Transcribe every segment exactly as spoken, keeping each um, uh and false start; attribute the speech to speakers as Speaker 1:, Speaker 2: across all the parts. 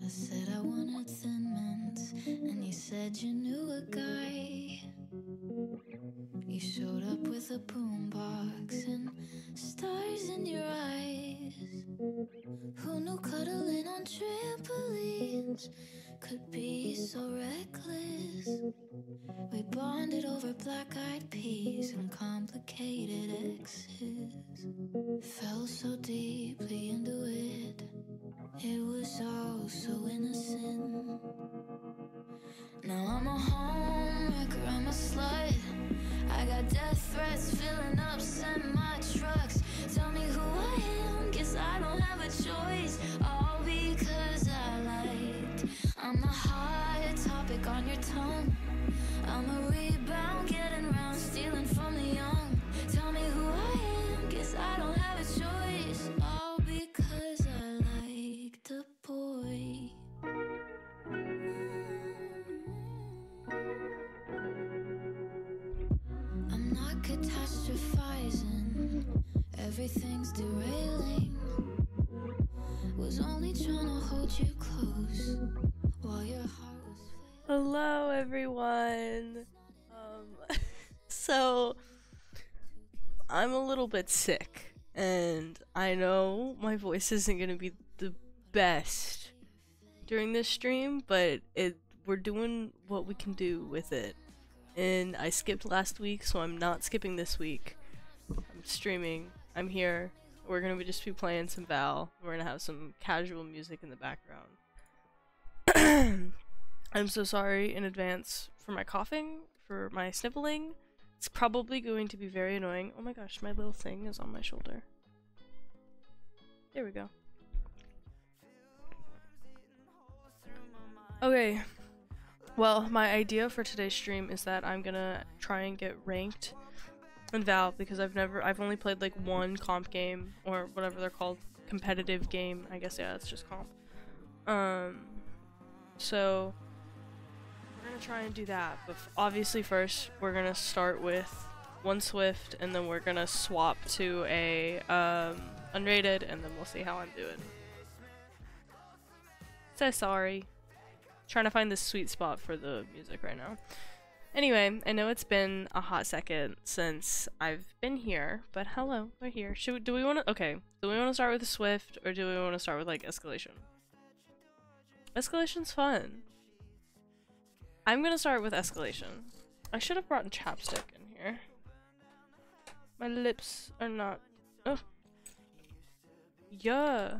Speaker 1: I said I wanted Thin Mints, and you said you knew a guy. You showed up with a boombox and stars in your eyes. Who knew cuddling on trampolines could be so reckless? We bonded over black-eyed peas and complicated exes. Fell so deeply into it, it was all so innocent. Now I'm a homewrecker, I'm a slut. I got death threats filling up semi-trucks. Tell me who I am, guess I don't have a choice. All because I liked. I'm the hot topic on your tongue. I'm a rebound, getting round, stealing from the young. Tell me who I am, guess I don't have a choice. All because I liked a boy. I'm not catastrophizing, everything's derailing. Was only trying to hold you close while your heart was failing.
Speaker 2: Hello everyone. Um so I'm a little bit sick and I know my voice isn't gonna be the best during this stream, but it we're doing what we can do with it. And I skipped last week, so I'm not skipping this week. I'm streaming, I'm here, we're gonna be just be playing some Val, we're gonna have some casual music in the background. I'm so sorry in advance for my coughing, for my sniffling. It's probably going to be very annoying. Oh my gosh, my little thing is on my shoulder. There we go. Okay. Well, my idea for today's stream is that I'm gonna try and get ranked in Val because I've never, I've only played like one comp game or whatever they're called, competitive game. I guess yeah, it's just comp. Um, so we're gonna try and do that, but obviously first we're gonna start with one Swift, and then we're gonna swap to a um, unrated, and then we'll see how I'm doing. So sorry. Trying to find the sweet spot for the music right now. Anyway, I know it's been a hot second since I've been here, but hello, we're here. Should we, do we want to? Okay, do we want to start with the Swift, or do we want to start with like escalation? Escalation's fun. I'm gonna start with escalation. I should have brought chapstick in here. My lips are not. Oh. Yeah.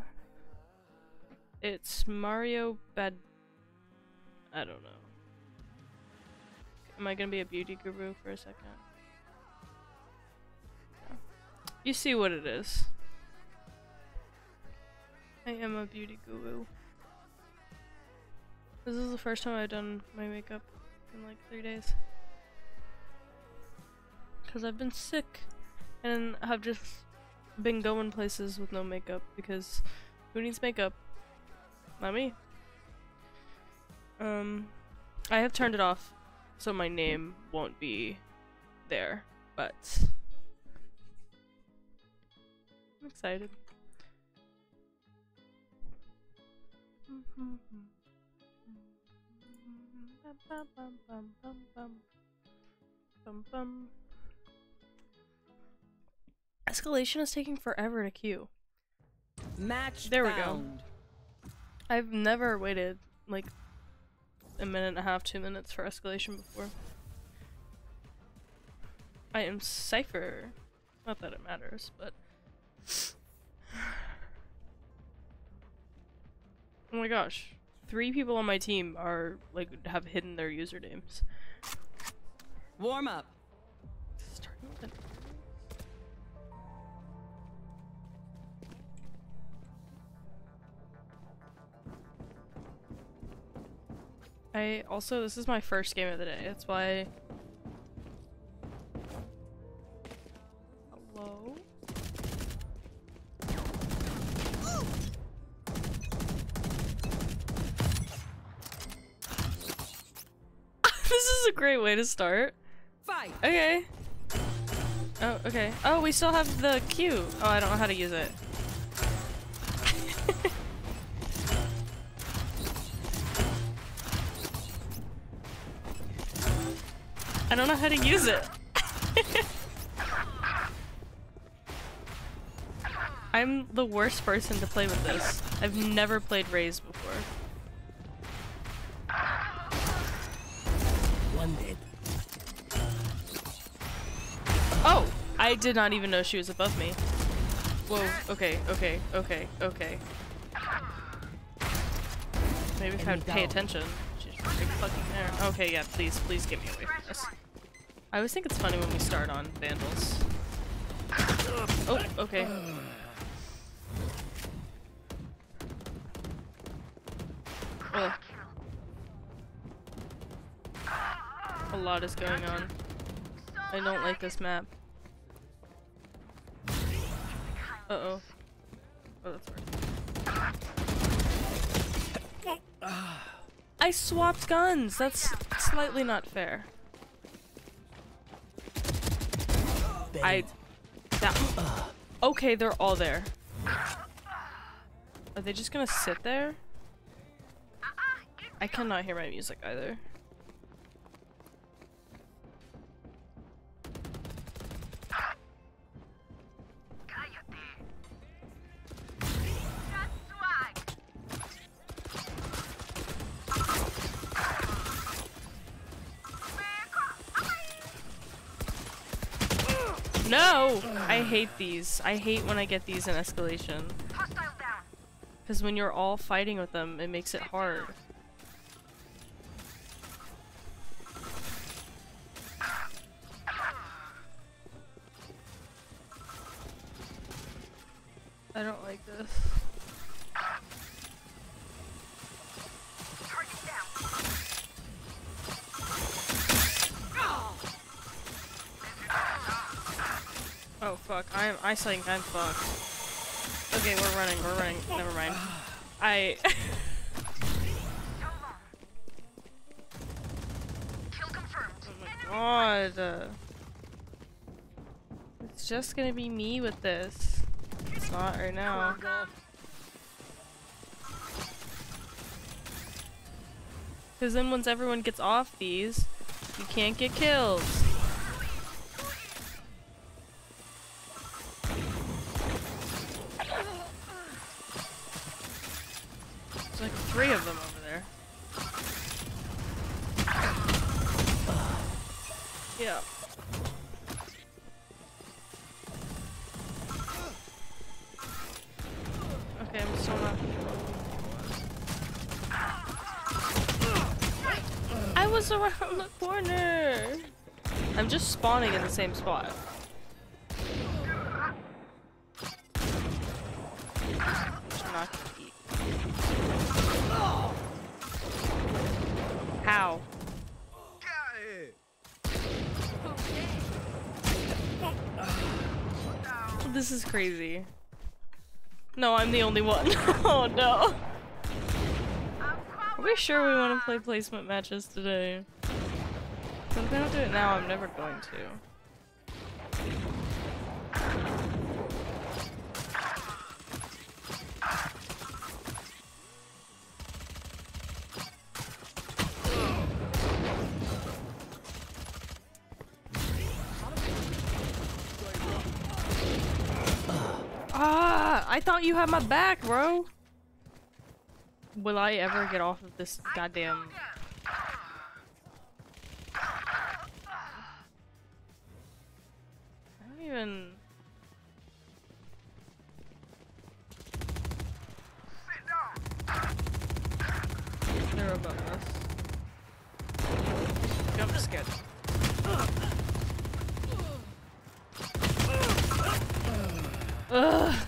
Speaker 2: It's Mario Bad. I don't know. Am I gonna be a beauty guru for a second? Yeah. You see what it is. I am a beauty guru. This is the first time I've done my makeup in like three days. Because I've been sick and have just been going places with no makeup because who needs makeup? Not me. Um, I have turned it off so my name won't be there, but I'm excited. Escalation is taking forever to queue.
Speaker 3: Match
Speaker 2: there we
Speaker 3: found.
Speaker 2: go. I've never waited like a minute and a half, two minutes for escalation before. I am Cypher. Not that it matters, but oh my gosh. Three people on my team are like have hidden their usernames.
Speaker 3: Warm up.
Speaker 2: Starting with an I also, this is my first game of the day, that's why. Hello? This is a great way to start.
Speaker 3: Fight.
Speaker 2: Okay. Oh, okay. Oh, we still have the Q. Oh, I don't know how to use it. don't know how to use it. I'm the worst person to play with this. I've never played Raze before.
Speaker 4: One dead.
Speaker 2: Oh! I did not even know she was above me. Whoa, okay, okay, okay, okay. Maybe if I'd pay attention. She's right fucking there. Okay, yeah, please, please get me away from this. I always think it's funny when we start on Vandals. Oh, okay. Ugh. A lot is going on. I don't like this map. Uh-oh. Oh, that's right. I swapped guns! That's slightly not fair. I... That... Okay, they're all there. Are they just gonna sit there? I cannot hear my music either. No! I hate these. I hate when I get these in escalation. Because when you're all fighting with them, it makes it hard. I don't like this. Oh fuck, I'm I think I'm fucked. Okay, we're running, we're running. Never mind. I Oh my god. It's just gonna be me with this. It's not right now. Cause then once everyone gets off these, you can't get kills. There's like three of them over there. Yeah. Okay, I'm still not. I was around the corner! I'm just spawning in the same spot. I'm not gonna eat. How? This is crazy. No, I'm the only one. Oh no. Are we sure we want to play placement matches today? Because if I don't do it now, I'm never going to. Ah! I thought you had my back, bro! Will I ever get off of this goddamn... I don't even... They're above us. Jump scared. Ugh.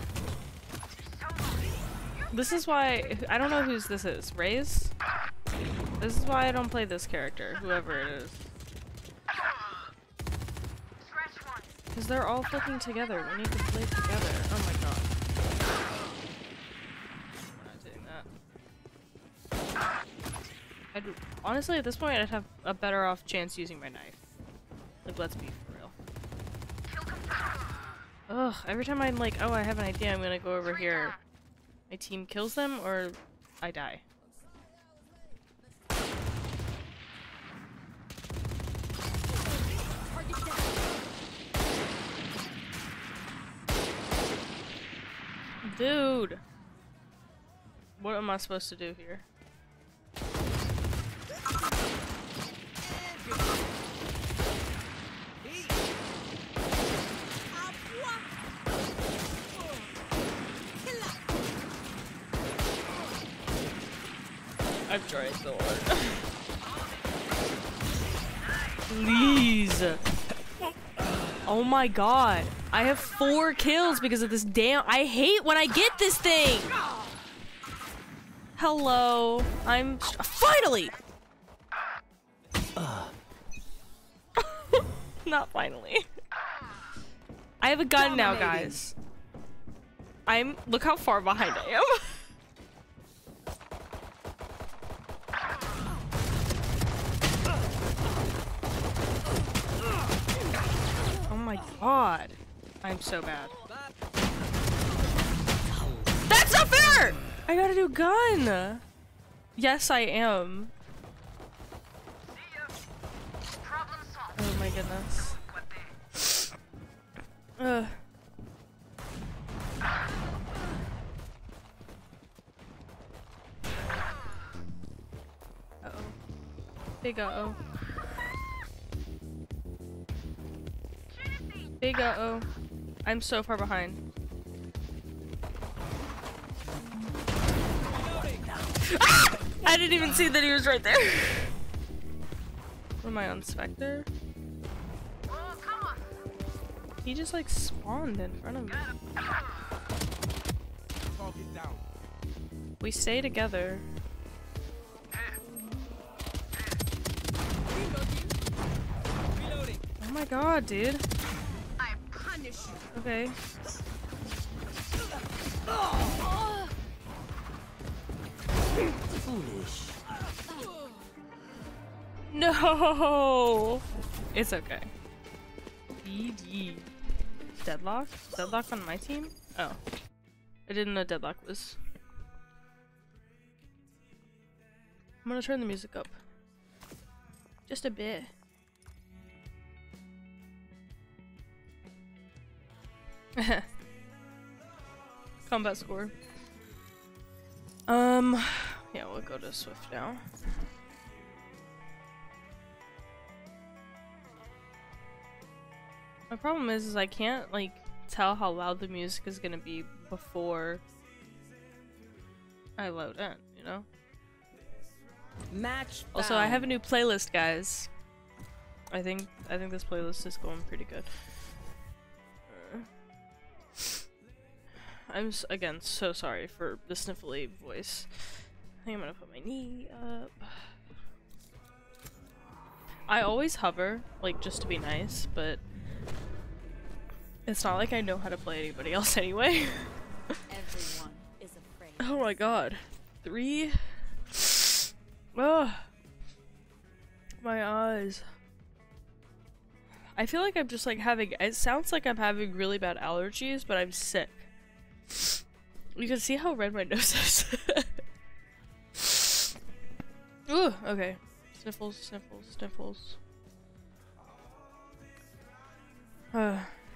Speaker 2: This is why I don't know whose this is. Raze? This is why I don't play this character, whoever it is. Because they're all flicking together. We need to play together. Oh my god. I'm not doing that. I'd, honestly, at this point, I'd have a better off chance using my knife. Like, let's be for real. Ugh, every time I'm like, oh, I have an idea, I'm gonna go over here. My team kills them, or I die. Dude! What am I supposed to do here? I'm trying so hard. Please. Oh my god. I have four kills because of this damn- I hate when I get this thing! Hello. I'm- Finally! Not finally. I have a gun now, guys. I'm- look how far behind I am. Oh my god. I'm so bad. That's not fair! I got a new gun! Yes, I am. Oh my goodness. Ugh. Uh-oh. Big uh-oh. Big uh-oh. I'm so far behind. Ah! I didn't even see that he was right there. What am I on, Spectre? He just like spawned in front of me. We stay together. Oh my god, dude. Okay.
Speaker 3: Foolish.
Speaker 2: No! It's okay. G G. Deadlock? Deadlock on my team? Oh. I didn't know Deadlock was. I'm gonna turn the music up. Just a bit. Combat score. Um, yeah, we'll go to Swift now. My problem is, is I can't like tell how loud the music is gonna be before I load in, you know?
Speaker 3: Match
Speaker 2: Also, I have a new playlist, guys. I think I think this playlist is going pretty good. Uh, I'm s again so sorry for the sniffly voice. I think I'm gonna put my knee up. I always hover, like just to be nice, but it's not like I know how to play anybody else anyway.
Speaker 4: Everyone is afraid.
Speaker 2: Oh my god. Three. Ugh. My eyes. I feel like I'm just like having, it sounds like I'm having really bad allergies, but I'm sick. You can see how red my nose is. Ooh, okay. Sniffles, sniffles, sniffles. Uh.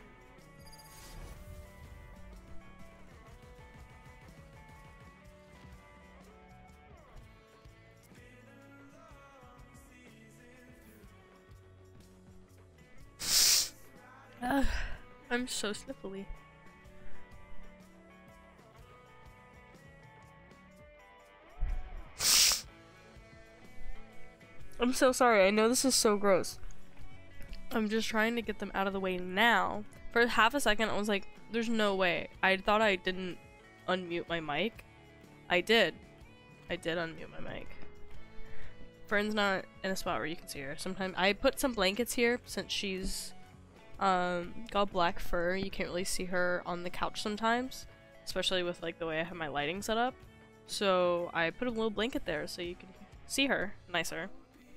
Speaker 2: Uh, I'm so sniffly. I'm so sorry. I know this is so gross. I'm just trying to get them out of the way now. For half a second, I was like, there's no way. I thought I didn't unmute my mic. I did. I did unmute my mic. Fern's not in a spot where you can see her. Sometimes I put some blankets here since she's um got black fur. You can't really see her on the couch sometimes, especially with like the way I have my lighting set up. So I put a little blanket there so you can see her nicer.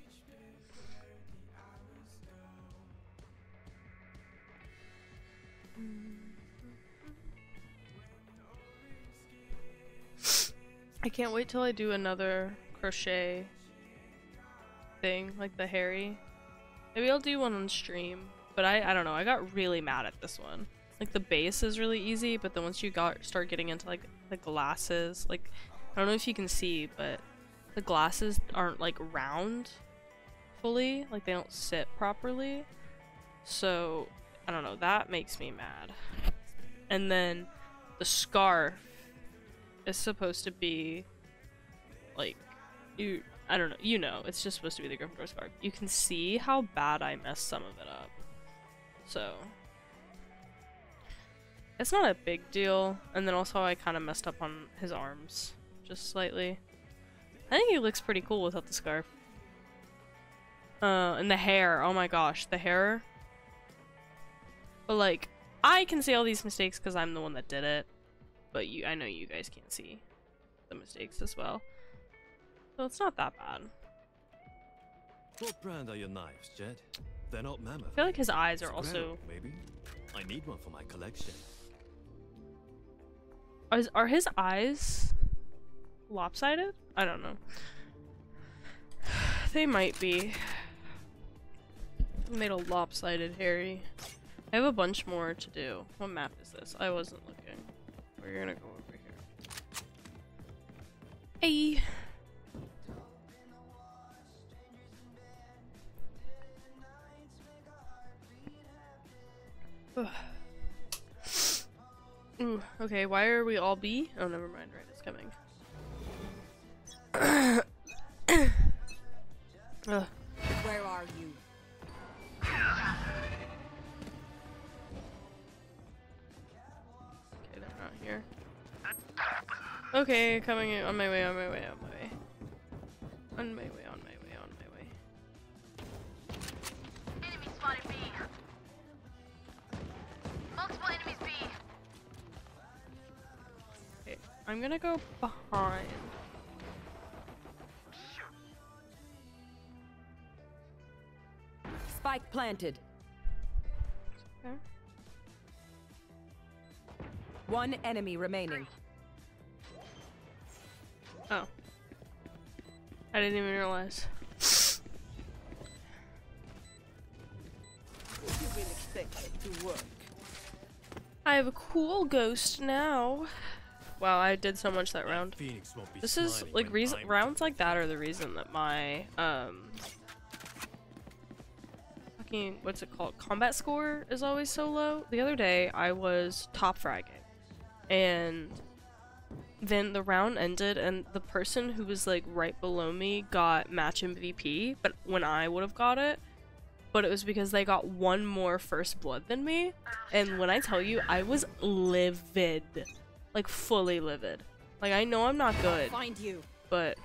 Speaker 2: I can't wait till I do another crochet thing, like the Harry. Maybe I'll do one on stream, but I, I don't know, I got really mad at this one. Like the base is really easy, but then once you got start getting into like the glasses, like I don't know if you can see, but the glasses aren't like round fully, like they don't sit properly. So I don't know, that makes me mad. And then the scarf is supposed to be like you I don't know, you know, it's just supposed to be the Gryffindor scarf. You can see how bad I messed some of it up. So it's not a big deal. And then also I kind of messed up on his arms just slightly. I think he looks pretty cool without the scarf. Uh, and the hair, oh my gosh, the hair. But like, I can see all these mistakes because I'm the one that did it. But you, I know you guys can't see the mistakes as well. So it's not that bad.
Speaker 5: What brand are your knives, Jed? They're not Mammoth.
Speaker 2: I feel like his eyes are
Speaker 5: Square,
Speaker 2: also...
Speaker 5: maybe? I need one for my collection.
Speaker 2: Are, are his eyes lopsided? I don't know. They might be. Made a lopsided Harry. I have a bunch more to do. What map is this? I wasn't looking. We're gonna go over here. Hey! Ooh, okay, why are we all B? Oh, never mind, right, it's coming. Ugh.
Speaker 4: Where are you?
Speaker 2: Okay, they're not here. Okay, coming in, on my way, on my way, on my way. On my way, on my way, on my way.
Speaker 6: Enemy spotted B. Multiple enemies B.
Speaker 2: Okay, I'm gonna go behind.
Speaker 3: Spike planted.
Speaker 2: Okay.
Speaker 3: One enemy remaining.
Speaker 2: Oh. I didn't even realize.
Speaker 3: You will expect it to work.
Speaker 2: I have a cool ghost now. Wow, I did so much that round.
Speaker 5: Phoenix won't be
Speaker 2: This is
Speaker 5: smiling
Speaker 2: like
Speaker 5: when
Speaker 2: reason
Speaker 5: I'm
Speaker 2: rounds like that are the reason that my um fucking what's it called combat score is always so low. The other day I was top fragging, and then the round ended, and the person who was like right below me got match M V P, but when I would have got it, but it was because they got one more first blood than me, and when I tell you, I was livid. Like, fully livid. Like, I know I'm not good,
Speaker 4: Find you.
Speaker 2: but...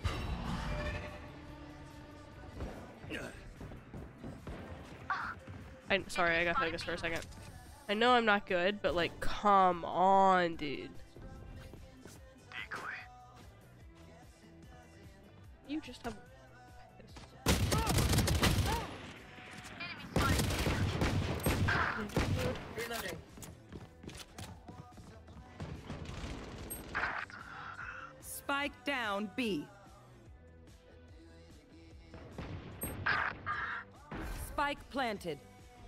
Speaker 2: I'm sorry, I got focused for a second. I know I'm not good, but like, come on, dude. You just have...
Speaker 6: Reloading.
Speaker 3: Spike down B. Spike planted.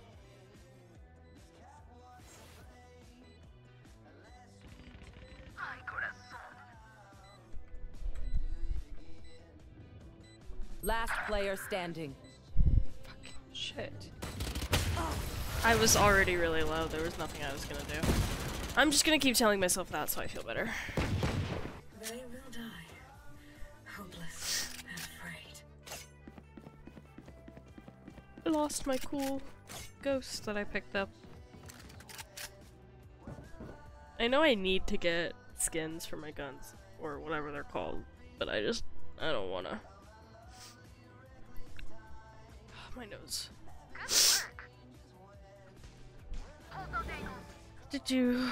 Speaker 3: Last player standing.
Speaker 2: Shit. I was already really low. There was nothing I was gonna do. I'm just gonna keep telling myself that so I feel better.
Speaker 6: They will die. Hopeless and afraid.
Speaker 2: I lost my cool ghost that I picked up. I know I need to get skins for my guns, or whatever they're called, but I just, I don't wanna. My nose. Did you?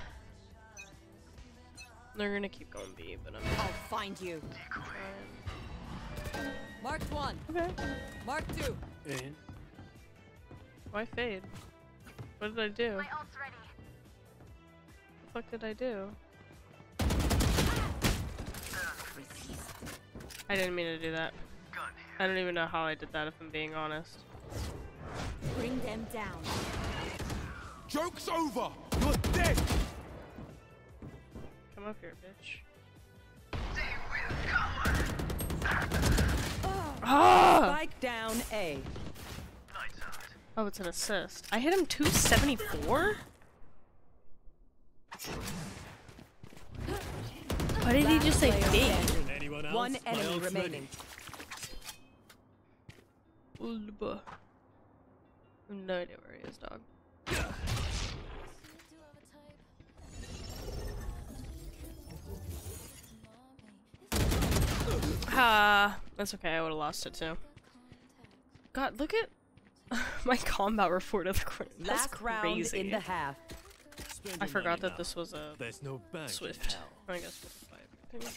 Speaker 2: They're gonna keep going B, but I'm
Speaker 4: I'll find you.
Speaker 2: trying.
Speaker 4: Marked one.
Speaker 2: Okay.
Speaker 4: Marked two.
Speaker 5: in.
Speaker 2: Why fade? What did I do?
Speaker 6: My ult's ready.
Speaker 2: What the fuck did I do? I didn't mean to do that. I don't even know how I did that, if I'm being honest.
Speaker 4: Bring them down.
Speaker 7: Joke's over! You're dead!
Speaker 2: Come up here, bitch. Ah!
Speaker 3: Spike down A.
Speaker 2: Oh, it's an assist. I hit him two seventy-four? Why did he just say
Speaker 3: Player
Speaker 2: big?
Speaker 3: standing.
Speaker 5: Anyone else?
Speaker 3: One
Speaker 5: My
Speaker 3: enemy
Speaker 5: ult's
Speaker 3: remaining.
Speaker 2: Ulba. I have no idea where he is, dog. Ah, that's okay. I would have lost it too. God, look at my combat report of the corner. That's
Speaker 3: Last round
Speaker 2: crazy.
Speaker 3: in the half.
Speaker 5: Spend
Speaker 2: I
Speaker 5: your
Speaker 2: forgot
Speaker 5: money
Speaker 2: that
Speaker 5: now.
Speaker 2: this was a
Speaker 5: There's no bank in
Speaker 2: Swift.
Speaker 5: hell.
Speaker 2: I guess we'll buy everything.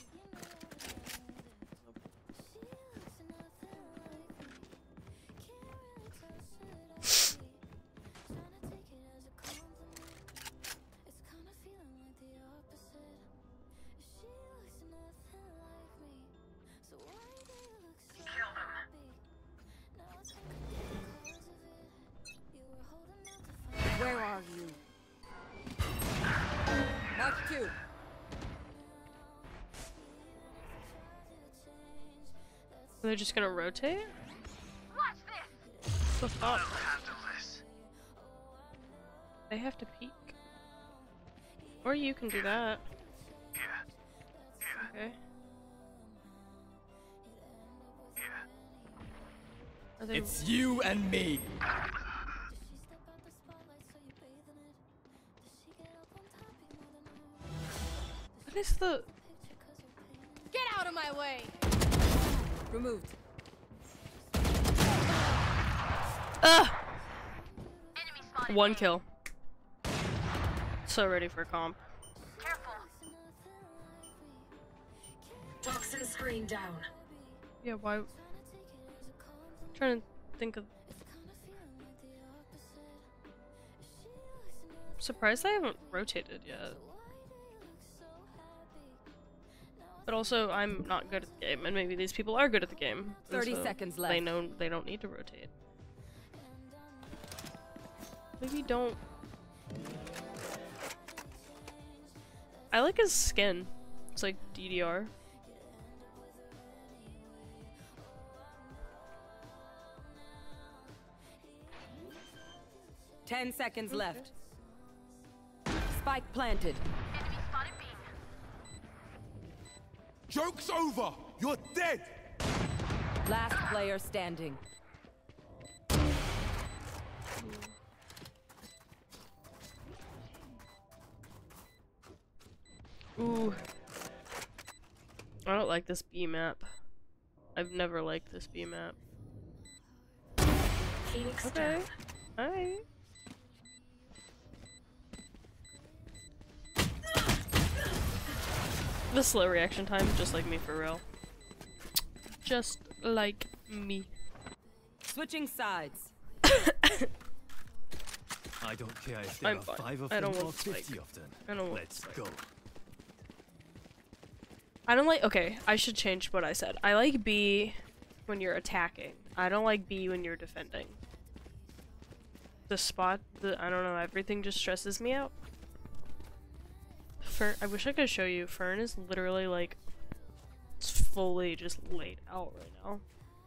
Speaker 4: Where are you? Mark two.
Speaker 2: Are they just gonna rotate?
Speaker 6: Watch this.
Speaker 2: The fuck? They have to peek. Or you can do that. Okay. Are they...
Speaker 7: It's you and me!
Speaker 2: What is the...
Speaker 4: Get out of my way! Removed.
Speaker 2: Ugh!
Speaker 6: Enemy spotted.
Speaker 2: One kill. So ready for comp.
Speaker 6: Careful.
Speaker 8: Toxin screen down.
Speaker 2: Yeah, why... trying to think of... Surprised I haven't rotated yet. But also, I'm not good at the game, and maybe these people are good at the game. and
Speaker 3: thirty
Speaker 2: so
Speaker 3: seconds
Speaker 2: They
Speaker 3: left.
Speaker 2: know they don't need to rotate. Maybe don't. I like his skin. It's like D D R.
Speaker 3: Ten seconds left. Spike planted.
Speaker 6: Enemy spotted B.
Speaker 7: Joke's over! You're dead!
Speaker 3: Last player standing.
Speaker 2: Ooh. I don't like this B map. I've never liked this B map.
Speaker 8: Phoenix
Speaker 2: Okay.
Speaker 8: down.
Speaker 2: Alright. The slow reaction time, just like me for real. Just like me.
Speaker 3: Switching sides.
Speaker 5: I don't care if there
Speaker 2: I'm
Speaker 5: are
Speaker 2: fine.
Speaker 5: five of
Speaker 2: I
Speaker 5: them
Speaker 2: don't
Speaker 5: or
Speaker 2: want Spike.
Speaker 5: fifty of them.
Speaker 2: I don't want
Speaker 5: Let's
Speaker 2: Spike.
Speaker 5: go.
Speaker 2: I don't like- okay, I should change what I said. I like B when you're attacking. I don't like B when you're defending. The spot, the- I don't know, everything just stresses me out. Fern- I wish I could show you. Fern is literally like, it's fully just laid out right now.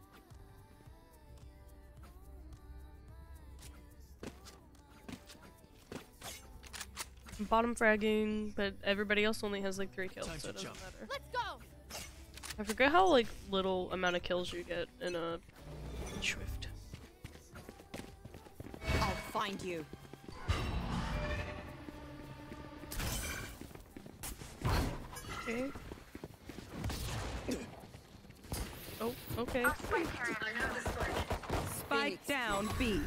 Speaker 2: I'm bottom fragging, but everybody else only has like three kills,
Speaker 5: Time
Speaker 2: so it
Speaker 5: to
Speaker 2: doesn't
Speaker 5: jump.
Speaker 2: matter.
Speaker 4: Let's go!
Speaker 2: I forget how like little amount of kills you get in a Swift.
Speaker 4: I'll find you.
Speaker 2: Okay. Oh, okay.
Speaker 6: Our spike carrier.
Speaker 8: I have the spike.
Speaker 3: Spike
Speaker 4: Phoenix.
Speaker 3: down B.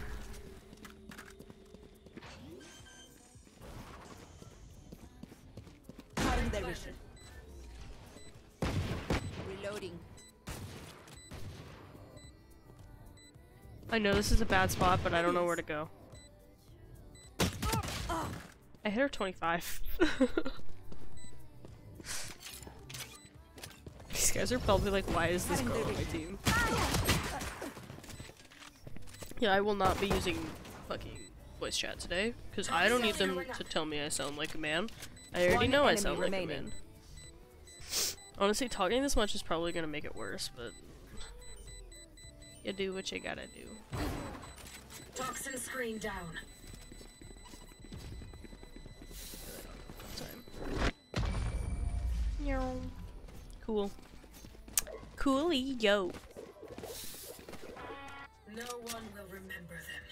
Speaker 3: Cutting their vision.
Speaker 4: Reloading.
Speaker 2: I know this is a bad spot, but I don't know where to go. I hit her twenty-five. These guys are probably like, why is this girl on my team? Yeah, I will not be using fucking voice chat today because I don't need them to tell me I sound like a man. I already
Speaker 3: One
Speaker 2: know I
Speaker 3: enemy
Speaker 2: sound like a
Speaker 3: remaining.
Speaker 2: man. Honestly, talking this much is probably gonna make it worse, but you do what you gotta do.
Speaker 8: Toxin screen down.
Speaker 2: Time. Meow. Cool. Coolie, yo.
Speaker 8: No one will remember them.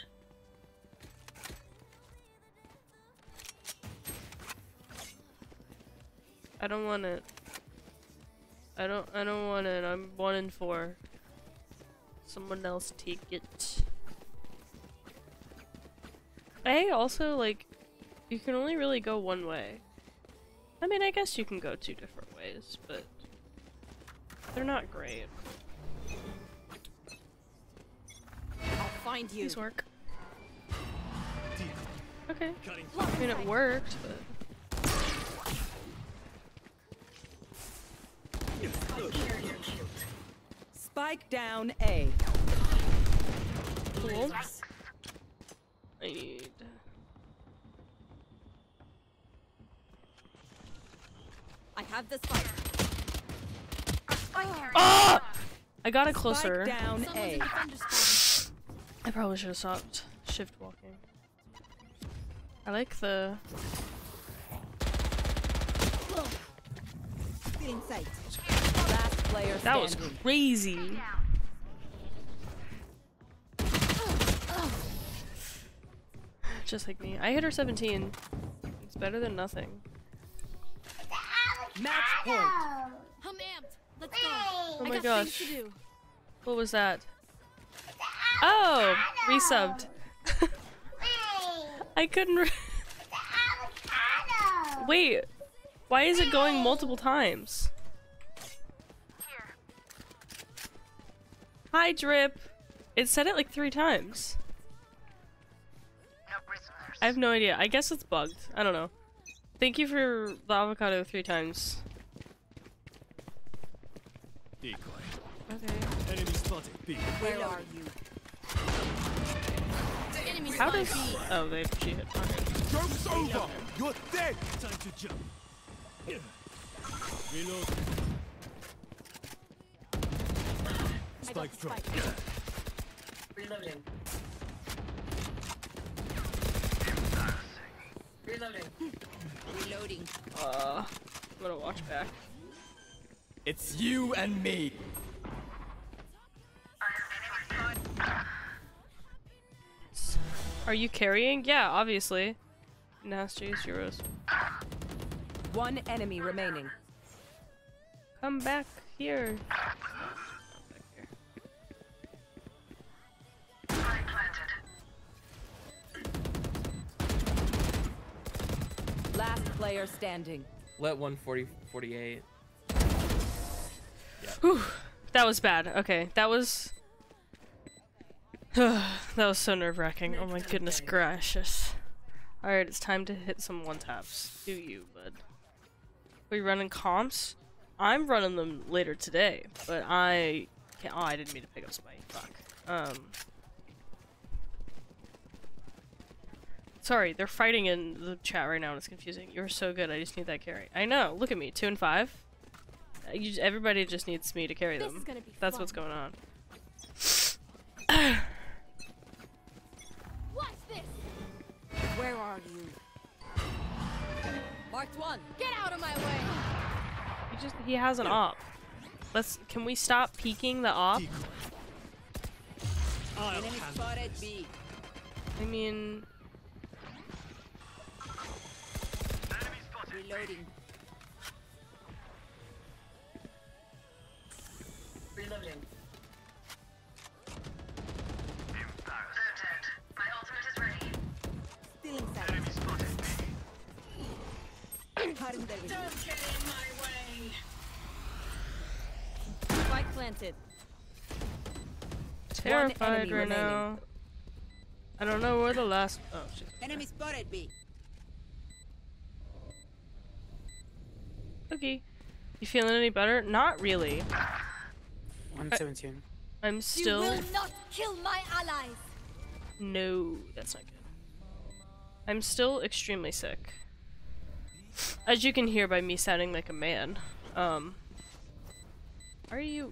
Speaker 2: I don't want it. I don't. I don't want it. I'm one in four. Someone else take it. I also like. You can only really go one way. I mean, I guess you can go two different ways, but they're not great.
Speaker 4: I'll find you.
Speaker 2: These work.
Speaker 5: Deal.
Speaker 2: Okay.
Speaker 5: Cutting.
Speaker 2: I mean, it worked, but.
Speaker 8: Carrier killed.
Speaker 3: Spike down A.
Speaker 2: Cool. I need.
Speaker 4: I have the spike.
Speaker 2: Ah! I got it closer.
Speaker 3: Spike down A.
Speaker 2: I probably should have stopped shift walking. I like the.
Speaker 4: In sight.
Speaker 3: Last player
Speaker 2: That was
Speaker 3: standing.
Speaker 2: crazy. Just like me. I hit her seventeen. It's better than nothing.
Speaker 3: Match point.
Speaker 4: I'm amped. Let's go.
Speaker 2: Oh
Speaker 4: I
Speaker 2: my
Speaker 4: got
Speaker 2: gosh.
Speaker 4: things to do.
Speaker 2: What was that? Oh! Resubbed. I couldn't re- Wait. Why is it going multiple times?
Speaker 6: Here.
Speaker 2: Hi, Drip. It said it like three times.
Speaker 6: No prisoners.
Speaker 2: I have no idea. I guess it's bugged. I don't know. Thank you for the avocado three times.
Speaker 5: Decoy.
Speaker 2: Okay.
Speaker 5: Enemy spotted. B.
Speaker 4: Where are you? Enemy
Speaker 2: How
Speaker 4: spotted
Speaker 2: does...
Speaker 4: B.
Speaker 2: Oh, they she hit. Okay.
Speaker 7: Joke's over! You're dead!
Speaker 5: Time to jump. Reload.
Speaker 4: I got
Speaker 5: Spike
Speaker 4: the
Speaker 5: drop.
Speaker 4: spike.
Speaker 8: Reloading. Reloading.
Speaker 4: Reloading.
Speaker 2: Uh, I'm gonna watch back.
Speaker 7: It's you and me.
Speaker 2: Are you carrying? Yeah, obviously. Nasty zeros.
Speaker 3: One enemy remaining.
Speaker 2: Come back here.
Speaker 3: Last player standing.
Speaker 9: Let one forty, forty-eight.
Speaker 2: Whew. That was bad. Okay, that was... that was so nerve-wracking. Oh my goodness gracious. Alright, it's time to hit some one-taps. Do you, bud? We running comps? I'm running them later today, but I can't- oh, I didn't mean to pick up Spike. Fuck. Um... Sorry, they're fighting in the chat right now and it's confusing. You're so good, I just need that carry. I know, look at me, two and five. Uh, You, just- everybody just needs me to carry
Speaker 4: This
Speaker 2: them.
Speaker 4: is gonna be
Speaker 2: That's
Speaker 4: fun.
Speaker 2: what's going on.
Speaker 4: Watch this. Where are you? Marked one. Get out of my way.
Speaker 2: He just he has an op. Let's can we stop peeking the op?
Speaker 5: Decoy. I'll
Speaker 4: Enemy
Speaker 5: handle
Speaker 4: spotted
Speaker 5: this.
Speaker 4: B.
Speaker 2: I mean
Speaker 4: Reloading.
Speaker 8: Reloading.
Speaker 6: My ultimate is ready.
Speaker 4: Still inside.
Speaker 6: Enemy spotted.
Speaker 4: Cutting their vision.
Speaker 8: Don't get in my way.
Speaker 4: Spike planted.
Speaker 2: terrified
Speaker 3: enemy
Speaker 2: right
Speaker 3: remaining.
Speaker 2: now. I don't know where the last oh shit.
Speaker 4: Enemy spotted B.
Speaker 2: Okay. You feeling any better? Not really.
Speaker 10: one seventeen.
Speaker 2: I'm still
Speaker 4: You will not kill my allies.
Speaker 2: no, that's not good. I'm still extremely sick. As you can hear by me sounding like a man. Um, are you...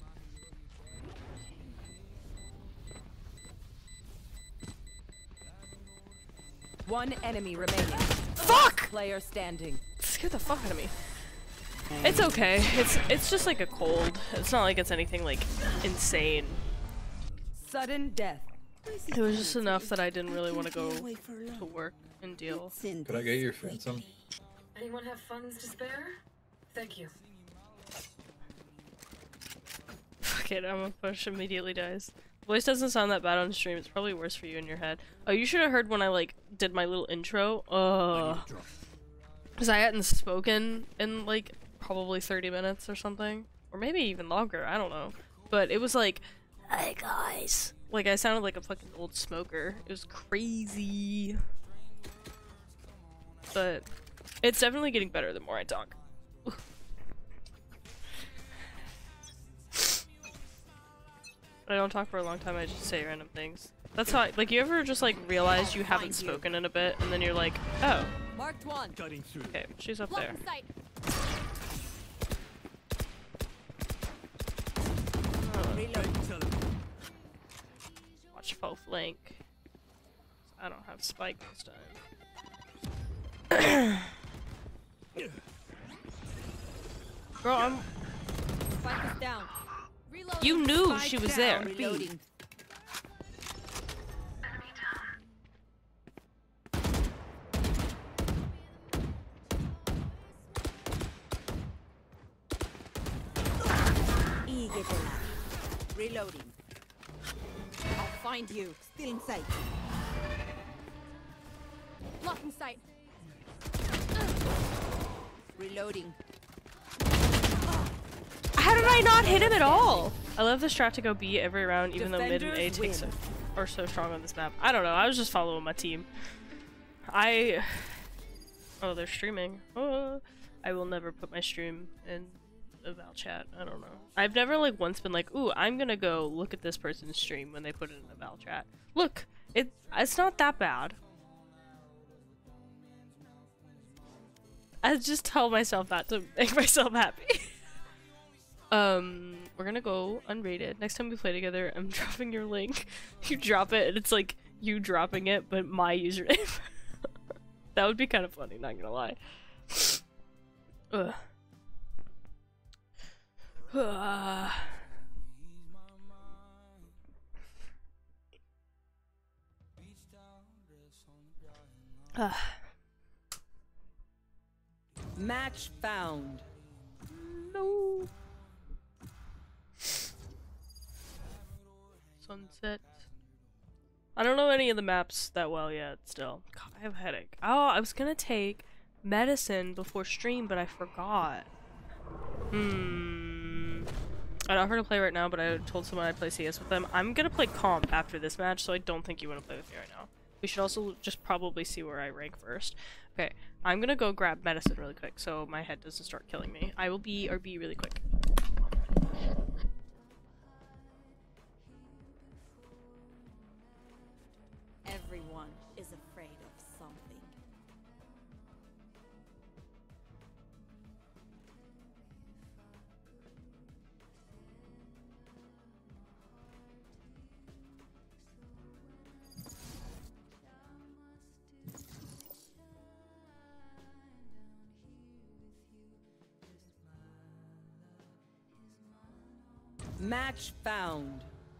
Speaker 3: One enemy remaining.
Speaker 2: Fuck!
Speaker 3: Player standing.
Speaker 2: Scared the fuck out of me. It's okay. It's it's just like a cold. It's not like it's anything like insane.
Speaker 3: Sudden death.
Speaker 2: It was just enough that I didn't really want to go to work and deal.
Speaker 11: Could I get your phantom?
Speaker 8: Anyone have funds to spare? Thank you.
Speaker 2: Fuck it, I'm gonna push immediately dies. Voice doesn't sound that bad on stream. It's probably worse for you in your head. Oh, you should have heard when I like did my little intro. Uh, because I hadn't spoken in like probably thirty minutes or something, or maybe even longer. I don't know. But it was like, "Hey guys," like I sounded like a fucking old smoker. It was crazy. But it's definitely getting better the more I talk. I don't talk for a long time, I just say random things. That's how I, like, you ever just like realize you haven't spoken in a bit and then you're like, oh.
Speaker 4: Marked one.
Speaker 5: Cutting through.
Speaker 2: Okay, she's up there.
Speaker 4: Reload.
Speaker 2: Watch full flank. I don't have spike this time. Girl, I'm...
Speaker 4: Spike is down. Reload.
Speaker 2: You knew
Speaker 4: Spike
Speaker 2: she was
Speaker 4: down.
Speaker 2: there.
Speaker 4: Reloading. Reloading. I'll find you. Still in sight. Blocking sight. Reloading.
Speaker 2: How did I not hit him at all? I love the strat to go B every round, even though mid and A
Speaker 3: Defenders
Speaker 2: takes so,
Speaker 3: win.
Speaker 2: are so strong on this map. I don't know. I was just following my team. I. Oh, they're streaming. Oh, I will never put my stream in a Val chat. I don't know. I've never like once been like, ooh, I'm gonna go look at this person's stream when they put it in a Val chat. Look, it it's not that bad. I just tell myself that to make myself happy. um, we're gonna go unrated. Next time we play together, I'm dropping your link. You drop it, and it's like you dropping it, but my username. That would be kind of funny, not gonna lie. Ugh. Uh. Uh.
Speaker 3: Match found.
Speaker 2: No. Sunset. I don't know any of the maps that well yet, still. God, I have a headache. Oh, I was gonna take medicine before stream, but I forgot. Hmm. I'd offer to play right now, but I told someone I'd play C S with them. I'm gonna play comp after this match, so I don't think you want to play with me right now. We should also just probably see where I rank first. Okay, I'm gonna go grab medicine really quick so my head doesn't start killing me. I will be R B really quick.
Speaker 4: Everyone is afraid of something.
Speaker 3: Match found.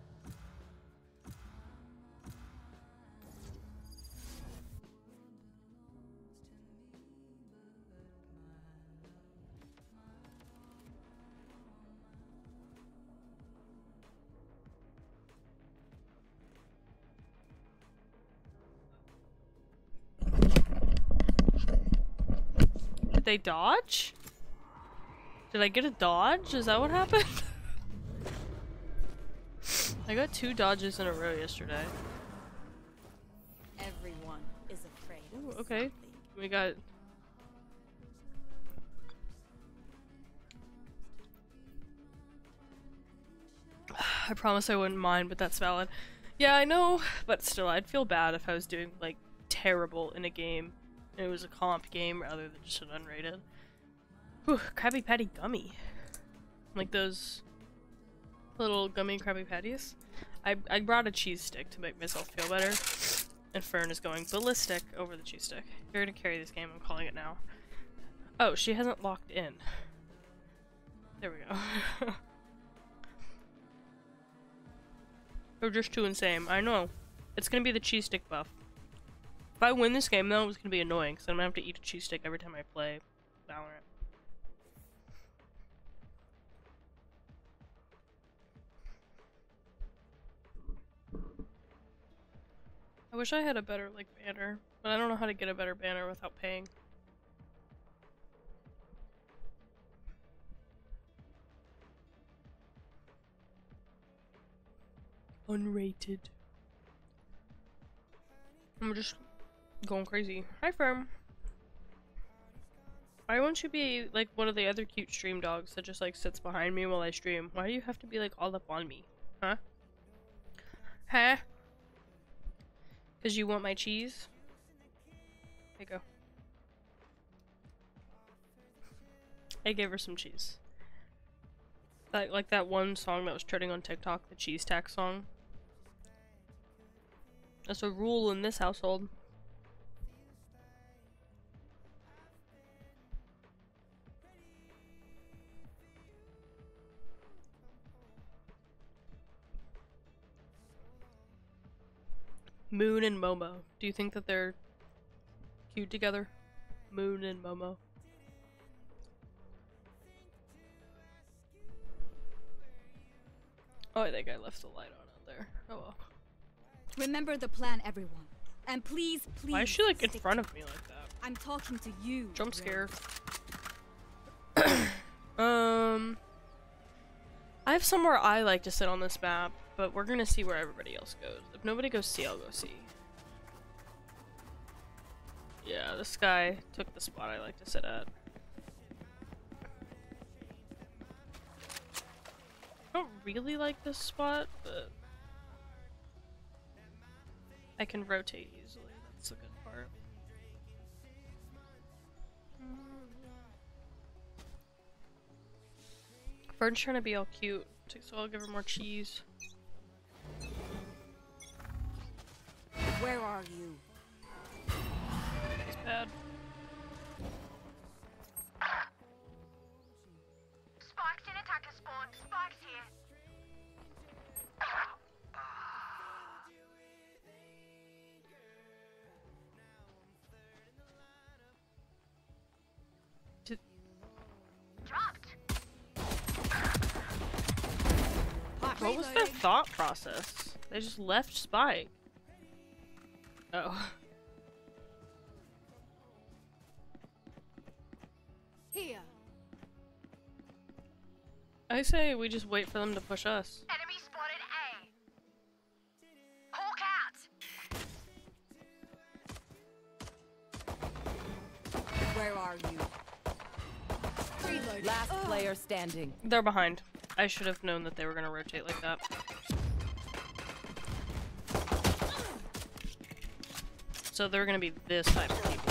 Speaker 2: Did they dodge? Did I get a dodge? Is that what happened? I got two dodges in a row yesterday.
Speaker 4: Everyone is afraid
Speaker 2: Ooh,
Speaker 4: of
Speaker 2: okay.
Speaker 4: something.
Speaker 2: We got... I promise I wouldn't mind, but that's valid. Yeah, I know, but still, I'd feel bad if I was doing, like, terrible in a game. And it was a comp game rather than just an unrated. Whew, Krabby Patty gummy. Like those little gummy Krabby Patties. I, I brought a cheese stick to make myself feel better. And Fern is going ballistic over the cheese stick. You're gonna carry this game, I'm calling it now. Oh, she hasn't locked in. There we go. They're just too insane. I know. It's gonna be the cheese stick buff. If I win this game, though, it's gonna be annoying, because I'm gonna have to eat a cheese stick every time I play Valorant. I wish I had a better, like, banner, but I don't know how to get a better banner without paying. Unrated. I'm just going crazy. Hi, Firm. Why won't you be like one of the other cute stream dogs that just like sits behind me while I stream? Why do you have to be like all up on me? Huh? Huh? Because you want my cheese? There you go. I gave her some cheese. That, like that one song that was trending on TikTok, the cheese tax song. That's a rule in this household. Moon and Momo. Do you think that they're cute together? Moon and Momo. Oh, I think I left the light on out there. Oh well.
Speaker 4: Remember the plan, everyone. And please, please.
Speaker 2: Why is she like in front of me like that?
Speaker 4: I'm talking to you.
Speaker 2: Jump scare. um, I have somewhere I like to sit on this map, but we're gonna see where everybody else goes. If nobody goes C, I'll go C. Yeah, this guy took the spot I like to sit at. I don't really like this spot, but I can rotate easily. That's the good part. Fern's trying to be all cute, so I'll give her more cheese.
Speaker 4: Where are you?
Speaker 2: It's bad.
Speaker 6: Spikes in attacker spawn. Spikes here.
Speaker 2: Did
Speaker 6: Dropped.
Speaker 2: what was their thought process? They just left Spike. Oh.
Speaker 4: Here.
Speaker 2: I say we just wait for them to push us.
Speaker 6: Enemy spotted A. Hawk out.
Speaker 3: Where are you?
Speaker 4: Reload.
Speaker 3: Last player standing.
Speaker 2: They're behind. I should have known that they were gonna rotate like that. So they're gonna be this type of people.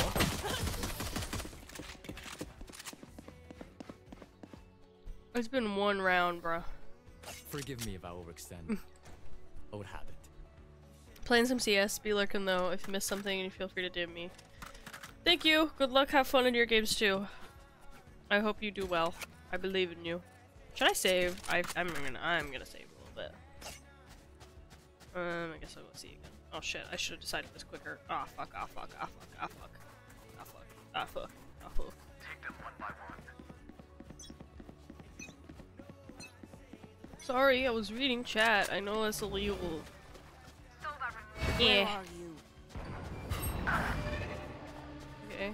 Speaker 2: It's been one round, bruh.
Speaker 7: Forgive me if I overextend. Old habit.
Speaker 2: Playing some C S, be lurking though. If you miss something, you feel free to D M me. Thank you. Good luck. Have fun in your games too. I hope you do well. I believe in you. Should I save? I, I'm gonna. I'm gonna save a little bit. Um, I guess I'll go see again. Oh shit! I should have decided this quicker. Ah oh, fuck! Ah oh, fuck! Ah oh, fuck! Ah fuck! Ah fuck! Ah fuck! Ah fuck!
Speaker 6: Take them one by one.
Speaker 2: Sorry, I was reading chat. I know that's illegal.
Speaker 4: Where
Speaker 2: Yeah.
Speaker 4: are you?
Speaker 2: Okay.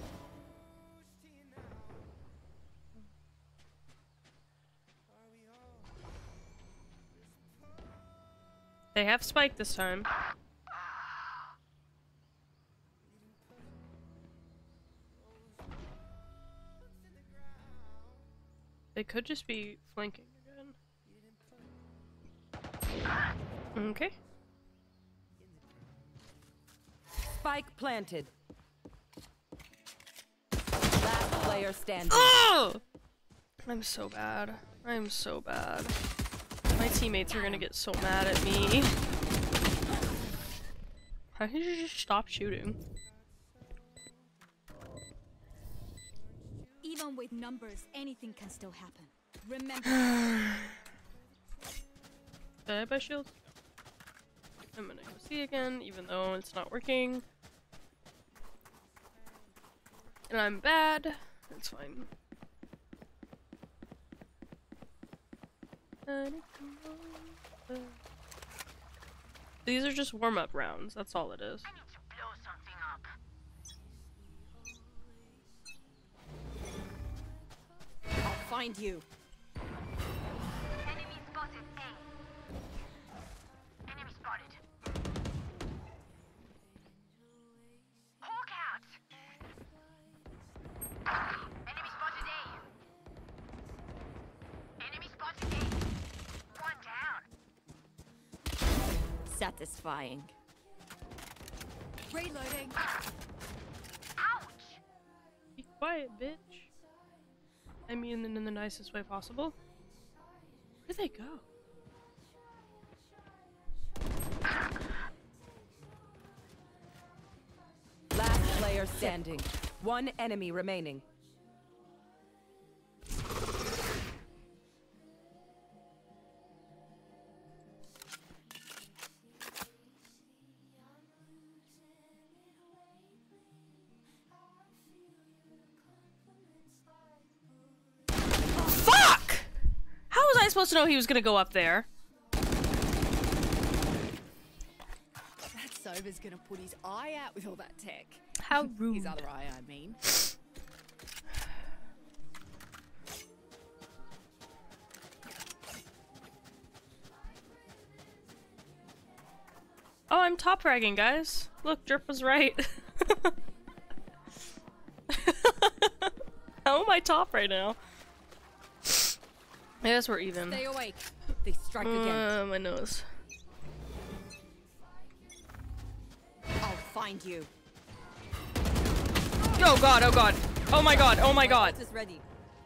Speaker 2: They have Spike this time. They could just be flanking again. Okay.
Speaker 3: Spike planted. Last player standing.
Speaker 2: Oh! I'm so bad. I'm so bad. My teammates are gonna get so mad at me. How did you just stop shooting?
Speaker 11: Even with numbers, anything can still happen. Remember.
Speaker 2: Did I buy shields? I'm gonna go see again, even though it's not working. And I'm bad. It's fine. These are just warm-up rounds. That's all it is.
Speaker 6: I need to blow something up.
Speaker 4: I'll find you.
Speaker 6: Enemy spotted A. Enemy spotted. Hawk out. Enemy spotted A. Enemy spotted A. One down.
Speaker 4: Satisfying.
Speaker 11: Reloading.
Speaker 6: Ouch.
Speaker 2: Be quiet, bitch. I mean, in the nicest way possible. Where'd they go?
Speaker 3: Last player standing. One enemy remaining.
Speaker 2: Fuck! How was I supposed to know he was gonna go up there?
Speaker 11: That Sober's gonna put his eye out with all that tech.
Speaker 2: How rude.
Speaker 11: His other eye, I mean.
Speaker 2: Oh, I'm top fragging, guys. Look, Drip was right. How am I top right now? I guess we're even.
Speaker 4: Stay awake. They strike again.
Speaker 2: Uh, my nose.
Speaker 4: I'll find you.
Speaker 2: Oh god, oh god. Oh my god, oh my god.
Speaker 4: Ult is ready.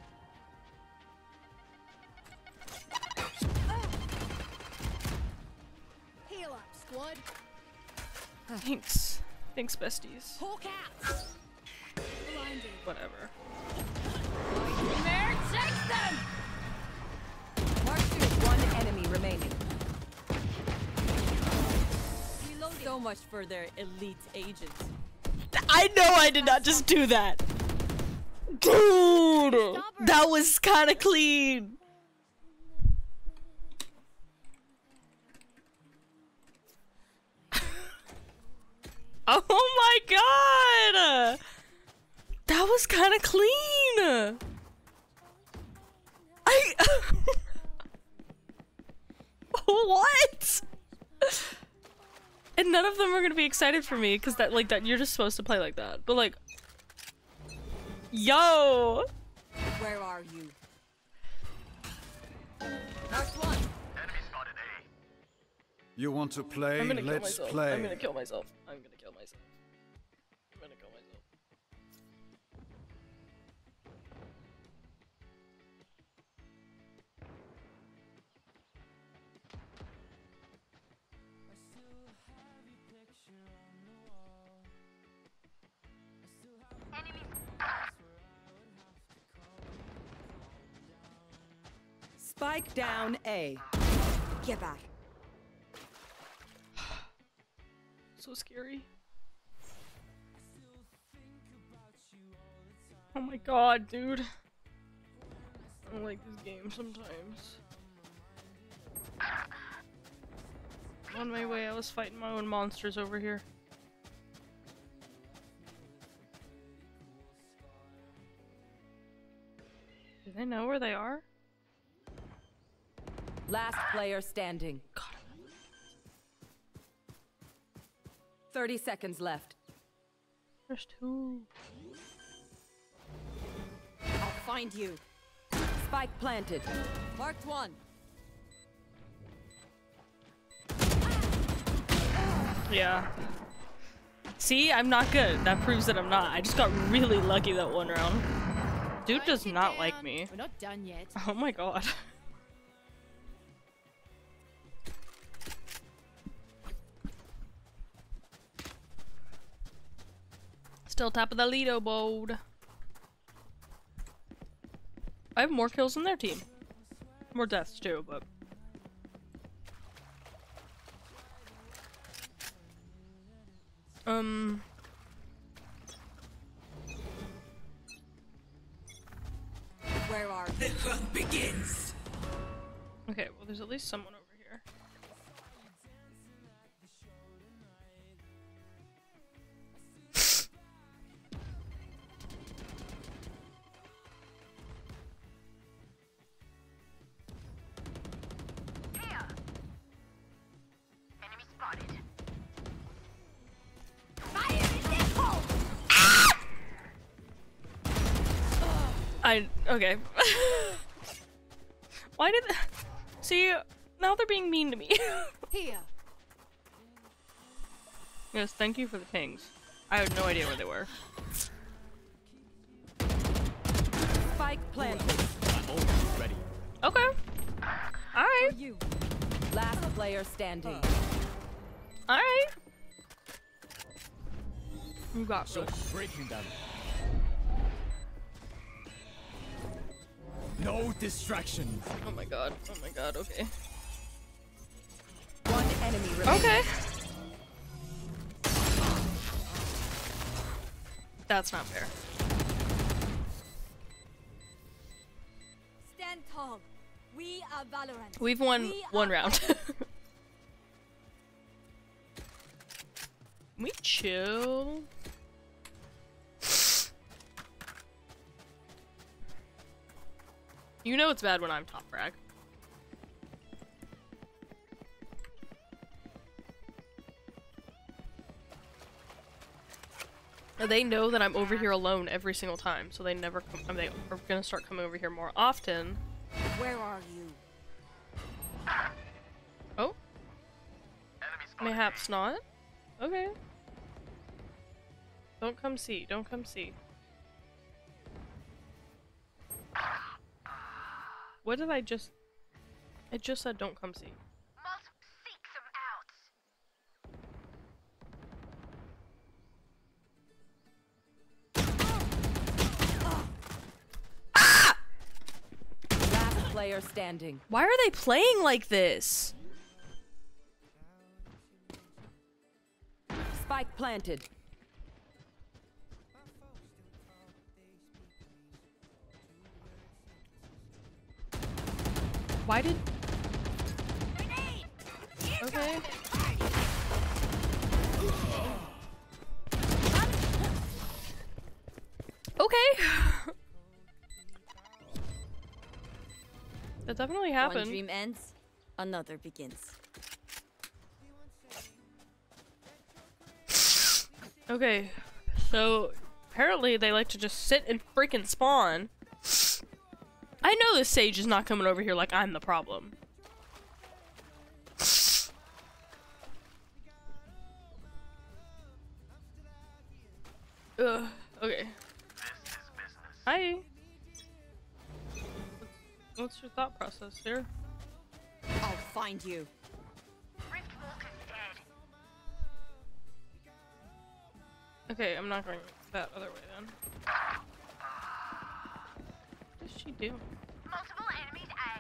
Speaker 11: Heal up, squad.
Speaker 2: Thanks. Thanks, besties.
Speaker 11: Hawk out. Blinded.
Speaker 2: Whatever.
Speaker 11: There, take them.
Speaker 3: Mark two. One enemy remaining.
Speaker 11: Reloading.
Speaker 4: So much for their elite agent.
Speaker 2: I know I did not just do that. Dude! That was kind of clean. Oh my god! That was kind of clean. I What? And none of them are gonna be excited for me because that like that you're just supposed to play like that. But like, yo,
Speaker 4: Where are you? Mark one.
Speaker 6: Enemy spotted A.
Speaker 12: You want to play?
Speaker 2: I'm gonna kill
Speaker 12: Let's
Speaker 2: myself.
Speaker 12: play.
Speaker 2: I'm gonna kill myself. I'm gonna kill myself. I'm gonna kill myself.
Speaker 6: Enemy.
Speaker 3: Spike down A.
Speaker 4: Get back.
Speaker 2: So scary. Oh my god, dude. I don't like this game sometimes. On my way, I was fighting my own monsters over here. Do they know where they are?
Speaker 3: Last player standing.
Speaker 2: God.
Speaker 3: thirty seconds left.
Speaker 2: There's two.
Speaker 4: I'll find you.
Speaker 3: Spike planted.
Speaker 4: Marked one.
Speaker 2: Yeah. See, I'm not good. That proves that I'm not. I just got really lucky that one round. Dude does not like me.
Speaker 4: We're not done yet.
Speaker 2: Oh my god. Still top of the leaderboard. I have more kills than their team. More deaths too, but... Um...
Speaker 4: Where are
Speaker 13: the hunt begins?
Speaker 2: Okay, well there's at least someone over here. I okay. Why did see now they're being mean to me?
Speaker 4: Here.
Speaker 2: Yes, thank you for the pings. I had no idea where they were.
Speaker 3: Spike planted.
Speaker 7: I'm almost ready.
Speaker 2: Okay. Alright.
Speaker 3: You. Last player standing.
Speaker 2: Alright. You got
Speaker 7: so
Speaker 2: this.
Speaker 7: breaking them. No distractions.
Speaker 2: Oh my god. Oh my god. Okay.
Speaker 3: One enemy remaining.
Speaker 2: Okay. That's not fair.
Speaker 11: Stand tall. We are Valorant.
Speaker 2: We've won
Speaker 11: we
Speaker 2: one round. We chill. You know it's bad when I'm top frag. They know that I'm over here alone every single time, so they never come. I mean, they are gonna start coming over here more often.
Speaker 4: Where are you?
Speaker 2: Oh. Mayhaps not. Okay. Don't come see. Don't come see. What did I just... I just said don't come see.
Speaker 6: Must seek them out.
Speaker 2: Ah!
Speaker 3: Last player standing.
Speaker 2: Why are they playing like this?
Speaker 3: Spike planted.
Speaker 2: Why did... Okay. Okay. That definitely happened.
Speaker 11: One dream ends, another begins.
Speaker 2: Okay, so apparently they like to just sit and freaking spawn. I know this Sage is not coming over here like I'm the problem. Ugh, okay. Hi. What's your thought process here?
Speaker 4: I'll find you.
Speaker 2: Okay, I'm not going that other way then. What does she do?
Speaker 6: Multiple enemies A.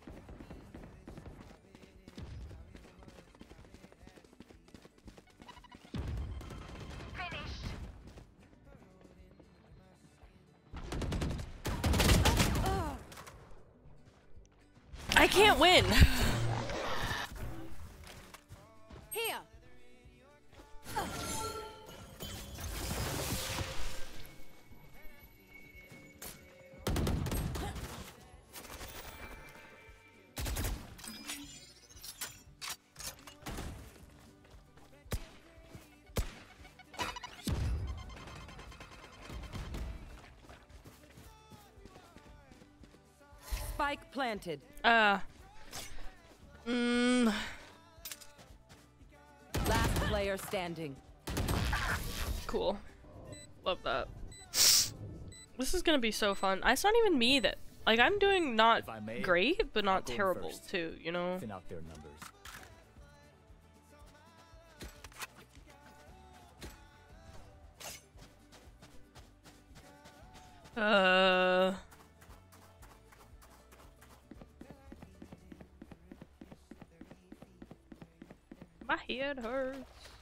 Speaker 6: Finished.
Speaker 2: I can't win.
Speaker 4: Here.
Speaker 3: Spike planted.
Speaker 2: Uh. Mmm.
Speaker 3: Last player standing.
Speaker 2: cool. Love that. This is gonna be so fun. It's not even me that like I'm doing not
Speaker 7: may,
Speaker 2: great, but not
Speaker 7: I'll go
Speaker 2: terrible
Speaker 7: first.
Speaker 2: too. You know.
Speaker 7: Thin out their numbers.
Speaker 2: Uh. My head hurts.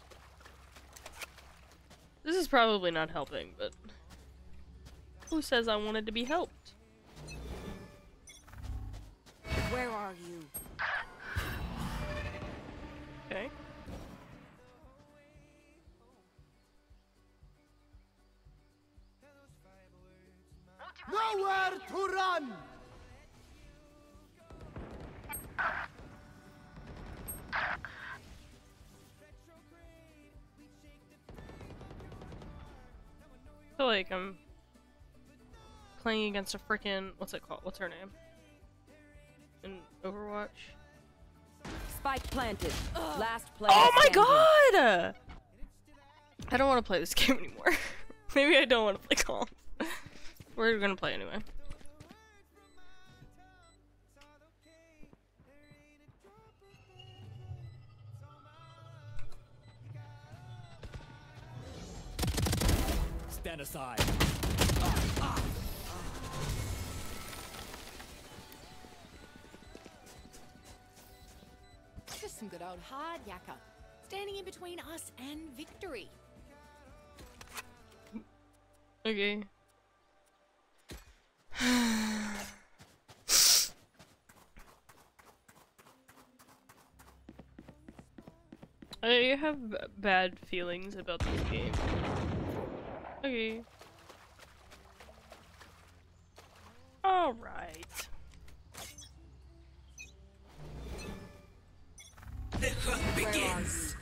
Speaker 2: This is probably not helping, but who says I wanted to be helped?
Speaker 4: Where are you?
Speaker 2: Okay.
Speaker 13: Nowhere to run!
Speaker 2: I feel like I'm playing against a freaking what's it called? What's her name? In Overwatch?
Speaker 3: Spike planted. Last player
Speaker 2: Oh my
Speaker 3: standing.
Speaker 2: god! I don't want to play this game anymore. Maybe I don't want to play Calm. We're gonna play anyway.
Speaker 7: Stand aside.
Speaker 4: Just some good old hard yakka, standing in between us and victory.
Speaker 2: Okay. I have b- bad feelings about this game. Okay. Alright.
Speaker 13: The hunt begins.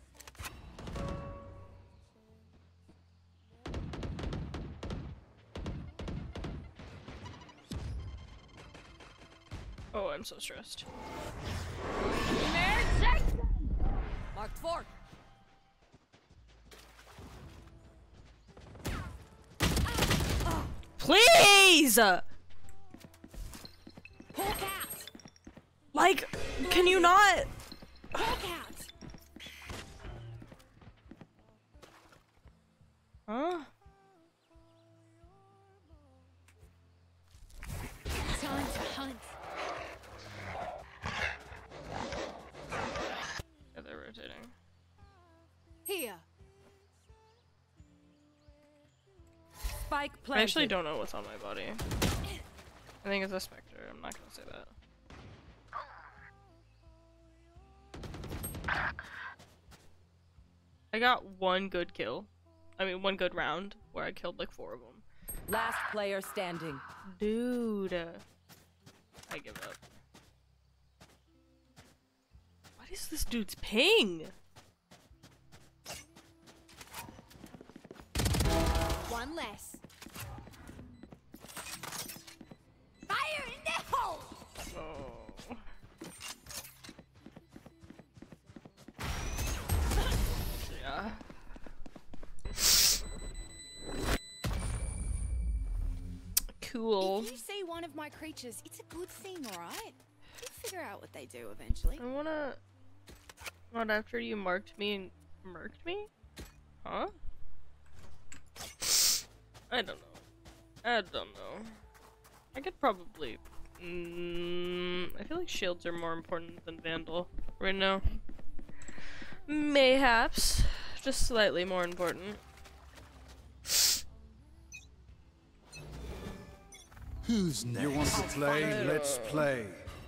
Speaker 2: Oh, I'm so stressed.
Speaker 4: Marked four.
Speaker 2: Please!
Speaker 4: Hawk out.
Speaker 2: Like, can you not?
Speaker 4: Hawk out.
Speaker 2: Huh?
Speaker 4: Time to hunt.
Speaker 2: Yeah, they're rotating.
Speaker 4: Here.
Speaker 3: Spike
Speaker 2: I
Speaker 3: planted.
Speaker 2: actually don't know what's on my body. I think it's a Spectre. I'm not gonna say that. I got one good kill. I mean, one good round where I killed like four of them.
Speaker 3: Last player standing.
Speaker 2: Dude. I give up. What is this dude's ping?
Speaker 4: One less. Fire in the hole!
Speaker 2: Oh. Yeah. Cool.
Speaker 4: If you see one of my creatures, it's a good thing, alright? You'll figure out what they do eventually.
Speaker 2: I wanna... Not after you marked me and... Marked me? Huh? I don't know. I don't know. I could probably... Mm, I feel like shields are more important than Vandal right now. Mayhaps. Just slightly more important.
Speaker 12: Who's next? You want to play? Let's play.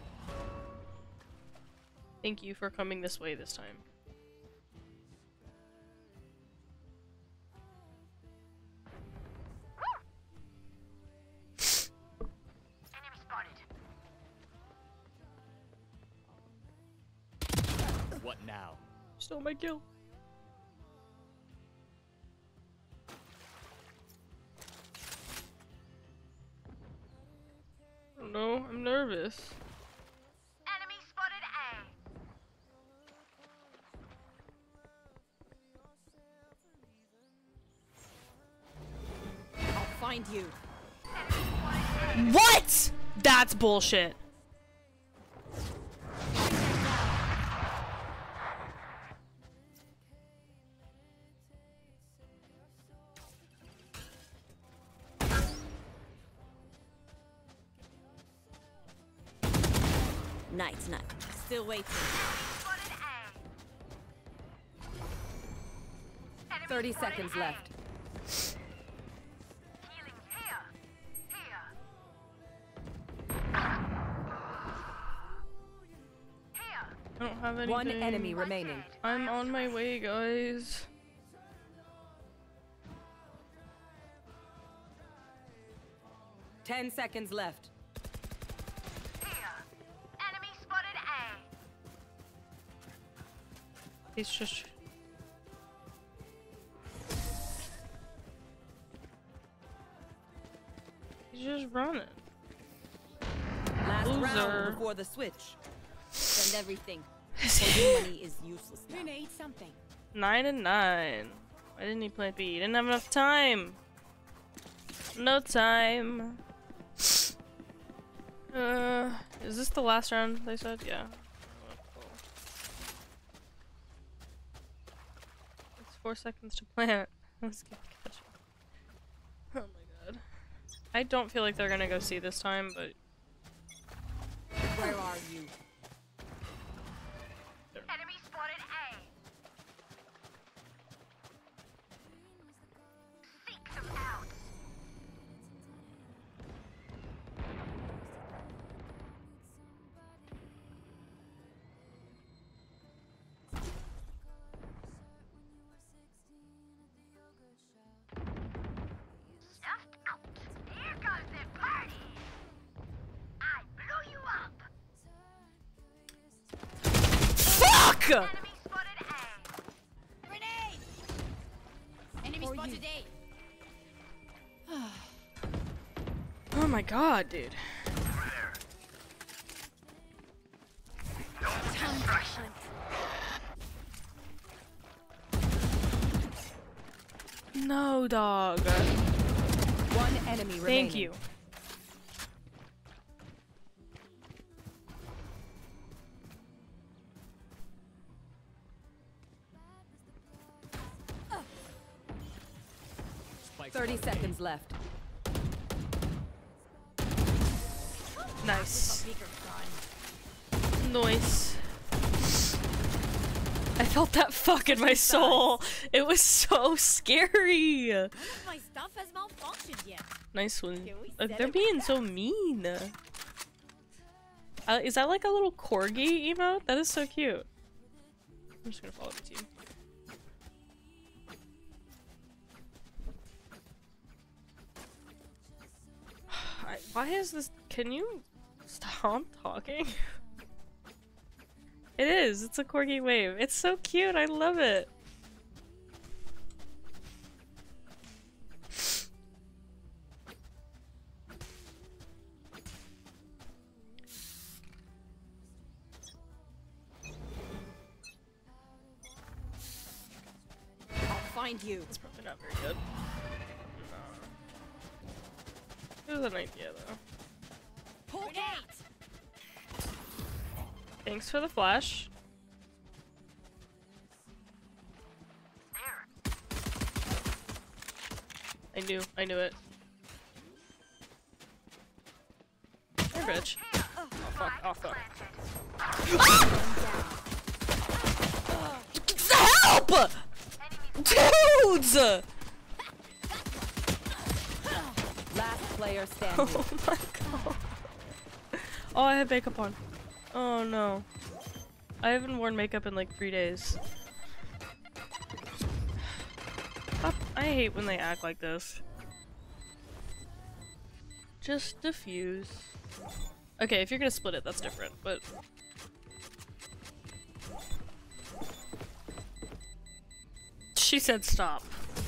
Speaker 2: Thank you for coming this way this time.
Speaker 6: Enemy spotted.
Speaker 7: What now?
Speaker 2: Stole my kill. Oh no, I'm nervous.
Speaker 6: Enemy spotted A.
Speaker 4: find you.
Speaker 2: What? That's bullshit.
Speaker 4: Night, night. Still waiting. Thirty seconds left.
Speaker 2: I don't have anything.
Speaker 3: One enemy remaining.
Speaker 2: I'm on my way, guys.
Speaker 3: Ten seconds left.
Speaker 6: Enemy spotted A.
Speaker 2: He's just. He's just running.
Speaker 3: Last
Speaker 2: Loser.
Speaker 3: round before the switch.
Speaker 4: Spend everything. Holding money is useless now.
Speaker 11: Grenade something.
Speaker 2: Nine and nine. Why didn't he play B? He didn't have enough time. No time. Uh, is this the last round they said? Yeah. Oh, cool. It's four seconds to plant. Let's get catch up. Oh my god. I don't feel like they're gonna go see this time, but.
Speaker 4: Where are you?
Speaker 6: Enemy spotted A. Seek them out. Stuffed out. Here goes the party. I blew you up.
Speaker 2: Fuck!
Speaker 6: Enemy spotted A.
Speaker 11: Grenade! Enemy spotted A.
Speaker 2: Oh my god, dude. No, dog.
Speaker 3: One enemy remaining.
Speaker 2: Thank you.
Speaker 3: Thirty seconds left.
Speaker 2: Nice. Nice. I felt that fuck in my soul. It was so scary.
Speaker 11: None of my stuff has malfunctioned yet.
Speaker 2: Nice one.
Speaker 11: Can we
Speaker 2: Uh,
Speaker 11: set
Speaker 2: they're
Speaker 11: it
Speaker 2: being
Speaker 11: back?
Speaker 2: so mean. Uh, is that like a little corgi emote? That is so cute. I'm just gonna follow the team. I, why is this? Can you stop talking? It is. It's a corgi wave. It's so cute. I love it.
Speaker 4: I'll find you.
Speaker 2: It's probably not very good. No. It was an idea though.
Speaker 11: Pull gate!
Speaker 2: Thanks for the flash. I knew, I knew it. Hey, bitch. Oh fuck, oh fuck. Help! Dudes!
Speaker 3: Last player standing.
Speaker 2: Oh my god. Oh, I have makeup on. Oh no. I haven't worn makeup in like three days. Stop. I hate when they act like this. Just diffuse. Okay, if you're gonna split it, that's different, but... She said stop.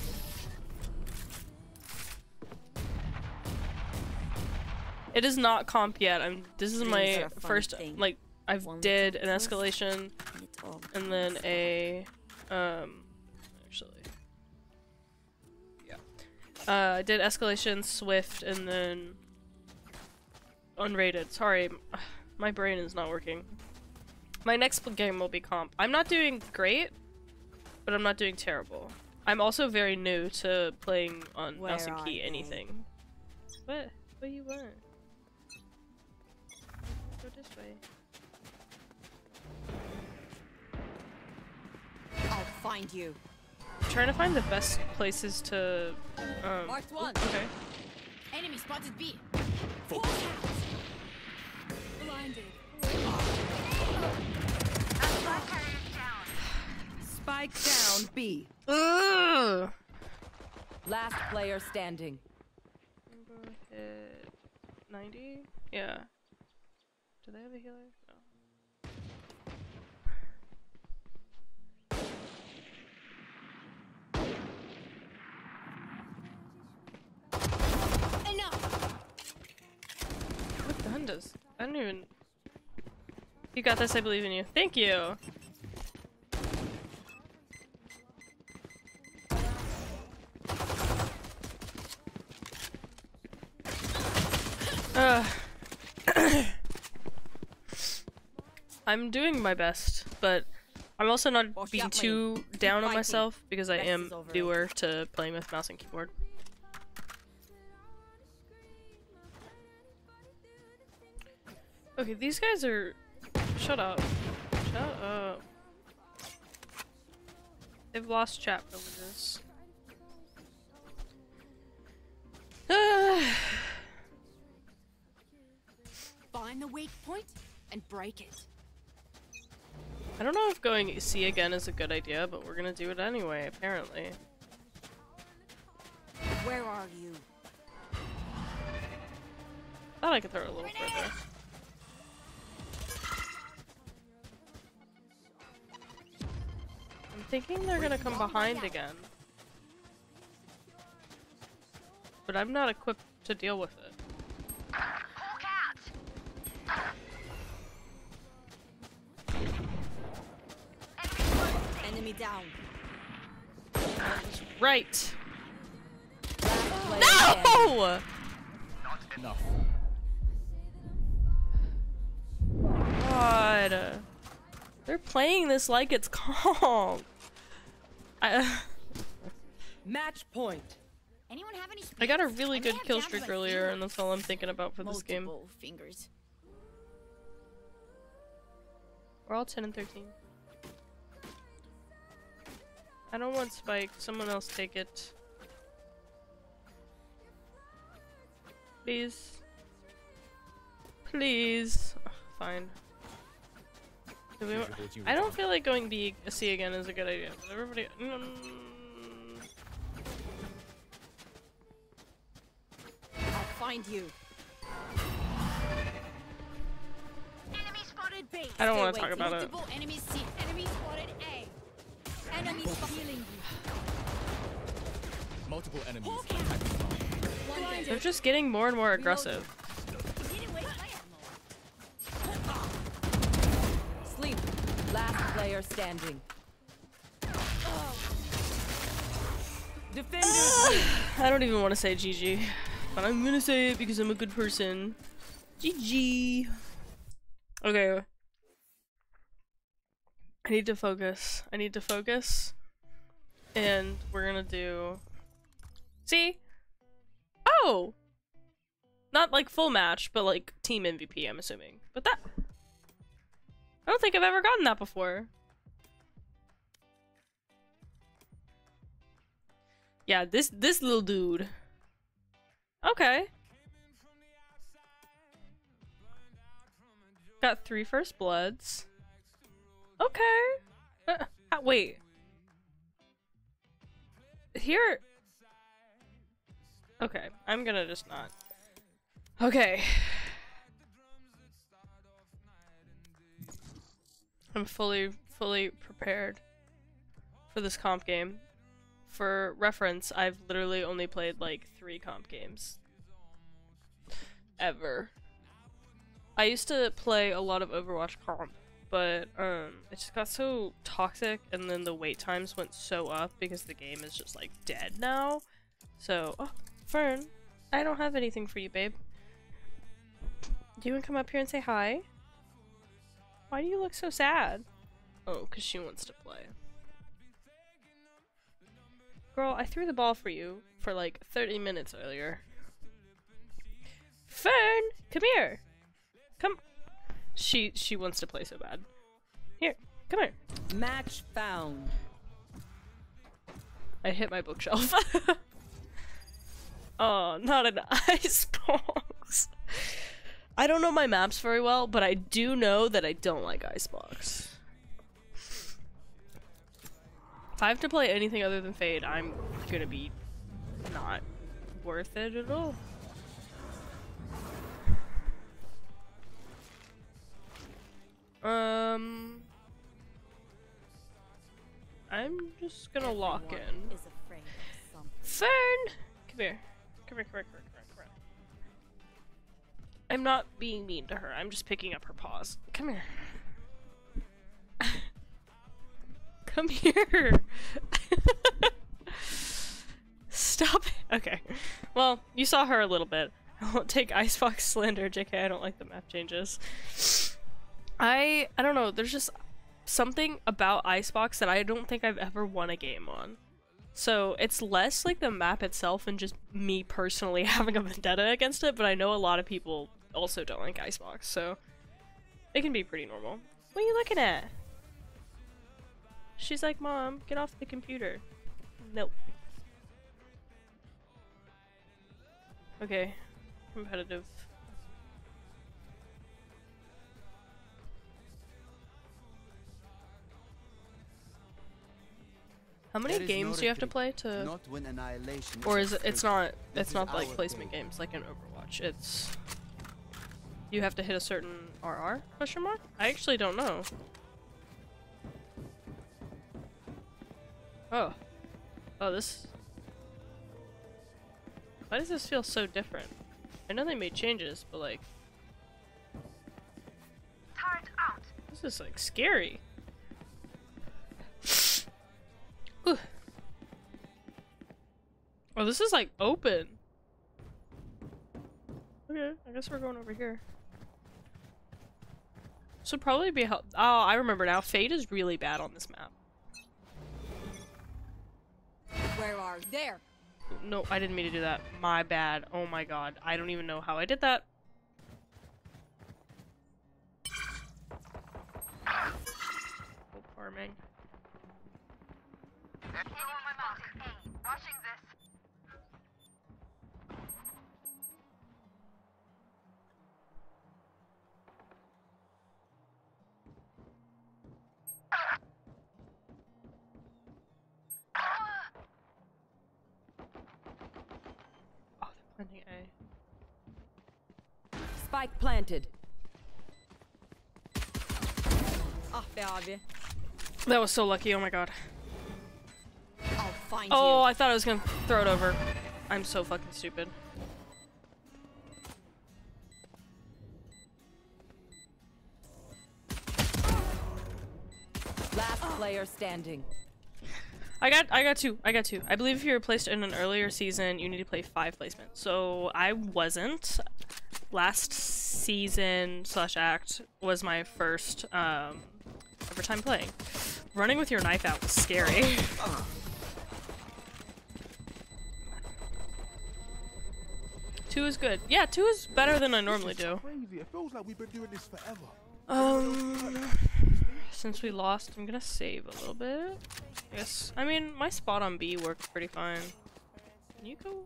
Speaker 2: It is not comp yet. I'm. This is
Speaker 4: Dreams
Speaker 2: my
Speaker 4: are a fun
Speaker 2: first.
Speaker 4: thing.
Speaker 2: Like I've
Speaker 4: One
Speaker 2: did
Speaker 4: little
Speaker 2: an
Speaker 4: twist,
Speaker 2: escalation,
Speaker 4: It's all
Speaker 2: and then a, um, actually, yeah. Uh, I did Escalation, Swift, and then Unrated. Sorry, my brain is not working. My next game will be comp. I'm not doing great, but I'm not doing terrible. I'm also very new to playing on
Speaker 11: Where
Speaker 2: mouse and
Speaker 11: are
Speaker 2: key
Speaker 11: they?
Speaker 2: anything. What? What do you want? Go this way.
Speaker 4: I'll find you.
Speaker 2: I'm trying to find the best places to. Um,
Speaker 4: Marked one.
Speaker 2: Okay.
Speaker 4: Enemy spotted B.
Speaker 11: Blinded.
Speaker 3: Spike down B.
Speaker 2: Ugh.
Speaker 3: Last player standing.
Speaker 2: Hit ninety? Yeah. Do they have a healer? No.
Speaker 4: Enough.
Speaker 2: What gun does? I don't even. You got this, I believe in you. Thank you! Uh, I'm doing my best, but I'm also not being too down on myself because I am newer to playing with mouse and keyboard. Okay, these guys are... Shut up. Shut up. They've lost chat privileges.
Speaker 4: Find the weak point and break it.
Speaker 2: I don't know if going C again is a good idea, but we're gonna do it anyway, apparently.
Speaker 4: Where are you?
Speaker 2: Thought I could throw it a little further. I'm thinking they're gonna come behind again. But I'm not equipped to deal with it.
Speaker 4: Enemy down.
Speaker 2: Right.
Speaker 3: No!
Speaker 7: Enough.
Speaker 2: God. They're playing this like it's calm. I
Speaker 3: Match point.
Speaker 4: Anyone have any
Speaker 2: I got a really
Speaker 4: I may
Speaker 2: good
Speaker 4: have
Speaker 2: kill
Speaker 4: down to
Speaker 2: streak
Speaker 4: a
Speaker 2: earlier,
Speaker 4: few.
Speaker 2: and that's all I'm thinking about for this game.
Speaker 4: Multiple fingers.
Speaker 2: We're all ten and thirteen. I don't want Spike. Someone else take it. Please. Please. Ugh, fine. Do we wa- I don't feel like going B C again is a good idea. But everybody. Mm,
Speaker 4: I'll find you.
Speaker 6: Enemy spotted B.
Speaker 2: I don't
Speaker 4: Stay
Speaker 2: want to
Speaker 4: away.
Speaker 2: talk about it.
Speaker 4: Multiple enemies C.
Speaker 6: Enemy spotted A.
Speaker 4: Enemy healing you.
Speaker 7: Multiple enemies.
Speaker 4: Blinded.
Speaker 2: They're just getting more and more aggressive.
Speaker 3: Sleep. Last player standing. Defenders win.
Speaker 2: I don't even want to say G G, but I'm gonna say it because I'm a good person. G G. Okay. I need to focus. I need to focus. And we're gonna do... See? Oh! Not like full match, but like team M V P, I'm assuming. But that... I don't think I've ever gotten that before. Yeah, this this little dude. Okay. Got three first bloods. Okay. Uh, uh, wait. Here. Okay, I'm gonna just not. Okay. I'm fully, fully prepared for this comp game. For reference, I've literally only played like three comp games. Ever. I used to play a lot of Overwatch comp, but um, it just got so toxic, and then the wait times went so up because the game is just like dead now. So, oh, Fern, I don't have anything for you, babe. Do you want to come up here and say hi? Why do you look so sad? Oh, because she wants to play. Girl, I threw the ball for you for like thirty minutes earlier. Fern, come here. Come. She she wants to play so bad. Here, come here.
Speaker 3: Match found.
Speaker 2: I hit my bookshelf. Oh, not an icebox. I don't know my maps very well, but I do know that I don't like icebox. If I have to play anything other than Fade, I'm gonna be not worth it at all. Um, I'm just gonna lock in. Fern! Come here. Come here, come here, come here, come here, come here. I'm not being mean to her, I'm just picking up her paws. Come here. Come here! Stop it! Okay. Well, you saw her a little bit. I won't take Icebox Slander, J K, I don't like the map changes. I I don't know, there's just something about Icebox that I don't think I've ever won a game on. So it's less like the map itself and just me personally having a vendetta against it, but I know a lot of people also don't like Icebox, so it can be pretty normal. What are you looking at? She's like, Mom, get off the computer. Nope. Okay. Competitive. How many games do you have to play to?
Speaker 14: Not win annihilation.
Speaker 2: Or is it? It's not. It's not like placement games like in Overwatch. It's. You have to hit a certain R R? Question mark? I actually don't know. Oh. Oh, this... Why does this feel so different? I know they made changes, but like...
Speaker 6: Turret out.
Speaker 2: This is like scary. Ooh. Oh, this is like open. Okay, I guess we're going over here. This would probably be help. Oh, I remember now. Fade is really bad on this map.
Speaker 4: Where are you? There.
Speaker 2: No, I didn't mean to do that. My bad. Oh my god. I don't even know how I did that. Oh, farming.
Speaker 6: Watching this.
Speaker 2: Oh, they're planting A.
Speaker 3: Spike planted.
Speaker 4: Ah, be abi.
Speaker 2: That was so lucky. Oh my god.
Speaker 4: I'll find
Speaker 2: Oh,
Speaker 4: you.
Speaker 2: I thought I was gonna throw it over. I'm so fucking stupid.
Speaker 3: Last player standing.
Speaker 2: I got I got two. I got two. I believe if you were placed in an earlier season, you need to play five placements. So I wasn't. Last season slash act was my first um ever time playing. Running with your knife out was scary. Two is good. Yeah, two is better than I normally do.
Speaker 12: Crazy. It feels like we've been doing this forever.
Speaker 2: Um, since we lost, I'm gonna save a little bit. I guess. I mean, my spot on B worked pretty fine. Can you go?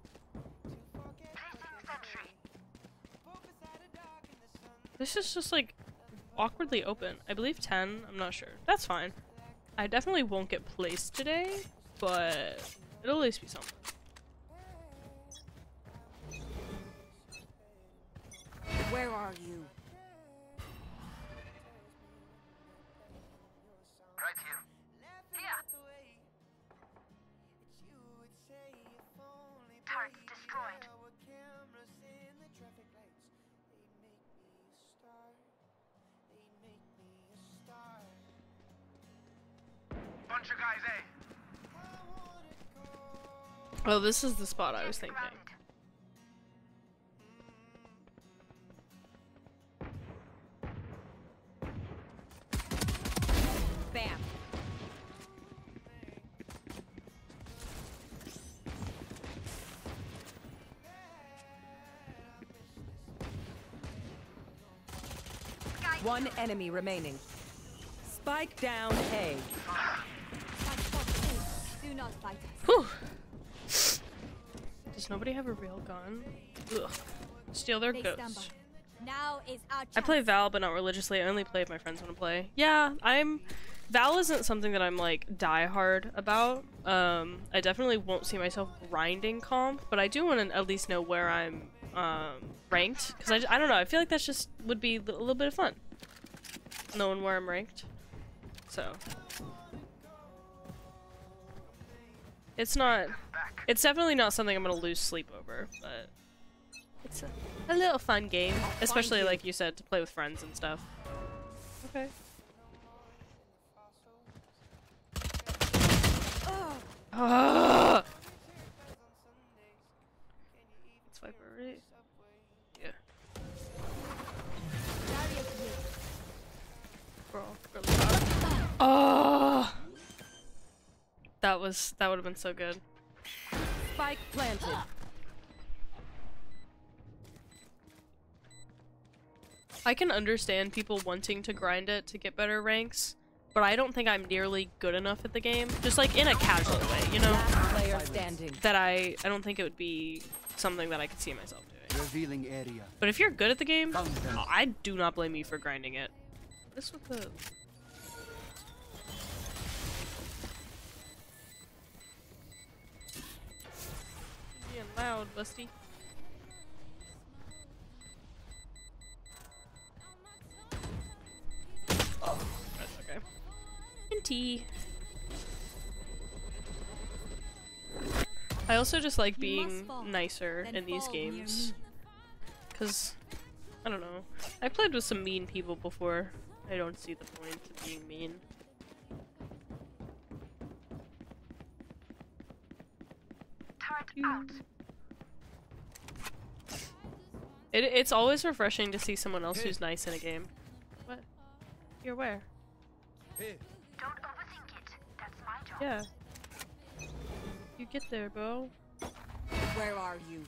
Speaker 2: This is just like awkwardly open. I believe ten. I'm not sure. That's fine. I definitely won't get placed today, but it'll at least be something.
Speaker 4: Where are you?
Speaker 6: Right here. Here. Turret destroyed. Bunch of guys, eh?
Speaker 2: Oh, this is the spot I was thinking.
Speaker 4: Bam.
Speaker 3: One enemy remaining. Spike down A.
Speaker 11: Do not fight us.
Speaker 2: Whew. Does nobody have a real gun? Ugh. Steal their
Speaker 11: They stand
Speaker 2: ghosts.
Speaker 11: by. Now is our chance.
Speaker 2: I play Val, but not religiously. I only play if my friends want to play. Yeah, I'm... Val isn't something that I'm, like, die-hard about. Um, I definitely won't see myself grinding comp, but I do want to at least know where I'm, um, ranked. Because I, I don't know, I feel like that's just would be a little bit of fun. Knowing where I'm ranked. So... It's not... It's definitely not something I'm gonna lose sleep over, but... It's a, a little fun game. Especially, like you said, to play with friends and stuff. Okay. Ah! Let's wipe it, right? Yeah. Bro, really bad. Oh! That was that would have been so good.
Speaker 3: Spike planted.
Speaker 2: I can understand people wanting to grind it to get better ranks, but I don't think I'm nearly good enough at the game. Just like in a casual way, you know?
Speaker 3: Last player standing.
Speaker 2: That I I don't think it would be something that I could see myself doing.
Speaker 12: Revealing area.
Speaker 2: But if you're good at the game, I do not blame you for grinding it. This with the being loud, Busty. Oh, that's okay. And tea. I also just like being nicer in these games. Cause, I don't know. I played with some mean people before. I don't see the point of being mean. It, it's always refreshing to see someone else who's nice in a game. What? You're where?
Speaker 6: Don't overthink it. That's my job.
Speaker 2: Yeah. You get there, bro.
Speaker 4: Where are you?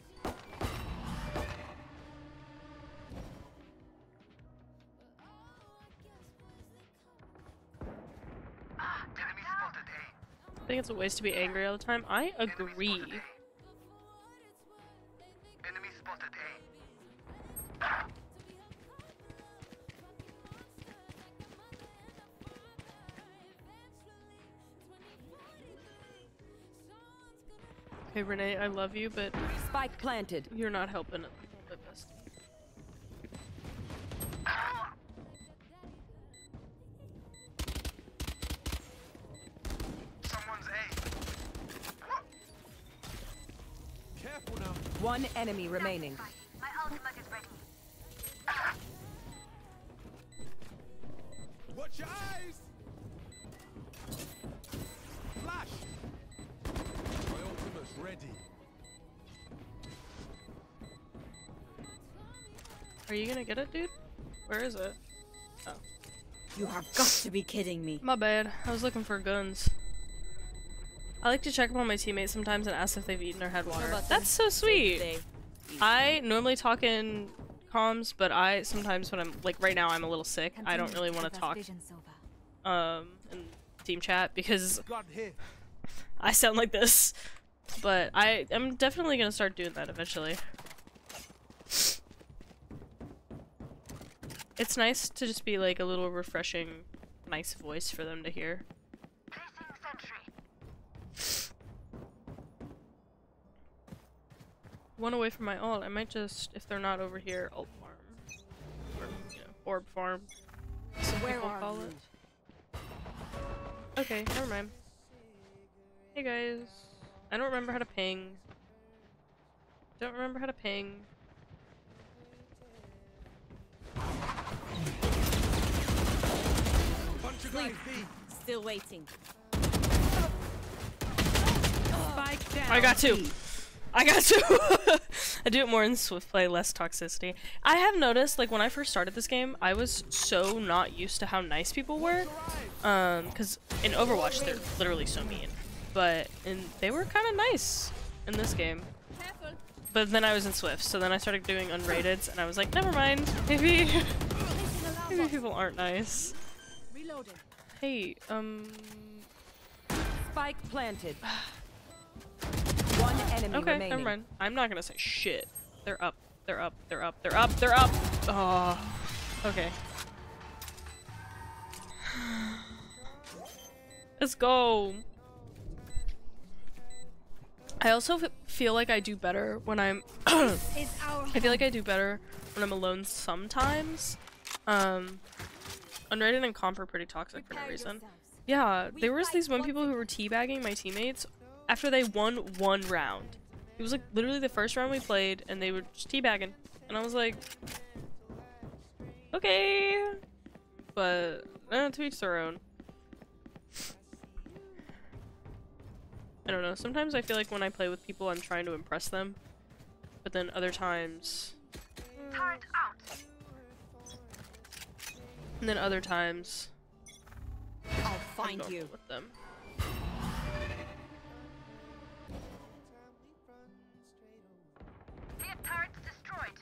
Speaker 2: I think it's a waste to be angry all the time. I agree.
Speaker 13: Enemy spotted A.
Speaker 2: Hey Renee, I love you, but
Speaker 3: Spike planted.
Speaker 2: You're not helping it a little bit, bestie.
Speaker 13: Someone's A.
Speaker 5: Careful now.
Speaker 3: One enemy remaining.
Speaker 6: My ultimate is ready.
Speaker 5: Watch your eyes! Flash! My ultimate's ready.
Speaker 2: Are you gonna get it, dude? Where is it? Oh.
Speaker 4: You have got to be kidding me.
Speaker 2: My bad. I was looking for guns. I like to check up on my teammates sometimes and ask if they've eaten or had water. That's so sweet! I normally talk in comms, but I sometimes when I'm like right now I'm a little sick. I don't really want to talk um in team chat because I sound like this. But I am definitely gonna start doing that eventually. It's nice to just be like a little refreshing, nice voice for them to hear.
Speaker 6: Placing sentry.
Speaker 2: One away from my ult. I might just, if they're not over here, ult farm. Or, you know, orb farm. Some
Speaker 4: Where
Speaker 2: people
Speaker 4: are
Speaker 2: call
Speaker 4: you?
Speaker 2: it. Okay, never mind. Hey guys. I don't remember how to ping. Don't remember how to ping.
Speaker 4: Sleep. Still waiting.
Speaker 3: Spike
Speaker 2: I got two. I got two. I do it more in Swift play, less toxicity. I have noticed, like, when I first started this game, I was so not used to how nice people were. Um, because in Overwatch, they're literally so mean. But in, they were kind of nice in this game. But then I was in Swift, so then I started doing unrateds, and I was like, never mind. Maybe, maybe people aren't nice. Hey, um...
Speaker 3: Spike planted. One enemy
Speaker 2: okay,
Speaker 3: remaining.
Speaker 2: never mind. I'm not gonna say shit. They're up. They're up. They're up. They're up. They're up. Oh. Okay. Let's go. I also f feel like I do better when I'm. I feel like I do better when I'm alone sometimes. Um, unrated and comp are pretty toxic for no reason. Yeah, there was these one people who were teabagging my teammates after they won one round. It was like literally the first round we played, and they were just teabagging, and I was like, okay, but eh, to each their own. I don't know. Sometimes I feel like when I play with people, I'm trying to impress them, but then other times,
Speaker 6: Turret out.
Speaker 2: and then other times,
Speaker 4: I'll find
Speaker 2: I'm
Speaker 4: you
Speaker 2: with them.
Speaker 6: Their turret's destroyed.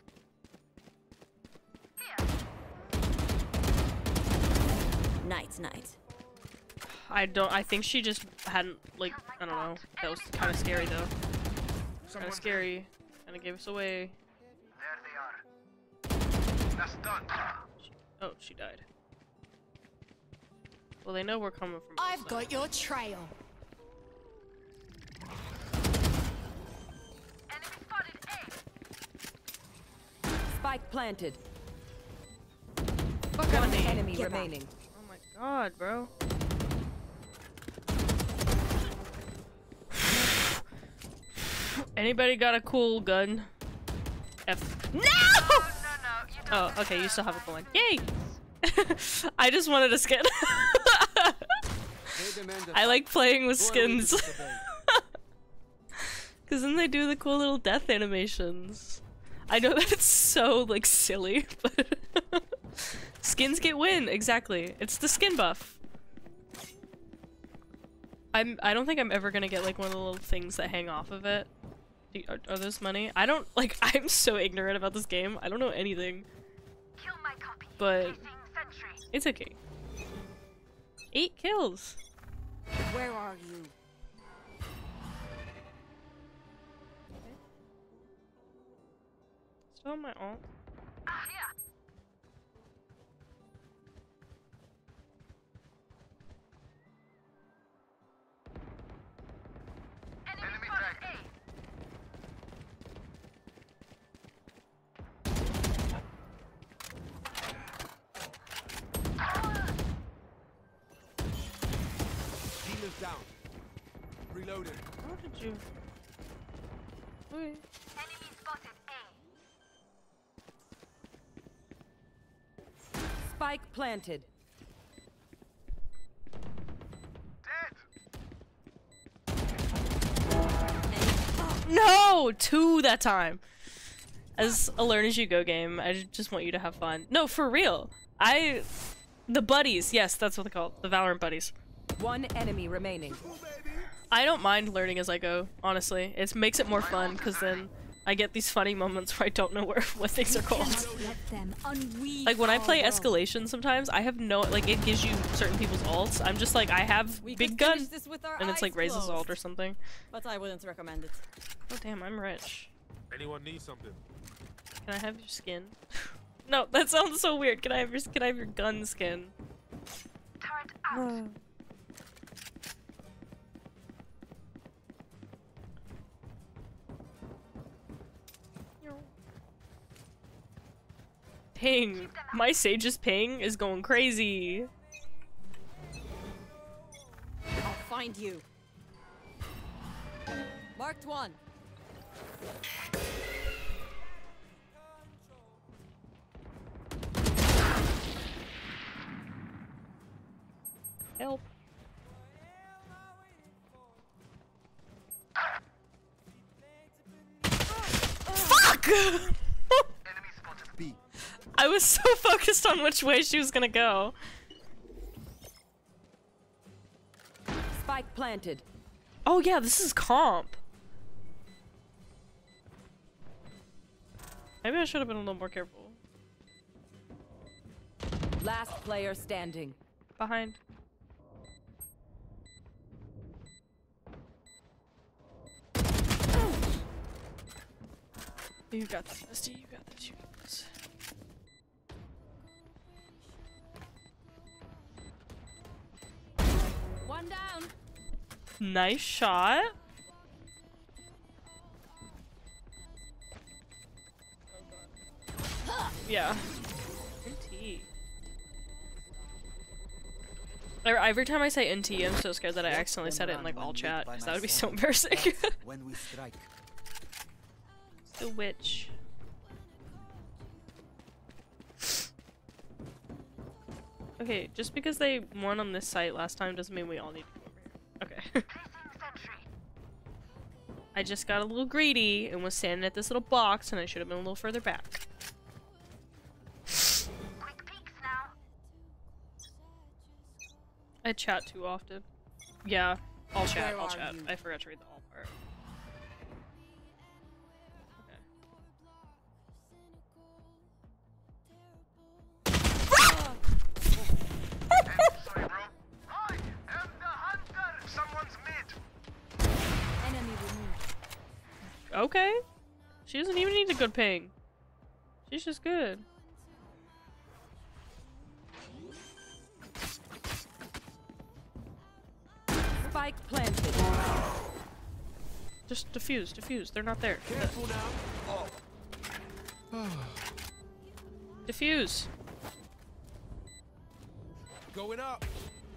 Speaker 6: Here.
Speaker 4: Night, night.
Speaker 2: I don't. I think she just hadn't like. I don't know. That was kind of scary though. Kind of scary. Kind of gave us away.
Speaker 13: There they are. That's done.
Speaker 2: Oh, she died. Well, they know we're coming from.
Speaker 11: I've got your trail.
Speaker 6: Enemy spotted A.
Speaker 3: Spike planted.
Speaker 2: Fuck out of
Speaker 3: One
Speaker 2: me.
Speaker 3: enemy
Speaker 11: Get back.
Speaker 3: remaining.
Speaker 2: Oh my god, bro. Anybody got a cool gun? F. No!
Speaker 6: No, no, no. You don't
Speaker 2: Oh, okay. You still have a cool one. Yay! I just wanted a skin. I like playing with skins. Cause then they do the cool little death animations. I know that it's so like silly, but skins get win, exactly. It's the skin buff. I'm I don't think I'm ever gonna get like one of the little things that hang off of it. Do, are, are those money? I don't like I'm so ignorant about this game. I don't know anything.
Speaker 6: kill my copy.
Speaker 2: But
Speaker 6: Placing sentry.
Speaker 2: it's okay. Eight kills.
Speaker 4: Where are you?
Speaker 2: Still on my ult.
Speaker 6: Ah, here. Enemy,
Speaker 13: Enemy
Speaker 6: spotted
Speaker 13: tag.
Speaker 6: A.
Speaker 12: Healer's down. Reloading.
Speaker 2: How did you? Wait.
Speaker 6: Enemy spotted A.
Speaker 3: Spike planted.
Speaker 2: No! Two that time. As a learn as you go game, I just want you to have fun. No, for real. I... The buddies. Yes, that's what they're called. The Valorant buddies.
Speaker 3: One enemy remaining.
Speaker 2: I don't mind learning as I go, honestly. It makes it more fun, because then I get these funny moments where I don't know where what things are called.
Speaker 11: Let them unweave
Speaker 2: Like when I
Speaker 11: our
Speaker 2: play
Speaker 11: world.
Speaker 2: Escalation sometimes, I have no- like it gives you certain people's ults. I'm just like, I have
Speaker 4: We
Speaker 2: big
Speaker 4: could
Speaker 2: gun!
Speaker 4: finish this with our
Speaker 2: And it's like
Speaker 4: eyes
Speaker 2: Raze's
Speaker 4: closed.
Speaker 2: ult or something.
Speaker 4: But I wouldn't recommend it.
Speaker 2: Oh damn, I'm rich.
Speaker 12: Anyone need something?
Speaker 2: Can I have your skin? No, that sounds so weird. Can I have your can I have your gun skin?
Speaker 6: Turret out.
Speaker 2: Ping! My Sage's ping is going crazy.
Speaker 4: I'll find you. Marked one.
Speaker 2: Help. Fuck! I was so focused on which way she was gonna go.
Speaker 3: Spike planted.
Speaker 2: Oh yeah, this is comp. Maybe I should have been a little more careful.
Speaker 3: Last player standing.
Speaker 2: Behind. You got this, Misty. You got this. You got this.
Speaker 4: One down.
Speaker 2: Nice shot. Yeah. N T. Every time I say N T, I'm so scared that I accidentally said it in like all chat, because that would be so embarrassing.
Speaker 12: When we strike.
Speaker 2: The witch. Okay, just because they won on this site last time doesn't mean we all need to go over here. Okay. I just got a little greedy and was standing at this little box and I should have been a little further back.
Speaker 6: Quick peeks now.
Speaker 2: I chat too often. Yeah, I'll chat,
Speaker 3: Where
Speaker 2: I'll
Speaker 3: are
Speaker 2: chat.
Speaker 3: you?
Speaker 2: I forgot to read the all part.
Speaker 13: Sorry, bro. I am the hunter. Someone's mid.
Speaker 4: Enemy removed.
Speaker 2: Okay. She doesn't even need a good ping. She's just good.
Speaker 3: Spike planted.
Speaker 2: Just diffuse, diffuse. They're not there.
Speaker 12: Careful now. Oh.
Speaker 2: Diffuse.
Speaker 12: Going up.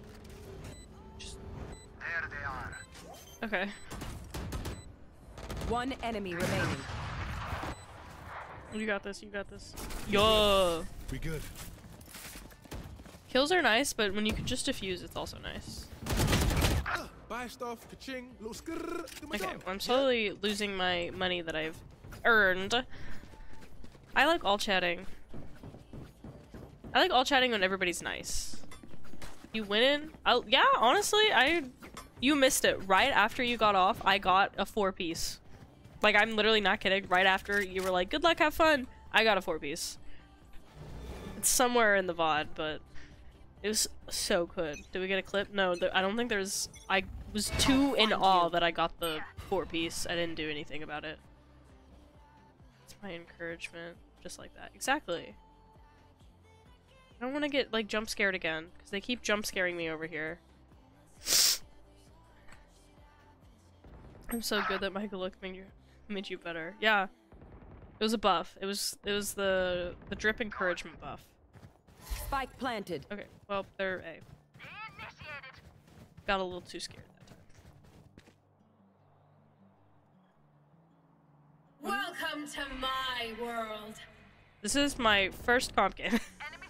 Speaker 13: There they are.
Speaker 2: Okay.
Speaker 3: One enemy remaining.
Speaker 2: You got this, you got this. Yo.
Speaker 12: We good.
Speaker 2: Kills are nice, but when you can just diffuse, it's also nice.
Speaker 12: Buy stuff, ka-ching, little skrrr, do my
Speaker 2: Okay,
Speaker 12: done.
Speaker 2: I'm slowly losing my money that I've earned. I like all chatting. I like all chatting when everybody's nice. You win in? I'll, yeah, honestly, I... You missed it. Right after you got off, I got a four piece. Like, I'm literally not kidding. Right after you were like, good luck, have fun, I got a four piece. It's somewhere in the V O D, but it was so good. Did we get a clip? No, th I don't think there's... I was too in awe that I got the four piece. I didn't do anything about it. It's my encouragement. Just like that. Exactly. I don't want to get, like, jump scared again, because they keep jump scaring me over here. I'm so good that my good luck made you, made you better. Yeah. It was a buff. It was, it was the, the drip encouragement buff.
Speaker 3: Spike planted.
Speaker 2: Okay, well, they're A. Got a little too scared that time.
Speaker 8: Welcome to my world.
Speaker 2: This is my first comp game.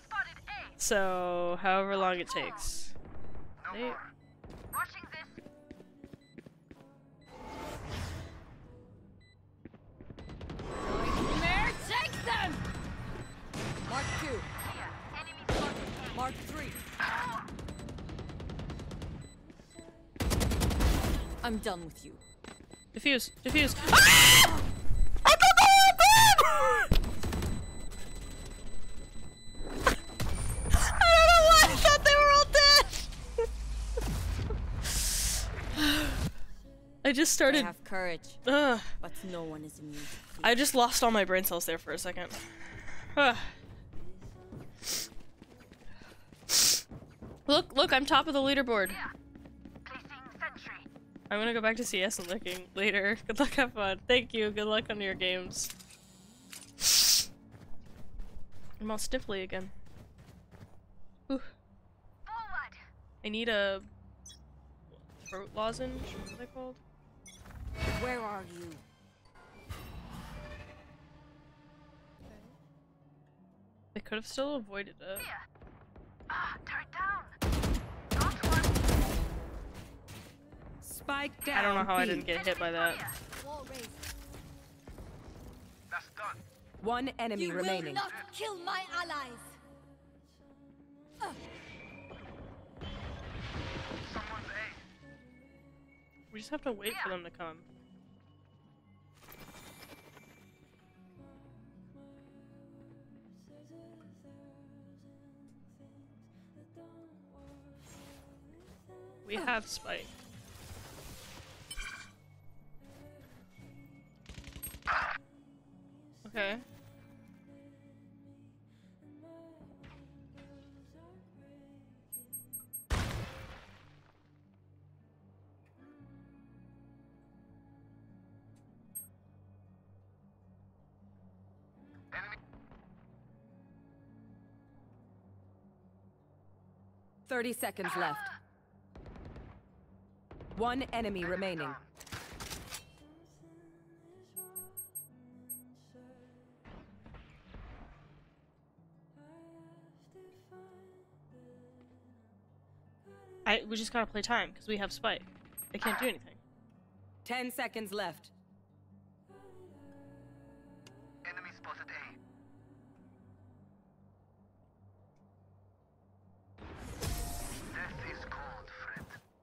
Speaker 2: So, however long it takes.
Speaker 13: No
Speaker 2: They-
Speaker 13: more. Watching this.
Speaker 4: Nightmare, take them!
Speaker 3: Mark two.
Speaker 6: Here, enemy spotted A.
Speaker 3: Mark three.
Speaker 4: I'm done with you.
Speaker 2: Diffuse, diffuse. Ah! I thought they were dead! I don't know why I thought they were all dead! I just
Speaker 4: I
Speaker 2: started.
Speaker 4: have courage,
Speaker 2: Ugh.
Speaker 4: but no one is immune. to fear.
Speaker 2: I just lost all my brain cells there for a second. Ugh. Look, look, I'm top of the leaderboard.
Speaker 6: Placing sentry.
Speaker 2: I'm gonna go back to C S and looking later. Good luck, have fun. Thank you, good luck on your games. I'm all stiffly again. Whew.
Speaker 6: Forward.
Speaker 2: I need a throat lozenge, what are they called?
Speaker 4: Where are you?
Speaker 2: They could have still avoided it.
Speaker 6: Here. Ah, turret down. Got one.
Speaker 3: Spike down.
Speaker 2: I don't know how I
Speaker 3: B.
Speaker 2: didn't get hit by that.
Speaker 6: Wall raised.
Speaker 13: That's
Speaker 3: One enemy
Speaker 11: You
Speaker 3: remaining.
Speaker 11: will not kill my allies. Uh.
Speaker 13: Someone's A.
Speaker 2: We just have to wait for them to come. We have Spike. Okay.
Speaker 3: Thirty seconds left. One enemy remaining.
Speaker 2: I we just gotta play time because we have Spike. I can't do anything.
Speaker 3: Ten seconds left.
Speaker 13: Enemy spotted A. Death is cold, friend.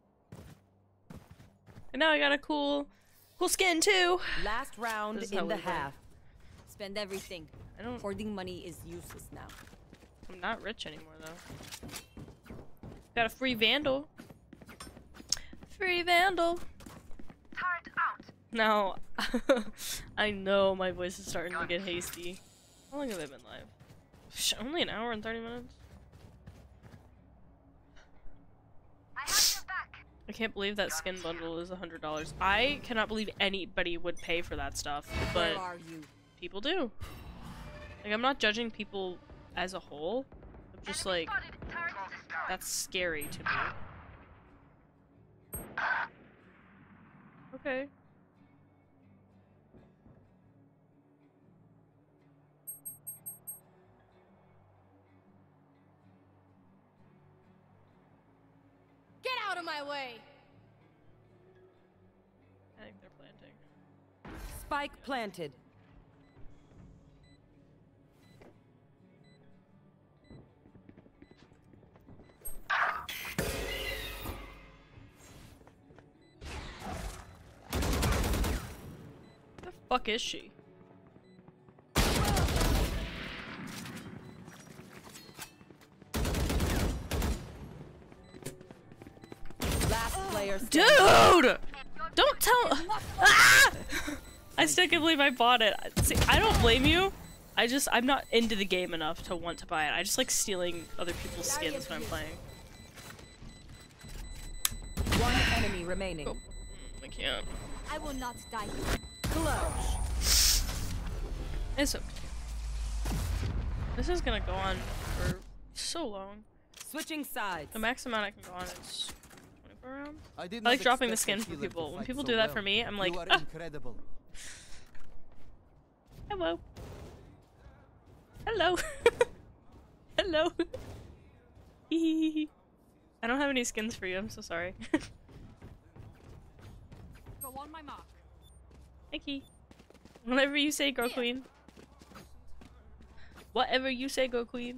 Speaker 2: And now I got a cool, cool skin too.
Speaker 3: Last round
Speaker 2: This is how
Speaker 3: in the
Speaker 2: we play.
Speaker 3: half.
Speaker 4: Spend everything.
Speaker 2: I don't.
Speaker 4: Hoarding money is useless now.
Speaker 2: I'm not rich anymore though. Got a free Vandal. Free Vandal.
Speaker 6: Turret out.
Speaker 2: Now, I know my voice is starting to get hasty. How long have I been live? Sh only an hour and thirty minutes.
Speaker 6: I have your back.
Speaker 2: I can't believe that skin bundle is a hundred dollars. I cannot believe anybody would pay for that stuff, but
Speaker 4: Where are you?
Speaker 2: people do. Like, I'm not judging people as a whole. I'm just like, that's scary to me. Okay.
Speaker 4: Get out of my way!
Speaker 2: I think they're planting.
Speaker 3: Spike planted.
Speaker 2: The fuck is she?
Speaker 3: Last player
Speaker 2: Dude!
Speaker 3: standing.
Speaker 2: Don't tell. Ah! I still can't believe I bought it. See, I don't blame you. I just, I'm not into the game enough to want to buy it. I just like stealing other people's skins when I'm playing.
Speaker 3: One enemy remaining.
Speaker 2: Oh, I can't.
Speaker 11: I will not die.
Speaker 3: Clutch.
Speaker 2: It's okay. This is gonna go on for so long.
Speaker 3: Switching sides.
Speaker 2: The max amount I can go on is twenty-four rounds.
Speaker 12: I, did
Speaker 2: I like
Speaker 12: not
Speaker 2: dropping the
Speaker 12: expect
Speaker 2: skin
Speaker 12: the
Speaker 2: for
Speaker 12: healer to
Speaker 2: people. When
Speaker 12: fight
Speaker 2: people
Speaker 12: so
Speaker 2: do that
Speaker 12: well.
Speaker 2: for me, I'm like,
Speaker 12: you are
Speaker 2: ah.
Speaker 12: incredible.
Speaker 2: Hello. Hello. Hello. Hehehe. I don't have any skins for you, I'm so sorry.
Speaker 4: Go on my mark.
Speaker 2: Hickey. Whatever you say, go queen. Whatever you say, go queen.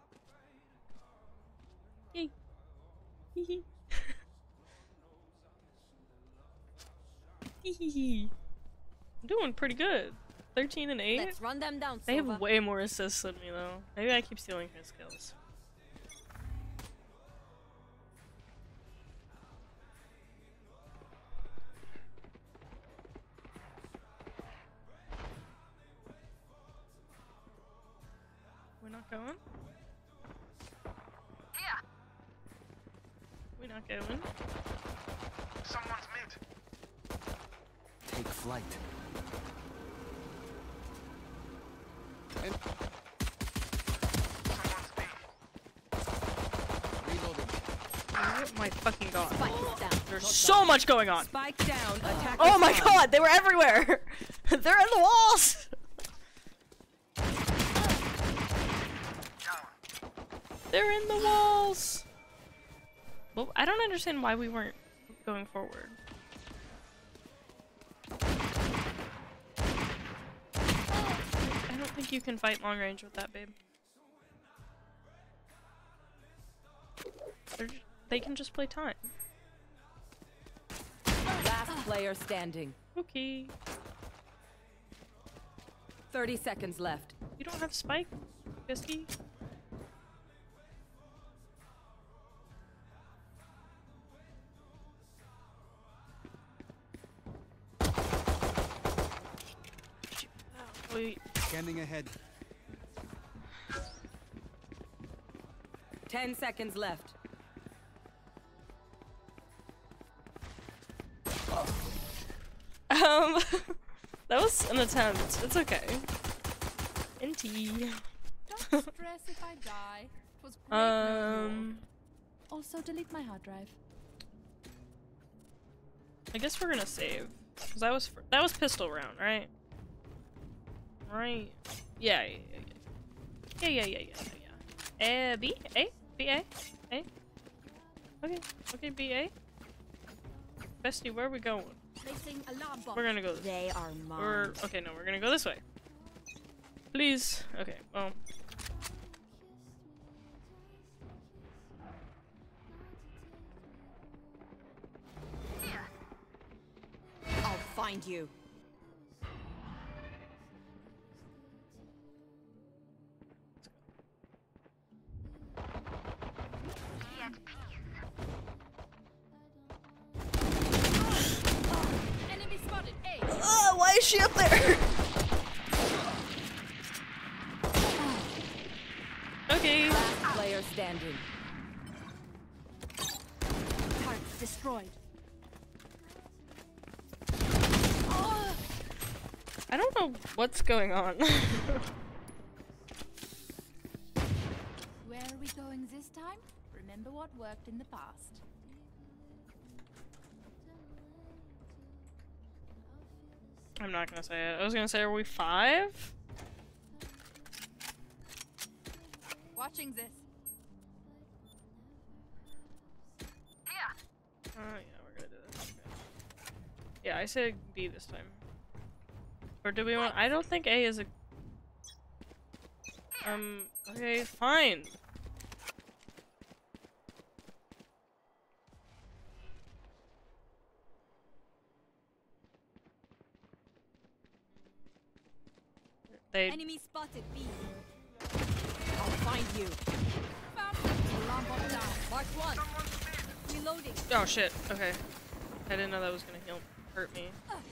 Speaker 2: Yay. Hee hee. I'm doing pretty good. thirteen and eight.
Speaker 4: Let's run them down,
Speaker 2: They have
Speaker 4: Sova.
Speaker 2: way more assists than me though. Maybe I keep stealing his kills. We're not going?
Speaker 6: Here.
Speaker 2: We're not going.
Speaker 13: Someone's mid.
Speaker 12: Take flight. And
Speaker 13: Someone's B.
Speaker 12: reloading.
Speaker 2: Oh my fucking god.
Speaker 4: Spike is down.
Speaker 2: There's so much going on.
Speaker 3: Spike down. Attack.
Speaker 2: Oh my god, they were everywhere! They're in the walls! They're in the walls! Well, I don't understand why we weren't going forward. you can fight long range with that, babe. They're, they can just play time.
Speaker 3: Last player standing.
Speaker 2: Okay.
Speaker 3: thirty seconds left.
Speaker 2: You don't have spike, Bisky? Wait.
Speaker 12: Scanning ahead.
Speaker 3: Ten seconds left.
Speaker 2: Um, that was an attempt. It's okay. N T.
Speaker 14: Don't stress if I die. It was great.
Speaker 2: Um.
Speaker 14: Also, delete my hard drive.
Speaker 2: I guess we're gonna save. Cause that was that was pistol round, right? Right. Yeah. Yeah. Yeah. Yeah. Yeah. Yeah. Yeah. Uh, B A B A A. Okay. Okay. B A. Bestie, where are we going?
Speaker 11: Placing alarm bomb.
Speaker 2: We're gonna go. This
Speaker 11: They are mine.
Speaker 2: We're okay. No, we're gonna go this way. Please. Okay. Well.
Speaker 11: I'll find you.
Speaker 14: Enemy spotted. A.
Speaker 2: Uh, why is she up there? Okay.
Speaker 3: Last player standing.
Speaker 11: Targets destroyed.
Speaker 2: I don't know what's going on.
Speaker 14: Where are we going this time? Remember what worked in the past.
Speaker 2: I'm not gonna say it. I was gonna say, are we five?
Speaker 14: Watching this.
Speaker 2: Oh yeah, we're gonna do this. Okay. Yeah, I said B this time. Or do we want? I don't think A is a. Um. Okay, fine. They.
Speaker 11: Enemy spotted B. I'll find you.
Speaker 14: Alarm bomb down.
Speaker 11: Mark one. Reloading.
Speaker 2: Oh shit. Okay. I didn't know that was gonna heal hurt me.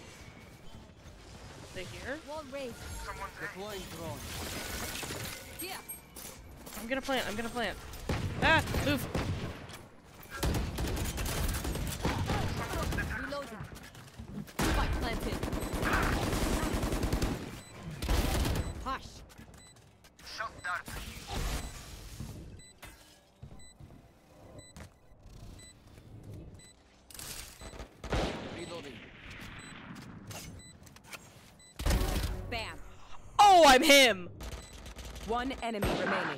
Speaker 2: They here?
Speaker 11: Wall raised.
Speaker 12: Deploying drone.
Speaker 11: Here.
Speaker 2: I'm gonna plant. I'm gonna plant. Ah! Move.
Speaker 11: Reloading. Spike planted. Hush.
Speaker 13: Shot dart.
Speaker 12: Reloading.
Speaker 3: Bam.
Speaker 2: Oh, I'm him.
Speaker 3: One enemy remaining.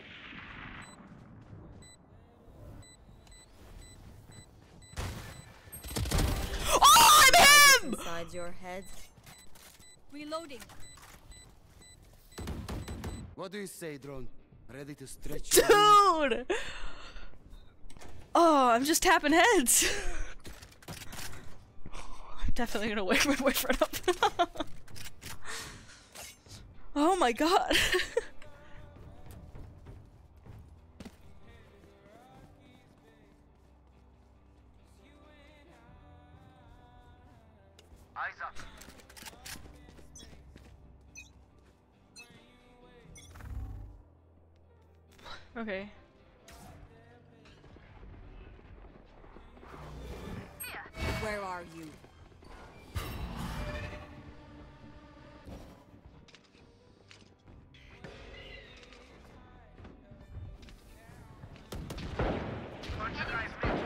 Speaker 2: Oh, I'm him.
Speaker 11: Inside your head. Reloading.
Speaker 12: What do you say, drone? Ready to stretch?
Speaker 2: Dude. Oh, I'm just tapping heads. I'm definitely gonna wake my boyfriend up. Oh my god.
Speaker 13: Eyes up.
Speaker 2: Okay.
Speaker 11: Where are you?
Speaker 13: Bunch of guys mid.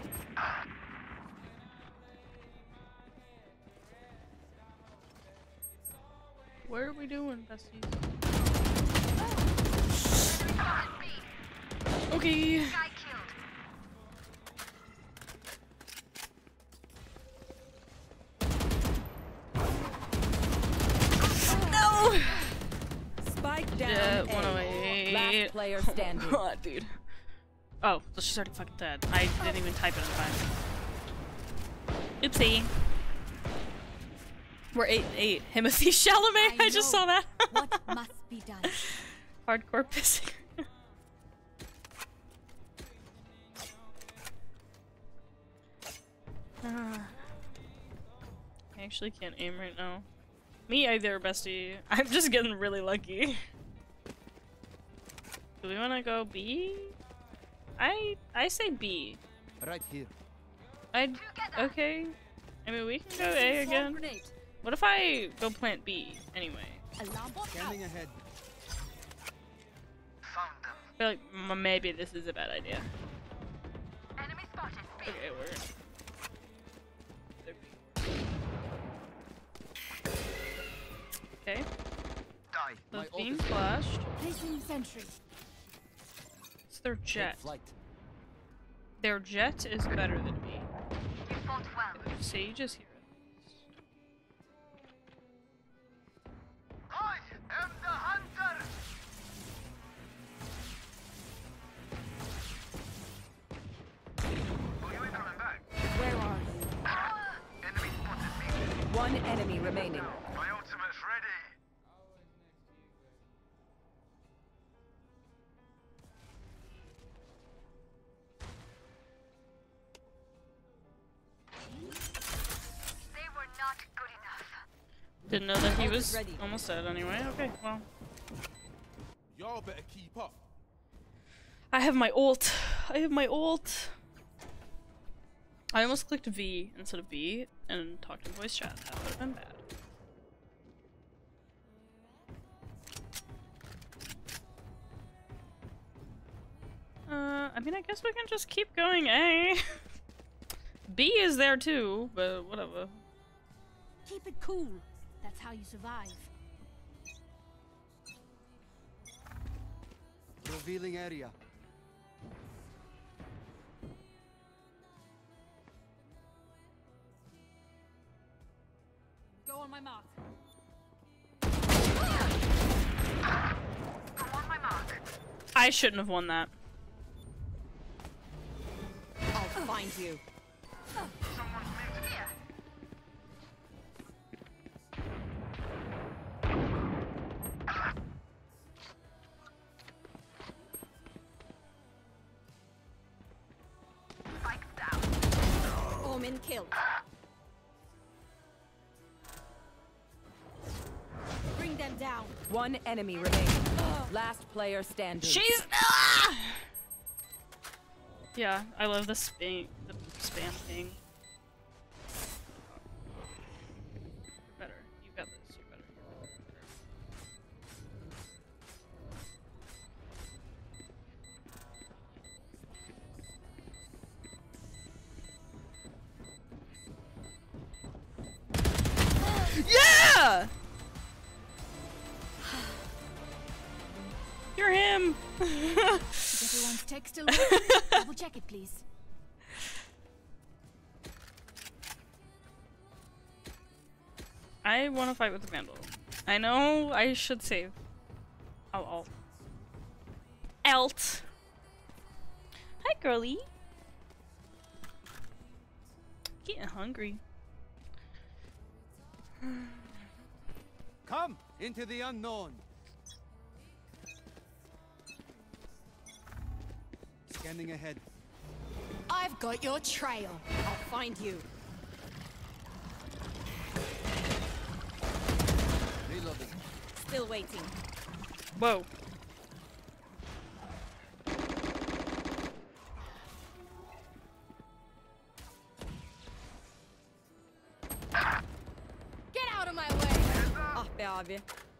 Speaker 2: What are we doing, besties? Okay.
Speaker 6: Guy killed.
Speaker 2: No.
Speaker 3: Spike down.
Speaker 2: Yeah,
Speaker 3: A.
Speaker 2: one oh eight.
Speaker 3: Last player standing.
Speaker 2: Oh god, dude. Oh, so she's already fucking dead. I didn't even type it in time. Oopsie. We're eight eight. Timothy Chalamet. I, I just saw that.
Speaker 11: What must be done?
Speaker 2: Hardcore pissing. uh, I actually can't aim right now. Me either, bestie. I'm just getting really lucky. Do we want to go B? I I say B.
Speaker 12: Right here.
Speaker 2: I'd okay. I mean, we can go A again. What if I go plant B anyway?
Speaker 12: Scanning ahead.
Speaker 2: I feel like m maybe this is a bad idea.
Speaker 6: Enemy spotted.
Speaker 2: Okay, we're. Okay.
Speaker 13: Die.
Speaker 2: So beam flashed.
Speaker 11: Placing sentry.
Speaker 2: It's their jet.
Speaker 12: Flight.
Speaker 2: Their jet is better than me.
Speaker 6: You fought well.
Speaker 2: Sage is here.
Speaker 13: I am the hunter. Oh, you ain't coming back.
Speaker 3: Where are you?
Speaker 13: Enemy spotted me.
Speaker 3: One enemy remaining.
Speaker 13: My ultimate's ready.
Speaker 6: They were not good enough.
Speaker 2: Didn't know that he was almost dead anyway. Okay, well.
Speaker 12: Y'all better keep up.
Speaker 2: I have my ult. I have my ult. I almost clicked V instead of B and talked in voice chat. That would have been bad. Uh, I mean, I guess we can just keep going A. B is there too, but whatever.
Speaker 11: Keep it cool. That's how you survive.
Speaker 12: Revealing area.
Speaker 11: Go on my mark.
Speaker 6: Go on my mark.
Speaker 2: I shouldn't have won that.
Speaker 3: I'll find you.
Speaker 6: Someone's moved here. Spike down.
Speaker 11: Omen killed. Bring them down.
Speaker 3: One enemy remaining. Last player standing.
Speaker 2: She's ah! Yeah, I love the spam the spam thing. You're better. You got this. You're better. You're better. Yeah! You're him!
Speaker 11: Is everyone's text still working? Double check it, please.
Speaker 2: I want to fight with the Vandal. I know I should save. I'll alt. Alt! Hi, girly! Getting hungry.
Speaker 12: Come into the unknown. Scanning ahead.
Speaker 11: I've got your trail. I'll find you.
Speaker 12: Reloading.
Speaker 11: Still waiting.
Speaker 2: Whoa.
Speaker 11: Get out of my way!
Speaker 3: Ah be abi.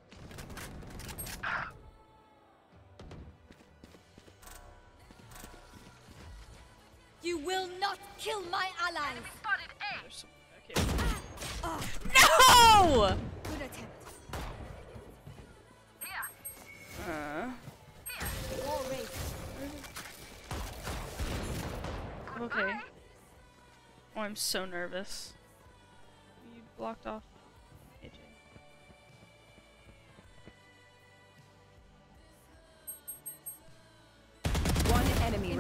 Speaker 11: You will not kill my allies!
Speaker 6: Spotted A.
Speaker 2: No!
Speaker 11: Good attempt.
Speaker 6: Here.
Speaker 2: Uh.
Speaker 11: War race.
Speaker 2: Okay. Oh, I'm so nervous. You blocked off A J.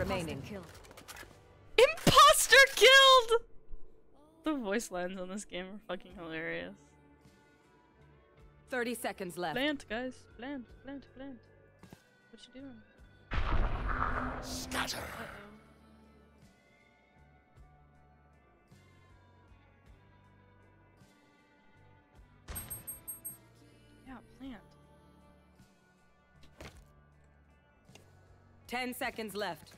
Speaker 3: remaining.
Speaker 2: Imposter killed! The voice lines on this game are fucking hilarious.
Speaker 3: thirty seconds left.
Speaker 2: Plant, guys. Plant, plant, plant. What you doing?
Speaker 12: Scatter.
Speaker 2: Uh-oh. Yeah, plant.
Speaker 3: Ten seconds left.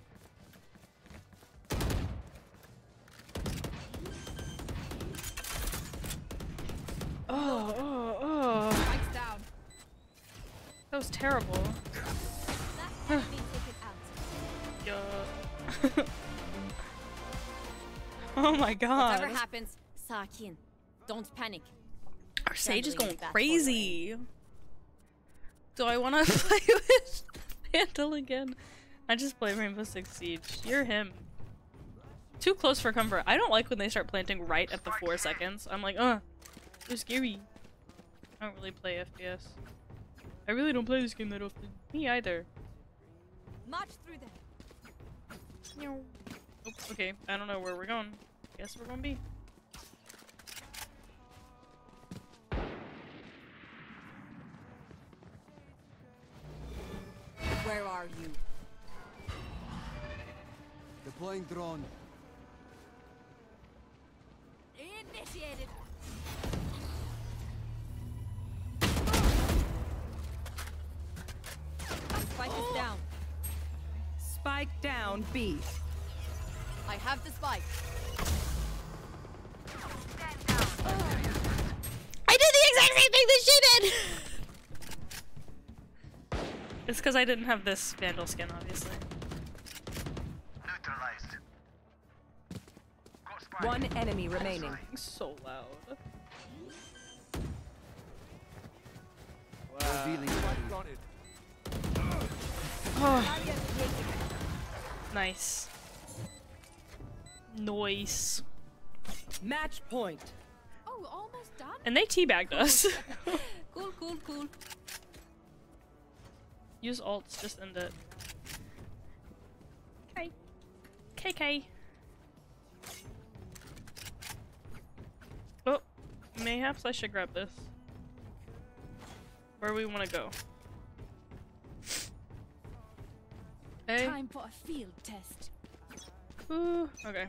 Speaker 2: Oh, oh, oh.
Speaker 14: Spikes down.
Speaker 2: That was terrible.
Speaker 11: That enemy take it out.
Speaker 2: Yeah. Oh my god.
Speaker 4: Whatever happens, Sakin, don't panic.
Speaker 2: Our Sage is
Speaker 4: Gambling
Speaker 2: going
Speaker 4: is
Speaker 2: crazy. Do I want to play with Vandal again? I just play Rainbow Six Siege. You're him. Too close for comfort. I don't like when they start planting right at the four seconds. I'm like, uh, they're scary. I don't really play F P S. I really don't play this game that often. Me either.
Speaker 11: March through them.
Speaker 2: Oh, okay, I don't know where we're going. Guess we're gonna be.
Speaker 4: Where are you?
Speaker 12: Deploying drone.
Speaker 11: Initiated.
Speaker 4: Spike is down.
Speaker 3: Spike down B.
Speaker 4: I have the spike.
Speaker 2: I did the exact same thing that she did! It's because I didn't have this Vandal skin, obviously.
Speaker 13: Neutralized.
Speaker 3: One enemy remaining.
Speaker 2: So loud.
Speaker 12: Revealing
Speaker 2: Oh. Nice. Noise.
Speaker 3: Match point.
Speaker 14: Oh, almost done.
Speaker 2: And they teabagged us.
Speaker 4: Cool, cool, cool.
Speaker 2: Use ults, just end it. K. K K. Oh, mayhaps I should grab this. Where we want to go? Hey.
Speaker 14: Time for a field test.
Speaker 2: Ooh, okay.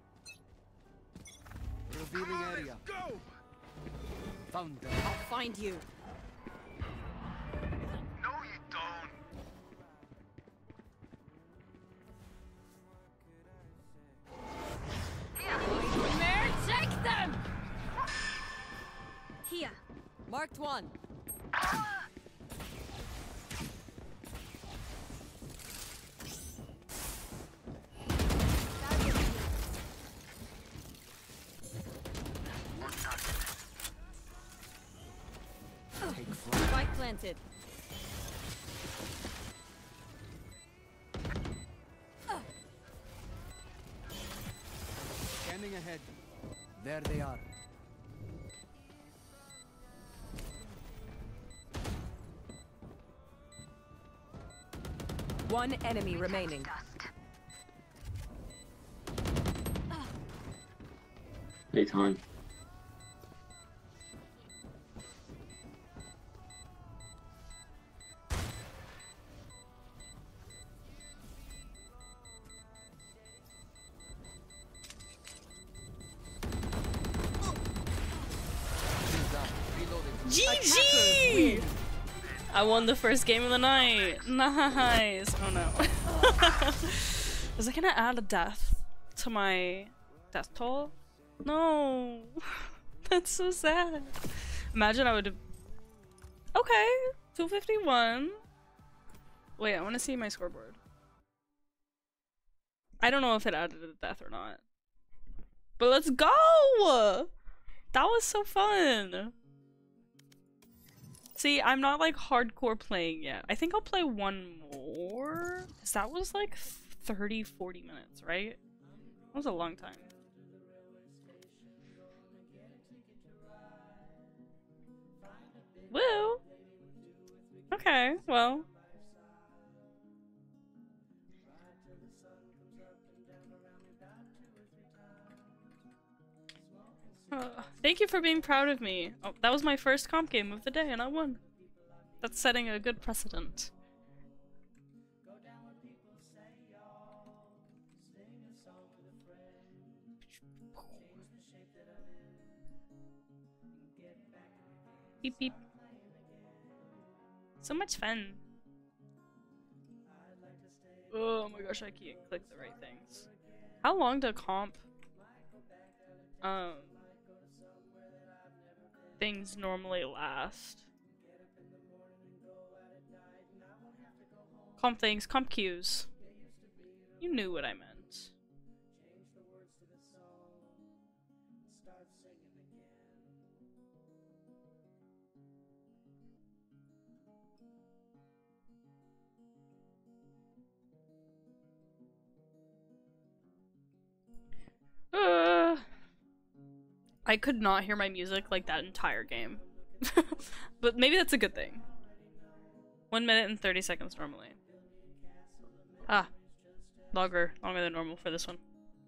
Speaker 12: Revealing area.
Speaker 13: Go!
Speaker 12: Found them.
Speaker 4: I'll find you.
Speaker 13: No, you don't.
Speaker 4: Mare, take them!
Speaker 11: Here.
Speaker 4: Marked one. Spike planted.
Speaker 12: Scanning ahead. There they are.
Speaker 3: One enemy remaining.
Speaker 15: Daytime.
Speaker 2: G G! I won the first game of the night. Nice. Oh no. Was I gonna add a death to my death toll? No. That's so sad. Imagine I would. Okay, two fifty-one. Wait, I want to see my scoreboard. I don't know if it added a death or not. But let's go! That was so fun. See, I'm not like hardcore playing yet. I think I'll play one more. Cause that was like thirty, forty minutes, right? That was a long time. Woo! Okay, well. Uh, thank you for being proud of me. Oh, that was my first comp game of the day and I won. That's setting a good precedent. Beep beep. So much fun. Oh my gosh, I can't click the right things. How long do comp um things normally last? Comp things, comp queues. You knew what I meant. Uh, I could not hear my music like that entire game. But maybe that's a good thing. One minute and thirty seconds normally. Ah. Longer. Longer than normal for this one.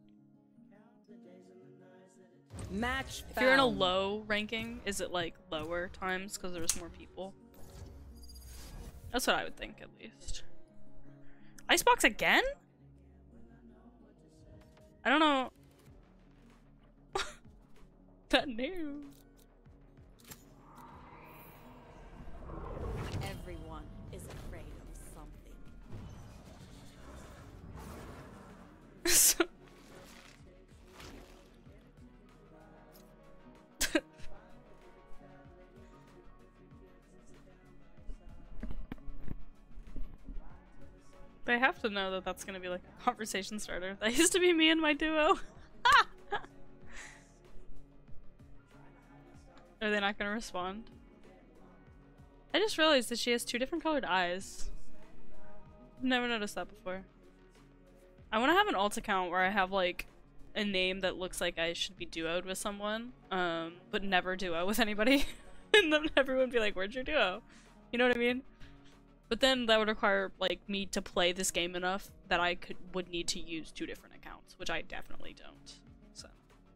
Speaker 3: Match
Speaker 2: If you're in a
Speaker 3: found.
Speaker 2: low ranking, is it like lower times because there's more people? That's what I would think, at least. Icebox again? I don't know. That new.
Speaker 4: Everyone is afraid of something. They have to know that that's gonna be like a conversation starter. That used to be me and my duo. Are they not gonna respond? I just realized that she has two different colored eyes. Never noticed that before. I want to have an alt account where I have like a name that looks like I should be duoed with someone, um, but never duo with anybody. And then everyone be like, where's your duo? You know what I mean? But then that would require like me to play this game enough that I could would need to use two different accounts, which I definitely don't. So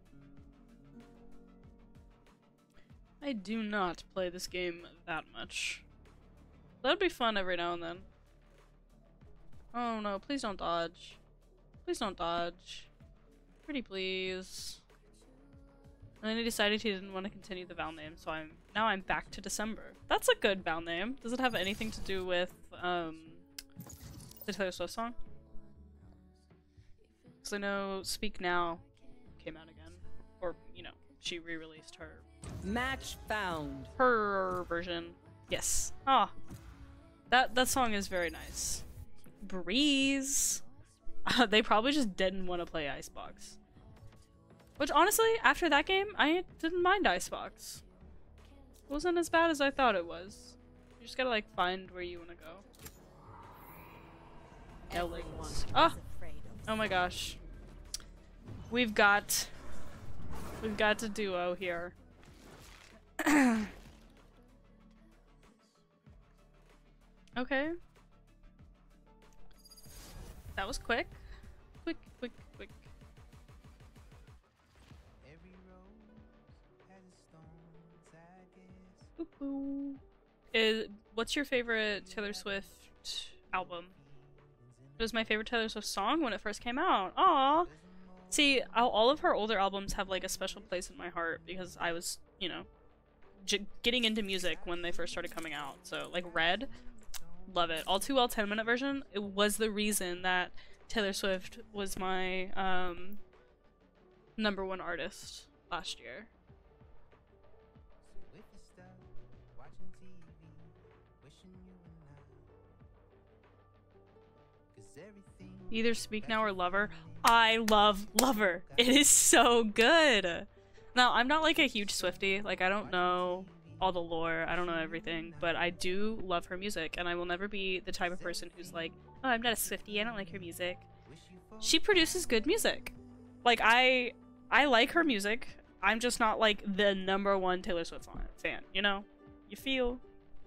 Speaker 4: I do not play this game that much. That'd be fun every now and then. Oh no, please don't dodge. Please don't dodge. Pretty please. And then he decided he didn't want to continue the Val name, so I'm now I'm back to December. That's a good Val name. Does it have anything to do with um the Taylor Swift song? Because I know Speak Now came out again. Or, you know, she re-released her
Speaker 3: Match found.
Speaker 2: Her version. Yes. Ah. That that song is very nice. Breeze. Uh, they probably just didn't want to play Icebox. Which honestly, after that game, I didn't mind Icebox. It wasn't as bad as I thought it was. You just gotta like find where you want to go. Ellings. Oh! Oh my gosh. We've got... We've got a duo here. Okay. That was quick. Quick, quick, quick. Boop boo. Is what's your favorite Taylor Swift album? It was my favorite Taylor Swift song when it first came out. Aww. See, all all of her older albums have like a special place in my heart because I was, you know, j getting into music when they first started coming out. So like Red, love it. All Too Well ten minute version, it was the reason that Taylor Swift was my um, number one artist last year. Either Speak Now or Lover. I love Lover. It is so good. Now, I'm not like a huge Swiftie. Like, I don't know all the lore. I don't know everything. But I do love her music. And I will never be the type of person who's like, oh, I'm not a Swiftie. I don't like her music. She produces good music. Like, I I like her music. I'm just not like the number one Taylor Swift fan, you know? You feel?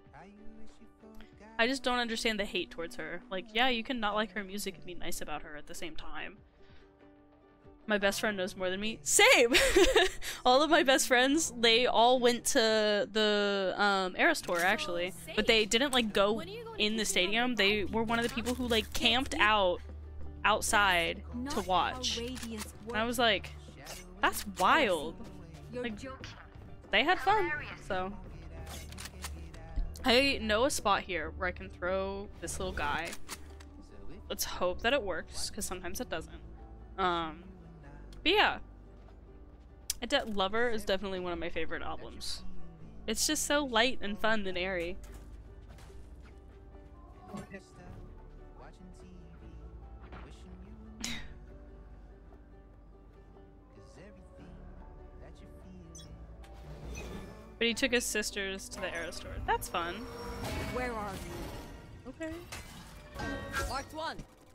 Speaker 2: I just don't understand the hate towards her. Like, yeah, you can not like her music and be nice about her at the same time. My best friend knows more than me. Same! All of my best friends, they all went to the um, Eras Tour, actually. But they didn't, like, go in the stadium. They were one of the people who, like, camped out outside to watch. And I was like, that's wild. Like, they had fun, so. I know a spot here where I can throw this little guy. Let's hope that it works, because sometimes it doesn't. Um, but yeah. De Lover is definitely one of my favorite albums. It's just so light and fun and airy. But he took his sisters to the Eras Tour. That's fun.
Speaker 3: Where are you?
Speaker 2: Okay.
Speaker 3: Marked one.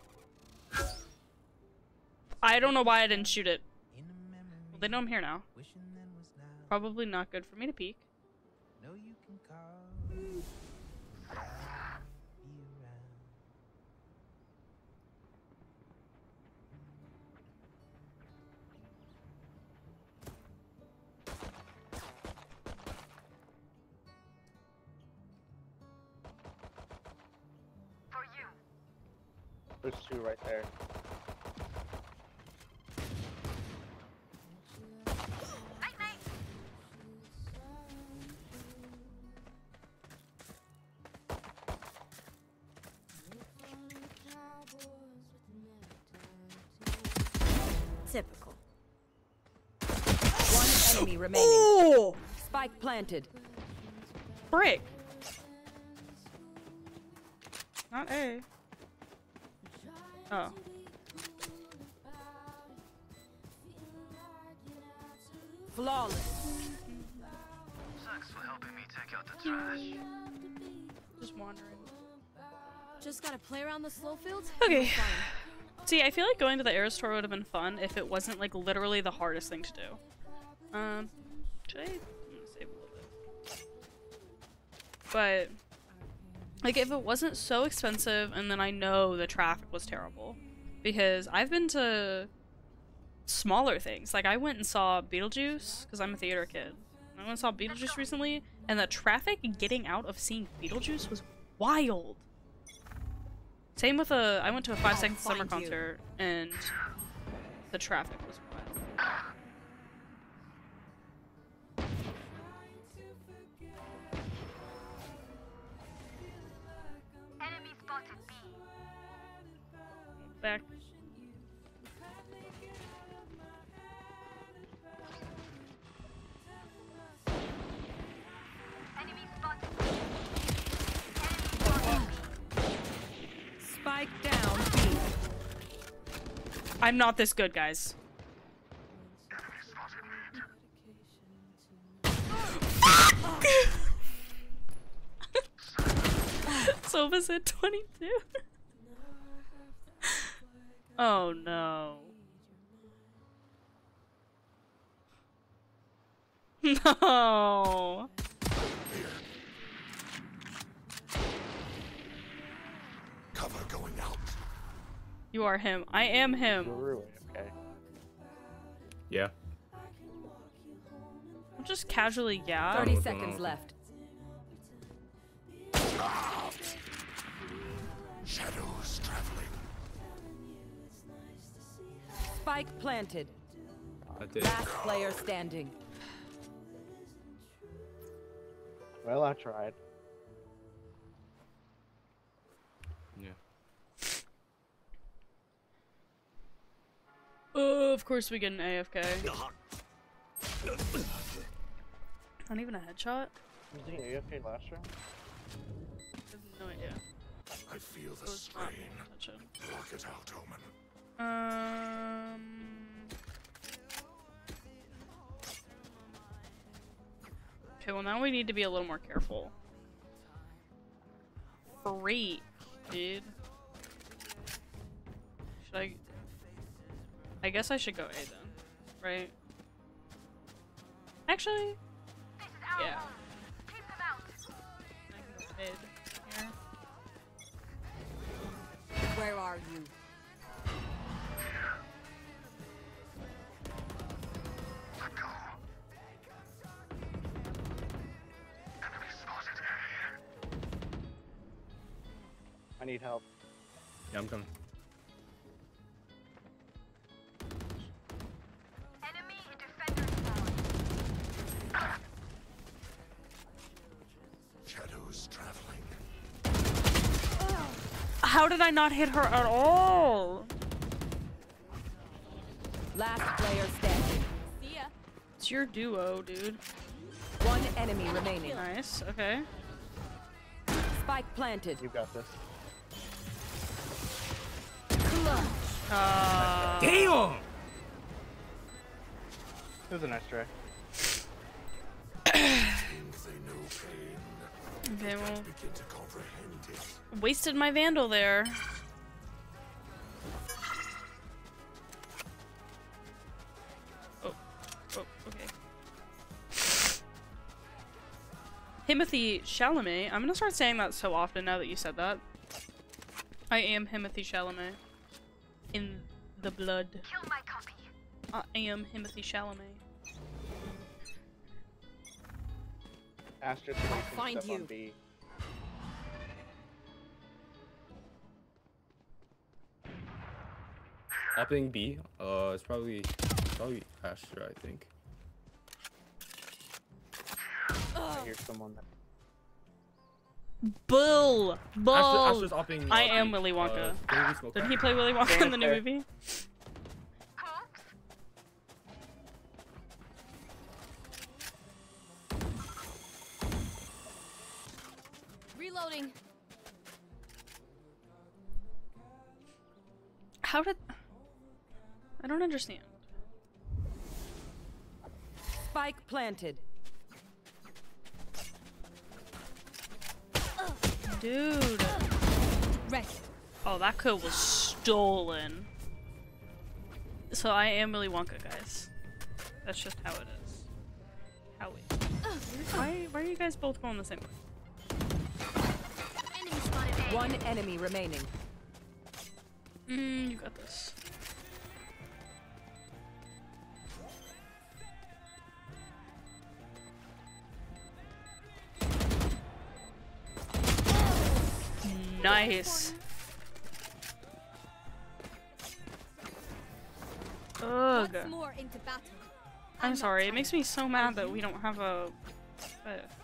Speaker 2: I don't know why I didn't shoot it. Well, they know I'm here now. Probably not good for me to peek.
Speaker 16: There's two right there.
Speaker 3: Typical. One enemy remaining.
Speaker 2: Ooh!
Speaker 3: Spike planted.
Speaker 2: Brick. Not A. Oh.
Speaker 3: Flawless.
Speaker 13: Thanks for helping me take out the trash.
Speaker 2: Just wandering.
Speaker 11: Just gotta play around the slow fields.
Speaker 2: Okay. See, I feel like going to the Eras Tour would have been fun if it wasn't like literally the hardest thing to do. Um, should I I'm gonna save a little bit? But like if it wasn't so expensive, and then I know the traffic was terrible, because I've been to smaller things. Like I went and saw Beetlejuice because I'm a theater kid. I went and saw Beetlejuice recently, and the traffic getting out of seeing Beetlejuice was wild. Same with a, I went to a Five Seconds Summer concert, and the traffic was wild.
Speaker 6: Enemy spotted B.
Speaker 2: Back.
Speaker 6: Enemy spotted B.
Speaker 3: Spike down B.
Speaker 2: I'm not this good, guys. Sova said twenty-two. Oh no. No.
Speaker 12: Cover going out.
Speaker 2: You are him. I am him.
Speaker 16: Okay.
Speaker 9: Yeah.
Speaker 2: I'm just casually yeah.
Speaker 3: Thirty seconds left.
Speaker 12: Shadows traveling.
Speaker 3: Spike planted.
Speaker 9: I did.
Speaker 3: Last player standing.
Speaker 16: Well, I tried.
Speaker 9: Yeah.
Speaker 2: Oh, of course we get an A F K. Not even a headshot?
Speaker 16: Was he A F K last round?
Speaker 2: I have no idea.
Speaker 12: I feel the
Speaker 2: Those
Speaker 12: strain.
Speaker 2: attention.
Speaker 12: Block it out, Omen.
Speaker 2: Um. Okay, well now we need to be a little more careful. Free, dude. Should I? I guess I should go A then, right? Actually, yeah. I can go mid here.
Speaker 3: Where are you?
Speaker 16: I need help.
Speaker 9: Yeah, I'm coming.
Speaker 6: Enemy defender spawn.
Speaker 12: Shadows traveling.
Speaker 4: How did I not hit her at all?
Speaker 3: Last player standing.
Speaker 14: See ya.
Speaker 4: It's your duo, dude.
Speaker 3: One enemy remaining.
Speaker 4: Nice, okay.
Speaker 3: Spike planted.
Speaker 16: You got this.
Speaker 4: Uh,
Speaker 9: Damn!
Speaker 16: It was a nice try.
Speaker 4: Okay, well, wasted my Vandal there. Oh, oh, okay. Timothy Chalamet. I'm gonna start saying that so often now that you said that. I am Timothy Chalamet. In the blood.
Speaker 6: Kill my copy.
Speaker 4: I am Timothy Chalamet.
Speaker 16: Astra's placing
Speaker 3: Find
Speaker 16: stuff on
Speaker 3: you.
Speaker 16: B.
Speaker 9: Upping B. Uh, it's probably probably Astra, I think.
Speaker 16: I hear someone. That...
Speaker 4: Bull! Bull!
Speaker 9: Astra, Astra's upping.
Speaker 4: I
Speaker 9: uh,
Speaker 4: am
Speaker 9: B.
Speaker 4: Willy Wonka.
Speaker 9: Uh, can we smoke
Speaker 4: Did
Speaker 9: that?
Speaker 4: he play Willy Wonka in the new movie?
Speaker 14: Reloading.
Speaker 4: How did... I don't understand.
Speaker 3: Spike planted.
Speaker 4: Dude.
Speaker 14: Rest.
Speaker 4: Oh, that kill was stolen. So I am Willy Wonka, guys. That's just how it is. How it... Why, why are you guys both going the same way?
Speaker 6: Enemy spotted A.
Speaker 3: One enemy remaining.
Speaker 4: Mm, you got this. Nice. Ugh.
Speaker 14: Once more into battle.
Speaker 4: I'm
Speaker 14: not
Speaker 4: sorry, it
Speaker 14: tired.
Speaker 4: makes me so mad that we don't have a fifth.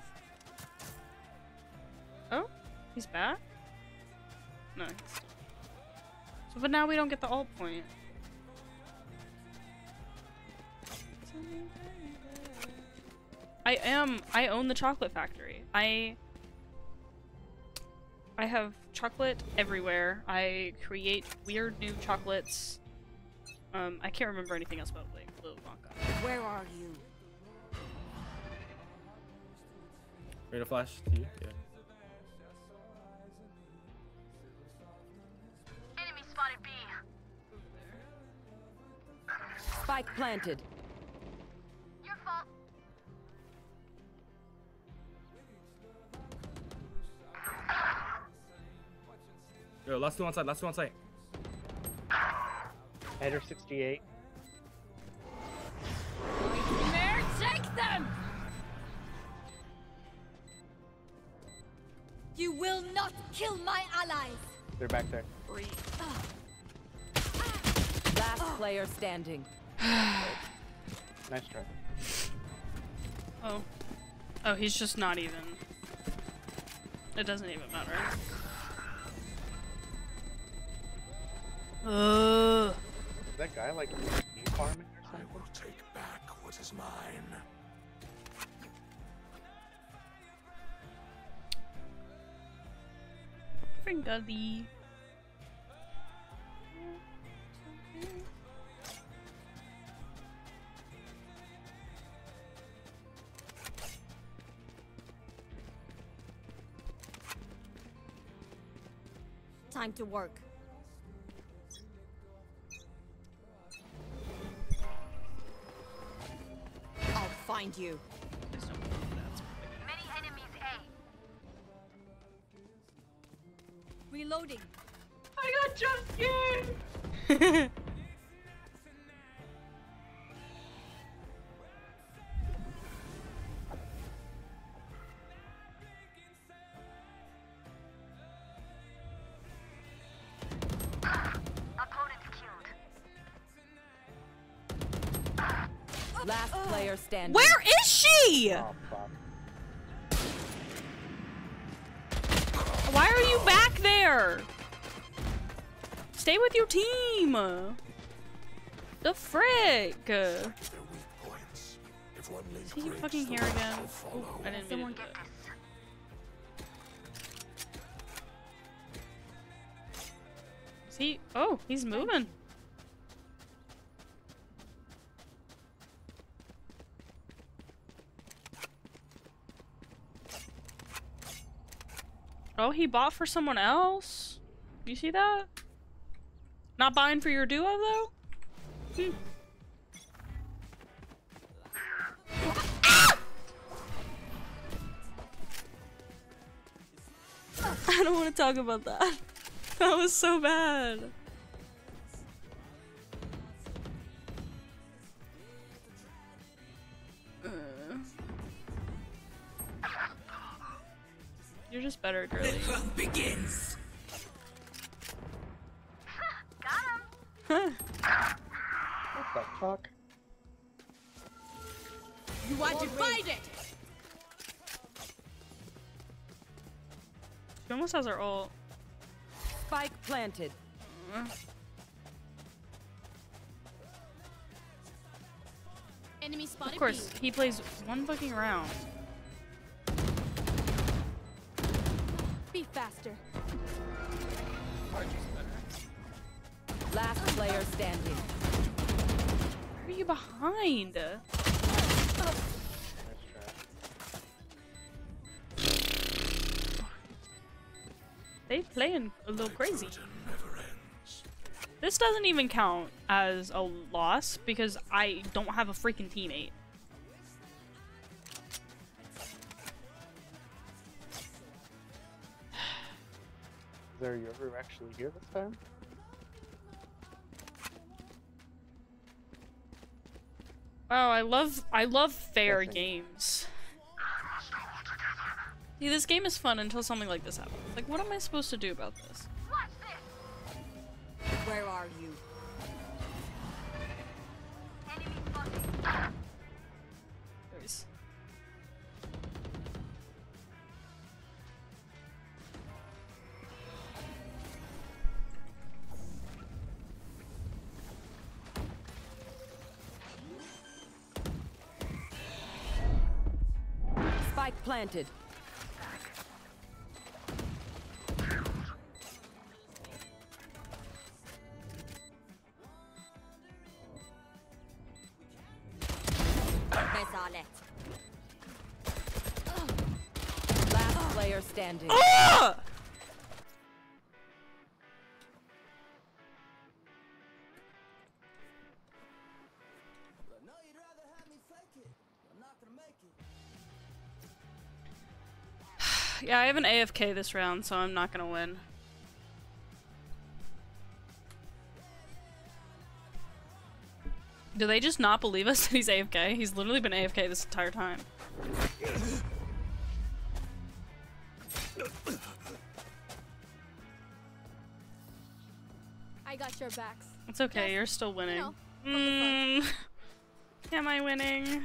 Speaker 4: Oh? He's back? No. He's... So, but now we don't get the ult point. I am- I own the chocolate factory. I- I have chocolate everywhere. I create weird new chocolates. Um, I can't remember anything else about like Willy Wonka.
Speaker 14: Where are you?
Speaker 9: Ready to flash to you? Yeah.
Speaker 6: Enemy spotted B.
Speaker 3: Spike planted.
Speaker 6: Your fault.
Speaker 9: Yo, last two on site, last two on site.
Speaker 16: Header sixty-eight.
Speaker 14: Nightmare, take them! You will not kill my allies!
Speaker 16: They're back there.
Speaker 4: Free.
Speaker 3: Last player standing.
Speaker 16: Nice try.
Speaker 4: Oh. Oh, he's just not even. It doesn't even matter. Ugh.
Speaker 16: Is that guy like bee farming or something?
Speaker 12: I will take back what is mine.
Speaker 4: Fringali.
Speaker 14: Time to work. I'll find you.
Speaker 6: Many enemies A.
Speaker 14: Reloading.
Speaker 4: I got jump scared!
Speaker 3: Last player standing.
Speaker 2: Where is she?
Speaker 16: Oh, fuck.
Speaker 4: Why are you back there? Stay with your team. The frick. Is he fucking here again? Oh, I didn't mean to do that. Is he? Oh, he's moving. Oh, he bought for someone else? You see that? Not buying for your duo, though? Hmm. I don't want to talk about that. That was so bad. Uh. You're just better, girly. The fun begins.
Speaker 16: What the fuck?
Speaker 11: You want to fight it?
Speaker 4: She almost has her ult.
Speaker 3: Spike planted.
Speaker 4: Uh.
Speaker 11: Enemy spotted.
Speaker 4: Of course, he plays one fucking round.
Speaker 11: Be faster.
Speaker 3: Last player standing.
Speaker 4: Where are you behind? They playing a little crazy. This doesn't even count as a loss because I don't have a freaking teammate.
Speaker 16: Is there you ever actually here this time?
Speaker 4: Wow, I love I love fair games. See, this game is fun until something like this happens. Like, what am I supposed to do about this?
Speaker 11: Where are you?
Speaker 4: There's...
Speaker 3: Spike planted. Last player standing.
Speaker 4: Ah! Yeah, I have an A F K this round, so I'm not gonna win. Do they just not believe us that he's A F K? He's literally been A F K this entire time.
Speaker 11: I got your backs.
Speaker 4: It's okay,
Speaker 11: Just,
Speaker 4: you're still winning.
Speaker 11: You know,
Speaker 4: Mm. Am I winning?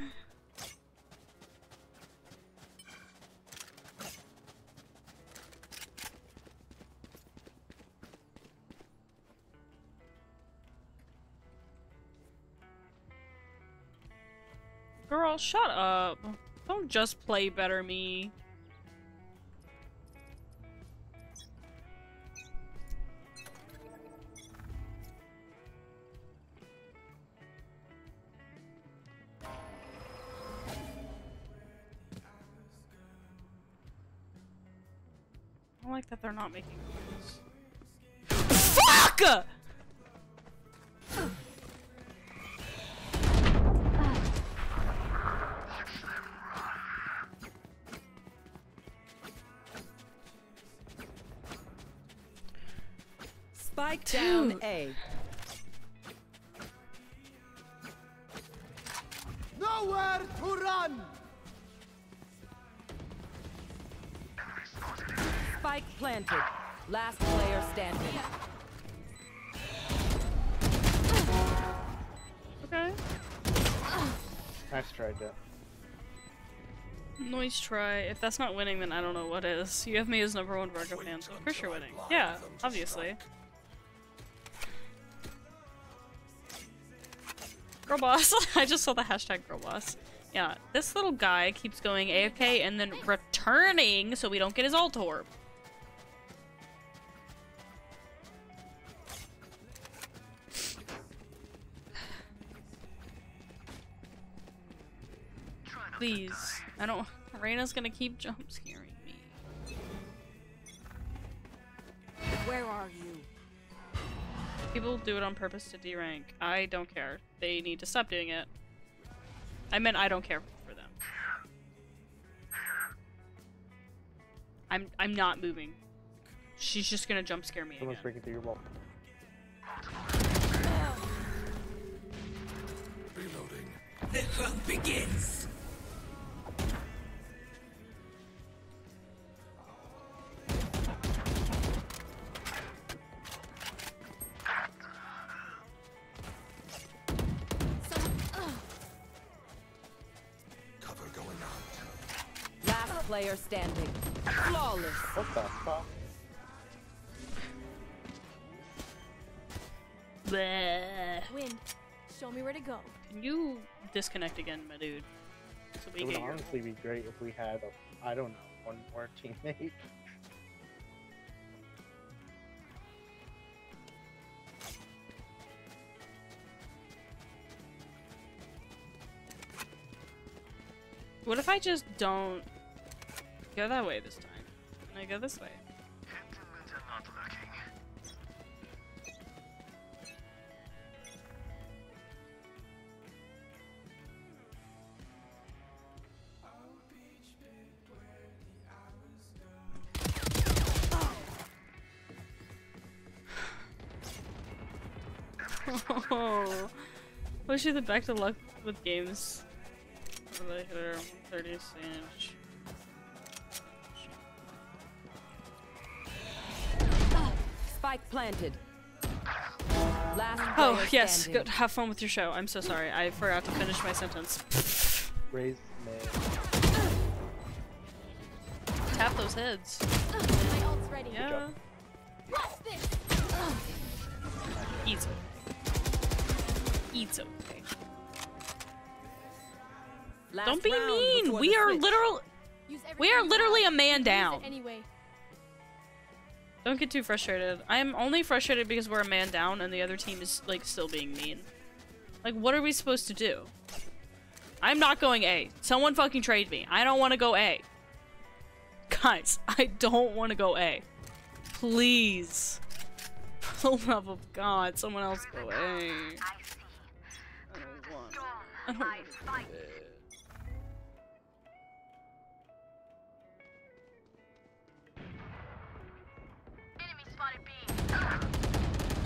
Speaker 4: Girl, shut up. Don't just play better me. I like that they're not making noise. Fuck!
Speaker 3: Spike down A.
Speaker 12: Nowhere to run!
Speaker 3: Spike planted. Last player standing.
Speaker 4: Okay.
Speaker 16: Nice try, Jeff.
Speaker 4: Nice try. If that's not winning, then I don't know what is. You have me as number one Virgo fan, so of course you're winning. Yeah, obviously. Girl boss. I just saw the hashtag girl boss. Yeah, this little guy keeps going A F K and then returning so we don't get his ult orb. Please. I don't- Reyna's gonna keep jump scaring me.
Speaker 11: Where are you?
Speaker 4: People do it on purpose to D rank. I don't care. They need to stop doing it. I meant I don't care for them. I'm- I'm not moving. She's just gonna jump scare me
Speaker 16: Someone's
Speaker 4: again.
Speaker 16: breaking through your wall.
Speaker 12: Reloading.
Speaker 17: The hunt begins.
Speaker 12: Cover going out.
Speaker 3: Last player standing. Flawless.
Speaker 16: What the fuck?
Speaker 4: Bleh.
Speaker 18: Win. Show me where to go.
Speaker 4: Can you disconnect again, my dude? So we
Speaker 16: It would
Speaker 4: get your
Speaker 16: honestly be great if we had, a, I don't know, one more teammate.
Speaker 4: What if I just don't go that way this time? And I go this way? Oh, wish you the back to luck with games. Really hit her thirty inch.
Speaker 3: Spike planted. Last
Speaker 4: Oh
Speaker 3: player
Speaker 4: yes,
Speaker 3: standing.
Speaker 4: good. Have fun with your show. I'm so sorry. I forgot to finish my sentence.
Speaker 16: Raise mid.
Speaker 4: Tap those heads.
Speaker 18: My ult's ready.
Speaker 4: Yeah.
Speaker 18: Watch this.
Speaker 4: It's okay. It's okay.
Speaker 3: Last
Speaker 4: Don't be
Speaker 3: round
Speaker 4: mean.
Speaker 3: before
Speaker 4: We
Speaker 3: the
Speaker 4: are
Speaker 3: switch.
Speaker 4: literal.
Speaker 18: Use
Speaker 4: We are
Speaker 18: everything you
Speaker 4: literally
Speaker 18: have.
Speaker 4: a man
Speaker 18: Use it
Speaker 4: down.
Speaker 18: Anyway.
Speaker 4: Don't get too frustrated. I am only frustrated because we're a man down and the other team is like still being mean. Like, what are we supposed to do? I'm not going A. Someone fucking trade me. I don't want to go A. Guys, I don't want to go A. Please. For the love of God, someone else go A. I don't want. I don't want to go A.
Speaker 6: Enemy spotted B.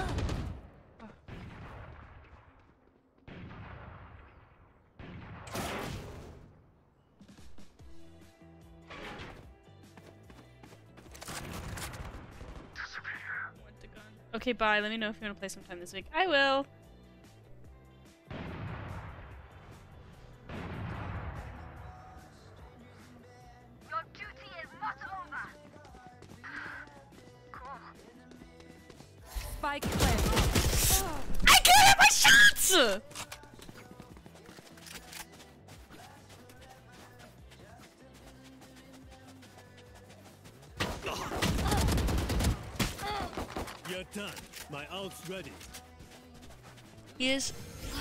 Speaker 4: Okay, bye. Let me know if you want to play sometime this week. I will.
Speaker 6: Your duty is not over. Cool.
Speaker 3: Spike planted.
Speaker 4: I can't hit my shots!
Speaker 5: You're done. My ult's ready.
Speaker 4: He is.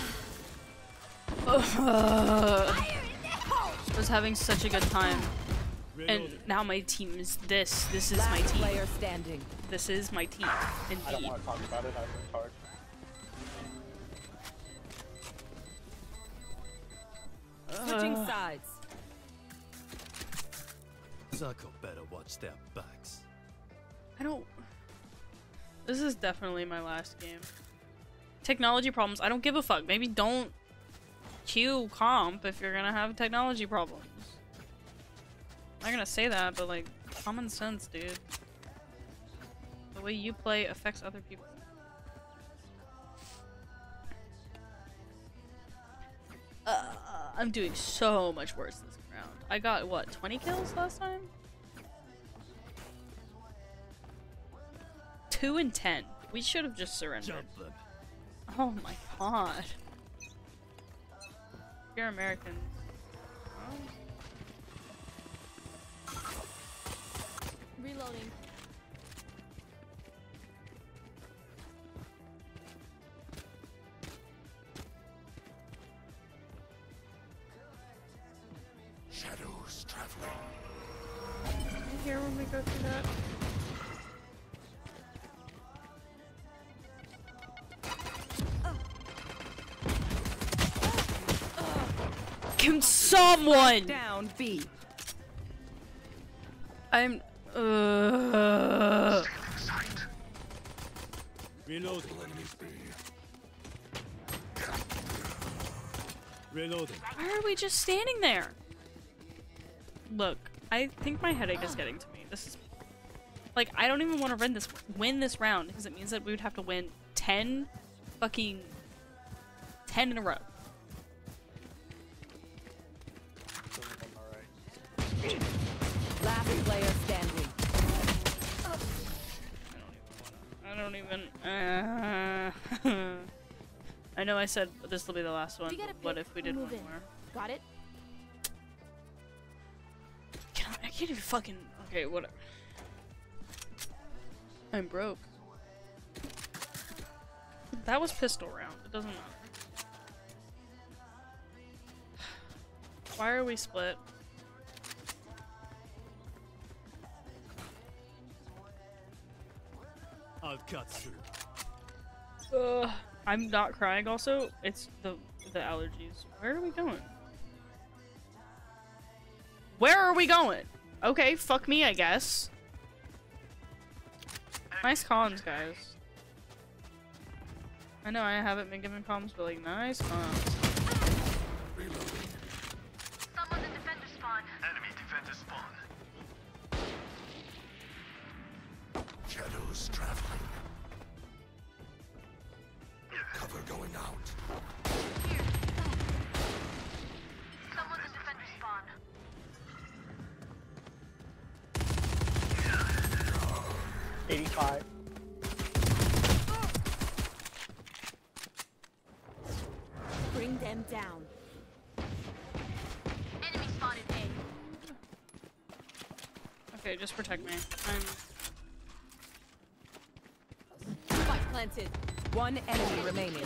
Speaker 4: I was having such a good time. And now my team is this. This is
Speaker 3: Last
Speaker 4: my team.
Speaker 3: player standing.
Speaker 4: This is my team.
Speaker 16: I don't
Speaker 4: Indeed.
Speaker 16: want to talk about it. I worked hard.
Speaker 3: Switching
Speaker 4: Uh.
Speaker 3: sides.
Speaker 5: Zuko better watch their backs.
Speaker 4: I don't. This is definitely my last game. Technology problems. I don't give a fuck. Maybe don't queue comp if you're gonna have technology problems. I'm not gonna say that, but like, common sense, dude. The way you play affects other people. Uh, I'm doing so much worse this round. I got, what, twenty kills last time? two and ten. We should have just surrendered. Oh my god. You're Americans. Oh.
Speaker 18: Reloading.
Speaker 12: Shadows traveling.
Speaker 4: You hear when we go through that? Can someone
Speaker 3: down B?
Speaker 4: I'm uh
Speaker 5: Reloading. Reloading.
Speaker 4: Why are we just standing there? Look, I think my headache is getting to me. This is like I don't even want to win this win this round because it means that we would have to win ten fucking ten in a row.
Speaker 3: Last player standing.
Speaker 4: I don't even. Uh, I know I said this will be the last one. But what if we did one
Speaker 18: Move in.
Speaker 4: more?
Speaker 18: Got it?
Speaker 4: Can I, I can't even fucking. Okay, whatever. I'm broke. That was pistol round. It doesn't matter. Why are we split?
Speaker 5: I'll cut through.
Speaker 4: Ugh. I'm not crying also. It's the the allergies. Where are we going? Where are we going? Okay, fuck me, I guess. Nice comms, guys. I know I haven't been given comms, but like, nice comms.
Speaker 6: Someone's in defender spawn.
Speaker 13: Enemy defender spawn.
Speaker 12: Shadows traveling. Cover going out.
Speaker 6: Here. Someone's in defender spawn.
Speaker 16: eighty-five.
Speaker 18: Bring them down.
Speaker 6: Enemy spotted A.
Speaker 4: Okay, just protect me. I'm.
Speaker 3: Spike planted. One enemy remaining.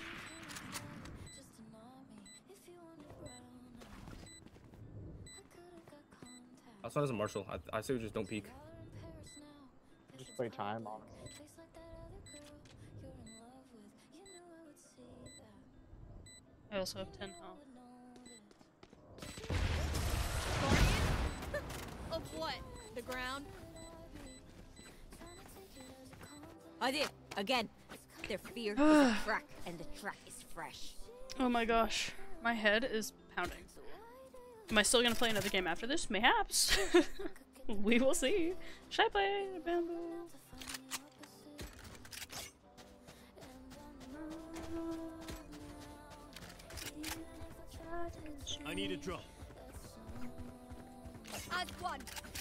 Speaker 9: Outside as a marshal. I, I say we just don't peek.
Speaker 16: Just play time, honestly.
Speaker 4: I also have ten health.
Speaker 18: Of what? The ground? I did. Again. Their fear is a crack, and the track is fresh.
Speaker 4: Oh my gosh. My head is pounding. Am I still gonna play another game after this? Mayhaps. We will see. Should I play Bamboo?
Speaker 5: I need a drop.
Speaker 18: Add one.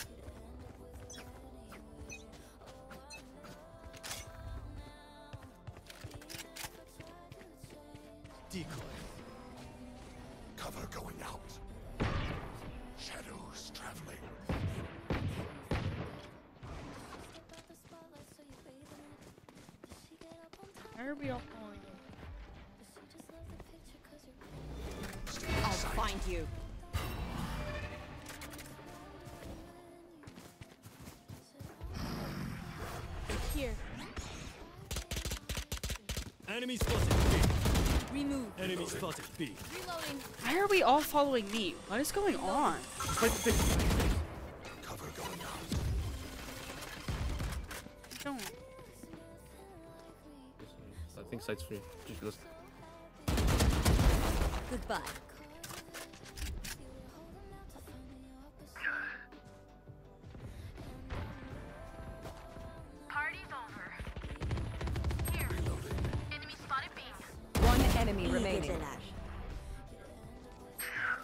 Speaker 12: Decoy. Cover going out. Shadows traveling.
Speaker 4: Why are we all falling?
Speaker 18: I'll find you. Here.
Speaker 5: Enemy spotted B.
Speaker 18: Remove.
Speaker 5: Enemy spotted B.
Speaker 18: Reloading.
Speaker 4: Why are we all following me? What is going on?
Speaker 12: Cover going out.
Speaker 4: Don't.
Speaker 9: I think sights free. Just list.
Speaker 18: Goodbye.
Speaker 6: Party's over. Here. Enemy spotted B.
Speaker 3: One enemy remaining.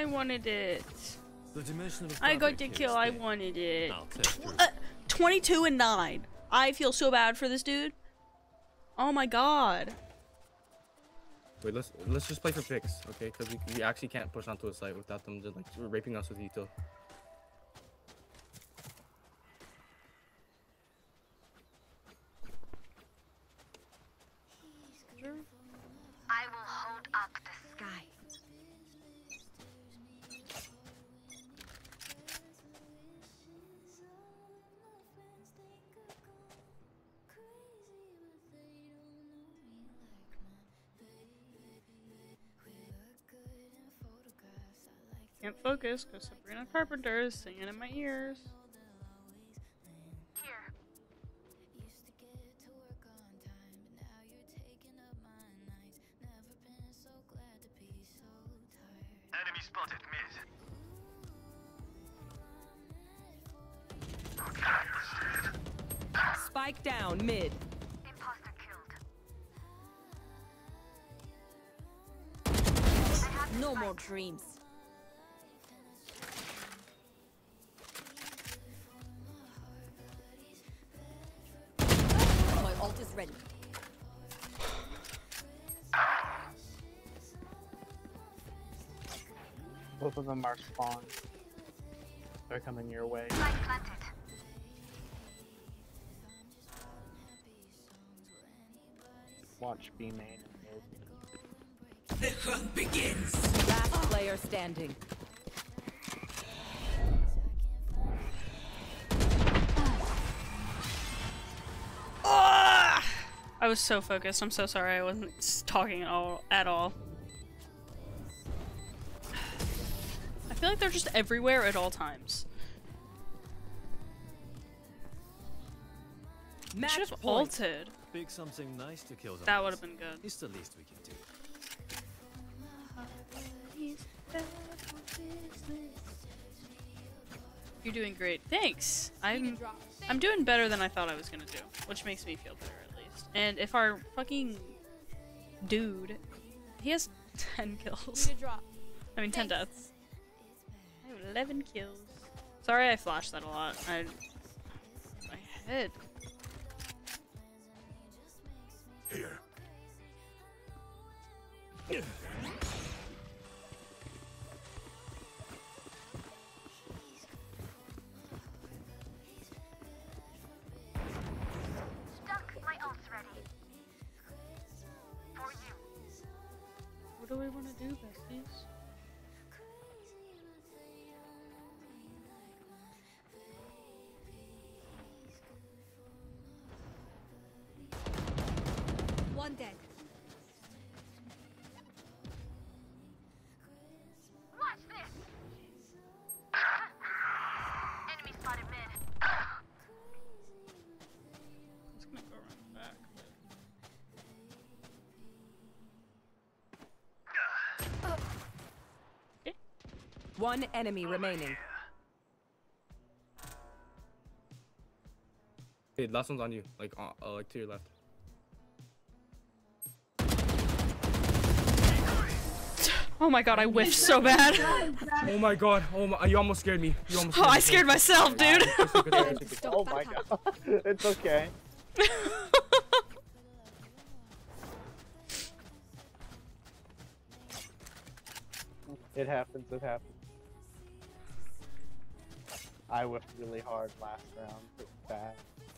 Speaker 4: wanted it.
Speaker 5: The dimension of
Speaker 4: I got
Speaker 5: fabric
Speaker 4: the
Speaker 5: here
Speaker 4: kill.
Speaker 5: is
Speaker 4: I
Speaker 5: big.
Speaker 4: wanted it.
Speaker 5: I'll take through.
Speaker 4: Uh, twenty-two and nine. I feel so bad for this dude. Oh my god.
Speaker 9: Wait, let's let's just play for picks, okay? Because we, we actually can't push onto a site without them just like raping us with util.
Speaker 6: I will hold up the sky.
Speaker 4: Can't focus because Sabrina Carpenter is singing in my ears.
Speaker 6: Here. Enemy spotted mid.
Speaker 3: Spike down mid.
Speaker 6: Imposter killed.
Speaker 18: No more dreams. My ult is ready.
Speaker 16: Both of them are spawned. They're coming your way.
Speaker 6: Spike planted.
Speaker 16: Watch B main and mid.
Speaker 17: The hunt begins.
Speaker 3: Last player standing.
Speaker 4: Ah! I was so focused. I'm so sorry. I wasn't s- talking at all. At all. I feel like they're just everywhere at all times. I should have ulted.
Speaker 5: Pick something nice to kill them.
Speaker 4: That would have been good.
Speaker 5: It's the least we can do.
Speaker 4: You're doing great. Thanks. I'm I'm doing better than I thought I was gonna do, which makes me feel better at least. And if our fucking dude, he has ten kills. I mean ten deaths. I have eleven kills. Sorry, I flashed that a lot. I my head.
Speaker 5: Here.
Speaker 6: Stuck. My ult's ready. For you.
Speaker 4: What do we want to do, besties?
Speaker 11: One dead.
Speaker 6: Watch this. Enemy spotted mid.
Speaker 4: It's gonna go around the back. Okay.
Speaker 3: One enemy remaining.
Speaker 9: Hey, last one's on you, like uh, uh, like to your left.
Speaker 4: Oh my god, I whiffed so bad.
Speaker 9: Oh my god, oh my, you almost scared me. You almost
Speaker 4: Oh,
Speaker 9: scared
Speaker 4: I
Speaker 9: me.
Speaker 4: scared myself, dude.
Speaker 16: Oh my god. It's okay. It happens, it happens. I whiffed really hard last round. It's bad.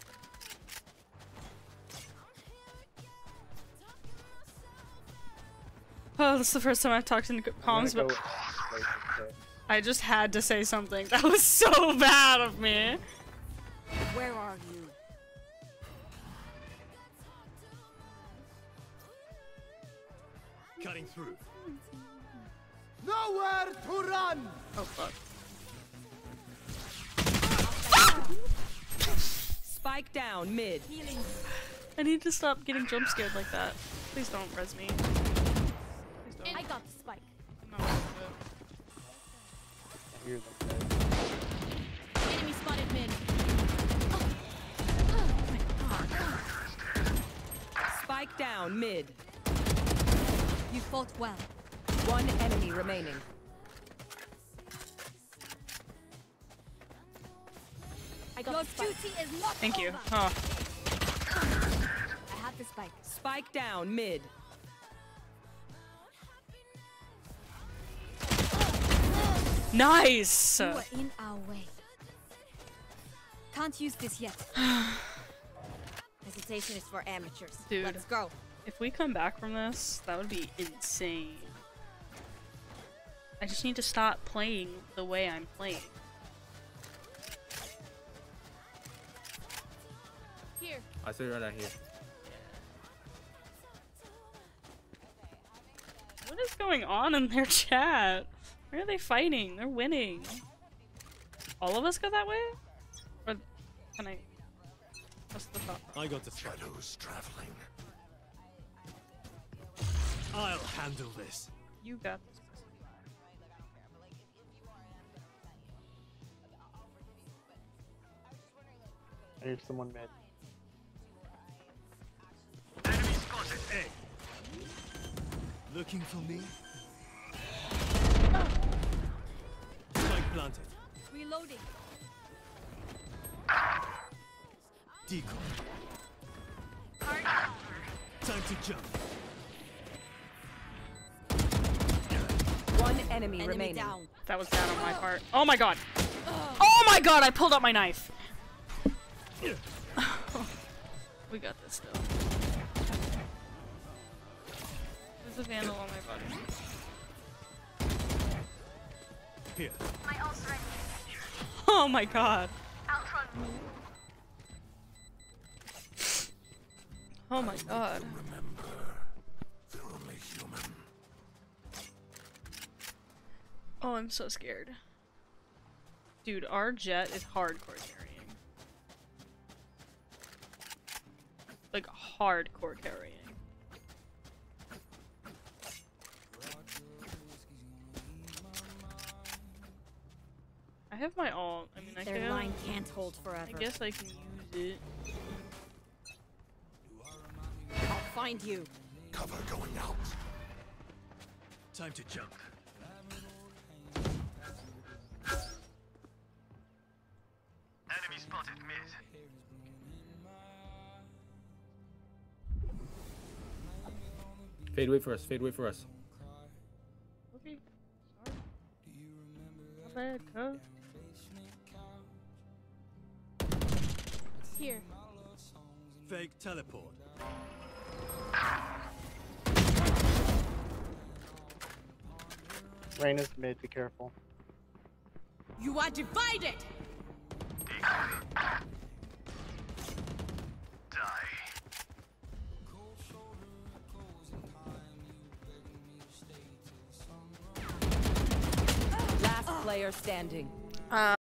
Speaker 4: Oh, this is the first time I've talked in comms, but I just had to say something. That was so bad of me.
Speaker 18: Where are you?
Speaker 5: Cutting through.
Speaker 12: Nowhere to run!
Speaker 4: Oh fuck.
Speaker 3: Spike down mid.
Speaker 4: I need to stop getting jump scared like that. Please don't res me. Please don't.
Speaker 11: I got the spike.
Speaker 4: I'm not gonna do it.
Speaker 16: I hear them there.
Speaker 11: Enemy spotted mid.
Speaker 3: Spike down mid.
Speaker 11: You fought well.
Speaker 3: One enemy remaining.
Speaker 11: Your duty is not
Speaker 4: Thank you.
Speaker 11: over.
Speaker 4: Oh.
Speaker 11: I have the spike.
Speaker 3: Spike down mid.
Speaker 4: Nice!
Speaker 11: You are in our way. Can't use this yet.
Speaker 18: Hesitation is for amateurs.
Speaker 2: Dude,
Speaker 18: let's go.
Speaker 2: If we come back from this, that would be insane. I just need to stop playing the way I'm playing.
Speaker 11: Here.
Speaker 9: I see right out here.
Speaker 4: What is going on in their chat? Why are they fighting? They're winning. All of us go that way? Or can I? What's the thought?
Speaker 5: I got the shadows traveling. I'll handle this.
Speaker 4: You got this.
Speaker 16: There's someone mid.
Speaker 5: Enemy spotted. Hey. Looking for me? Spike planted.
Speaker 11: Reloading.
Speaker 5: Decoy. Time to jump.
Speaker 3: One enemy,
Speaker 18: Enemy
Speaker 3: remaining.
Speaker 18: down.
Speaker 4: That was bad on my part. Oh my god. Oh my god, I pulled out my knife. We got this though. There's a vandal on my body.
Speaker 5: Here.
Speaker 6: My ult's ready.
Speaker 4: Oh my god.
Speaker 6: Out front.
Speaker 2: Oh my god.
Speaker 12: They're only human.
Speaker 2: Oh, I'm so scared. Dude, our jet is hardcore carrying. Like, hardcore carrying. I have my ult. I mean, I
Speaker 18: Their
Speaker 2: can.
Speaker 18: line can't hold forever.
Speaker 2: I guess I can use it.
Speaker 18: I'll find you.
Speaker 12: Cover going out.
Speaker 5: Time to jump. Enemy spotted mid.
Speaker 9: Fade, wait for us. Fade, wait for us.
Speaker 2: Okay. Sorry. My bad, huh?
Speaker 11: Here.
Speaker 5: Fake teleport.
Speaker 16: Reyna's mid, be careful.
Speaker 11: You are divided.
Speaker 3: Last player standing.
Speaker 2: Uh